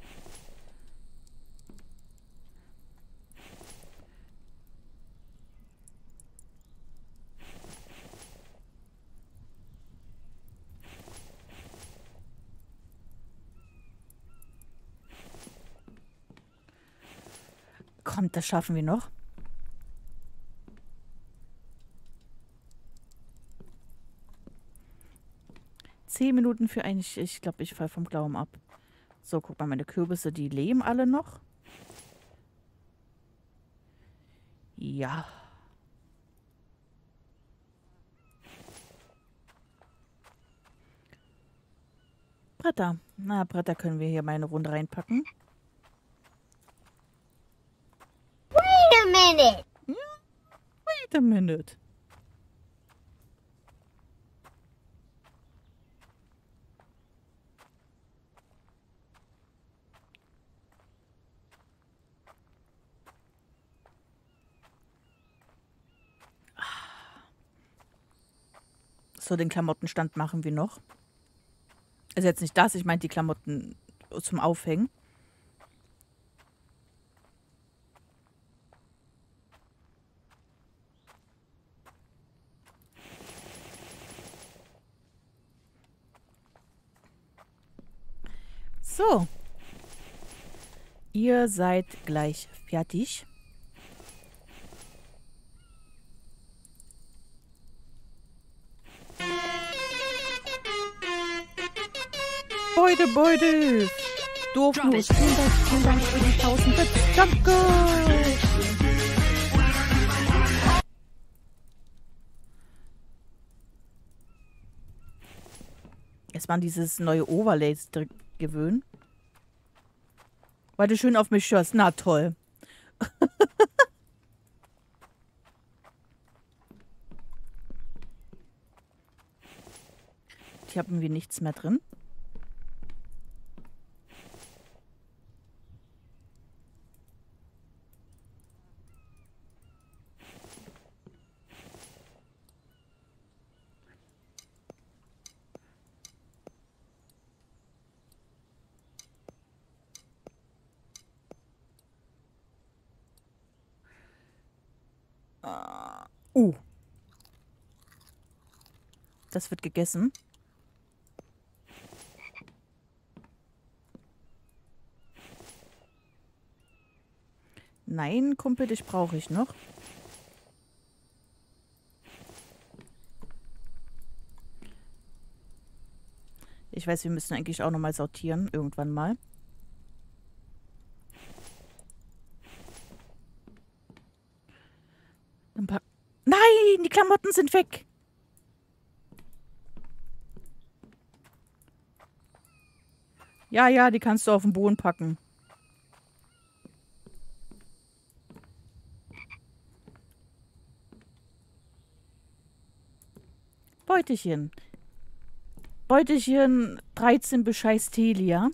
Kommt, das schaffen wir noch. Zehn Minuten für eigentlich... Ich glaube, ich falle vom Glauben ab. So, guck mal, meine Kürbisse, die leben alle noch. Ja. Bretter. Na, Bretter können wir hier mal eine Runde reinpacken. Wait a minute. Wait a minute. So, den Klamottenstand machen wir noch. Ist jetzt nicht das, ich meine die Klamotten zum Aufhängen. So. Ihr seid gleich fertig. Beute, Beute! Dorflos, vielen Dank, vielen Dank für die tausend Bits. Danke! Jetzt mal dieses neue Overlay gewöhnen. Weil du schön auf mich schaust. Na toll. Hier haben wir nichts mehr drin. Uh. Das wird gegessen. Nein, Kumpel, dich brauche ich noch. Ich weiß, wir müssen eigentlich auch nochmal sortieren. Irgendwann mal. Ein paar... Nein, die Klamotten sind weg. Ja, ja, die kannst du auf den Boden packen. Beutelchen. Beutelchen dreizehn bescheiß Telia.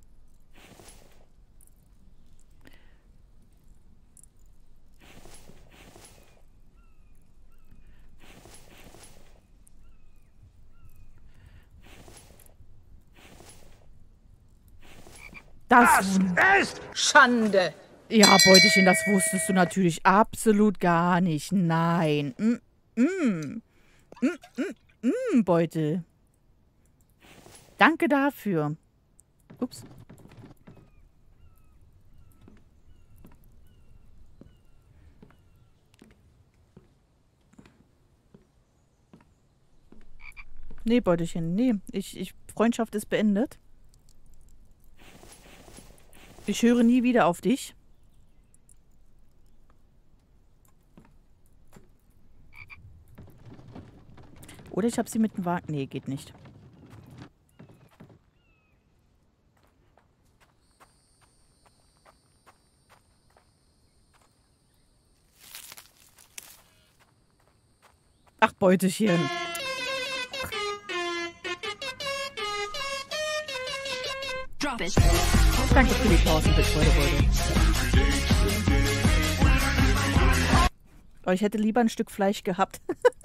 Das, Das ist Schande. ja, Beutelchen, das wusstest du natürlich absolut gar nicht. Nein. Mm, mm. Mm, mm, mm, Beutel. Danke dafür. Ups. Nee, Beutelchen, nee. Ich, ich, Freundschaft ist beendet. Ich höre nie wieder auf dich. Oder ich habe sie mit dem Wagen... Nee, geht nicht. Ach, Beutelchen. Drop it. Danke für die tausend Bit, Leute, Leute. Oh, ich hätte lieber ein Stück Fleisch gehabt.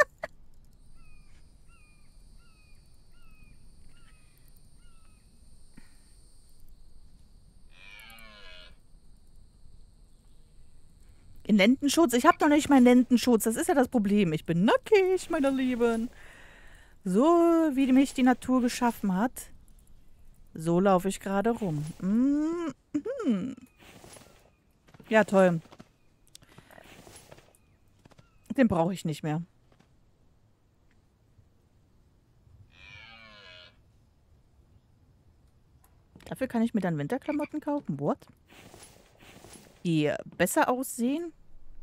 In Lendenschutz? Ich habe noch nicht meinen Lendenschutz. Das ist ja das Problem. Ich bin nackig, meine Lieben. So, wie mich die Natur geschaffen hat, so laufe ich gerade rum. Mm-hmm. Ja, toll. Den brauche ich nicht mehr. Dafür kann ich mir dann Winterklamotten kaufen. What? Die besser aussehen.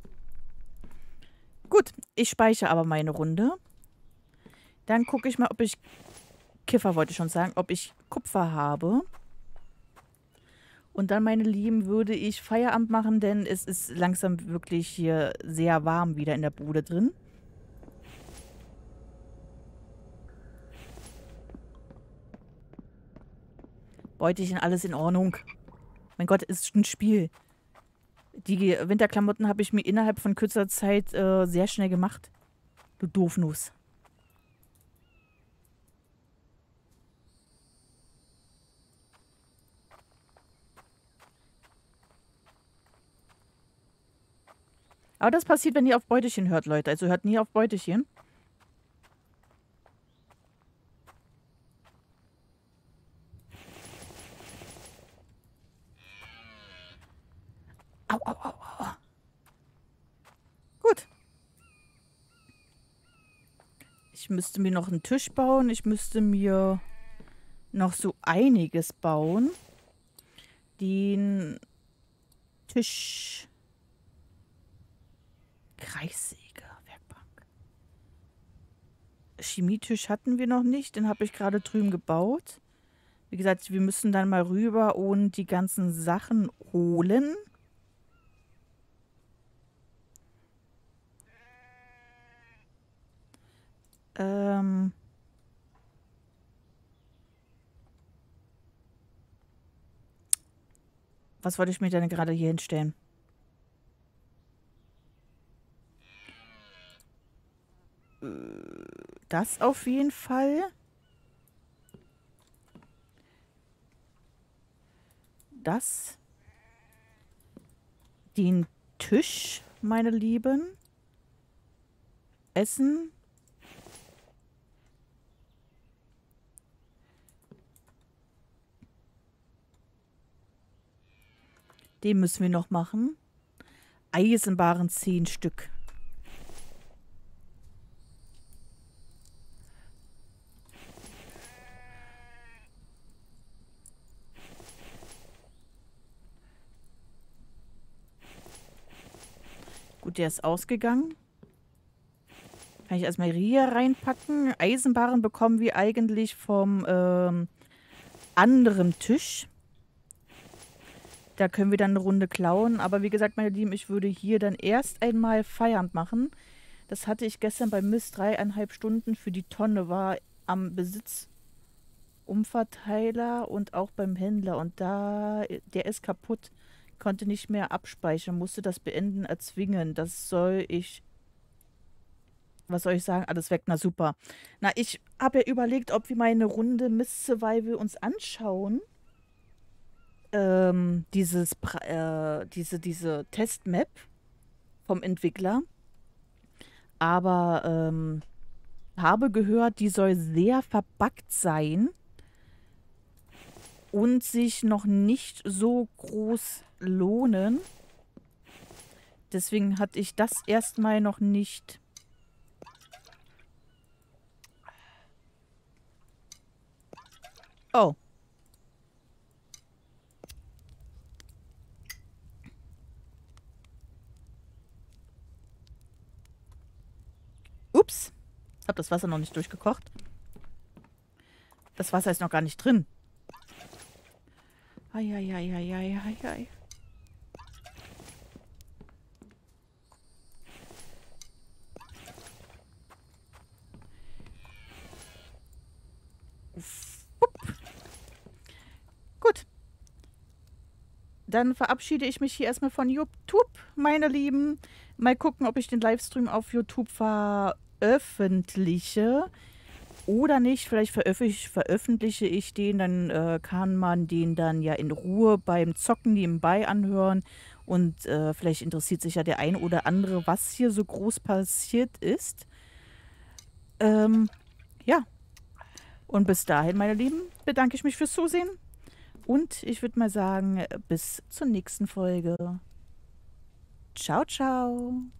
Gut, ich speichere aber meine Runde. Dann gucke ich mal, ob ich... Kiffer wollte ich schon sagen, ob ich Kupfer habe. Und dann, meine Lieben, würde ich Feierabend machen, denn es ist langsam wirklich hier sehr warm wieder in der Bude drin. Beutelchen, alles in Ordnung. Mein Gott, es ist ein Spiel. Die Winterklamotten habe ich mir innerhalb von kürzer Zeit äh, sehr schnell gemacht. Du Doofnuss. Aber das passiert, wenn ihr auf Beutelchen hört, Leute. Also hört nie auf Beutelchen. Au, au, au, au. Gut. Ich müsste mir noch einen Tisch bauen. Ich müsste mir noch so einiges bauen. Den Tisch... Kreissäge, Werkbank. Chemietisch hatten wir noch nicht. Den habe ich gerade drüben gebaut. Wie gesagt, wir müssen dann mal rüber und die ganzen Sachen holen. Ähm... Was wollte ich mir denn gerade hier hinstellen? Das auf jeden Fall. Das. Den Tisch, meine Lieben. Essen. Den müssen wir noch machen. Eisenbaren zehn Stück. Gut, der ist ausgegangen. Kann ich erstmal hier reinpacken. Eisenbaren bekommen wir eigentlich vom ähm, anderen Tisch. Da können wir dann eine Runde klauen. Aber wie gesagt, meine Lieben, ich würde hier dann erst einmal Feierabend machen. Das hatte ich gestern beim Mist dreieinhalb Stunden für die Tonne. War am Besitzumverteiler und auch beim Händler. Und da, der ist kaputt. Konnte nicht mehr abspeichern. Musste das Beenden erzwingen. Das soll ich... Was soll ich sagen? Alles weg. Na super. Na, ich habe ja überlegt, ob wir mal eine Runde Mist Survival uns anschauen. Ähm, dieses, äh, diese, diese Testmap vom Entwickler. Aber ähm, habe gehört, die soll sehr verbuggt sein und sich noch nicht so groß lohnen. Deswegen hatte ich das erstmal noch nicht. Oh. Ups. Hab das Wasser noch nicht durchgekocht. Das Wasser ist noch gar nicht drin. Eieieiei. Gut. Dann verabschiede ich mich hier erstmal von YouTube, meine Lieben. Mal gucken, ob ich den Livestream auf YouTube veröffentliche oder nicht. Vielleicht veröffentlich, veröffentliche ich den, dann äh, kann man den dann ja in Ruhe beim Zocken nebenbei anhören. Und äh, vielleicht interessiert sich ja der ein oder andere, was hier so groß passiert ist. Ähm, ja. Und bis dahin, meine Lieben, bedanke ich mich fürs Zusehen. Und ich würde mal sagen, bis zur nächsten Folge. Ciao, ciao.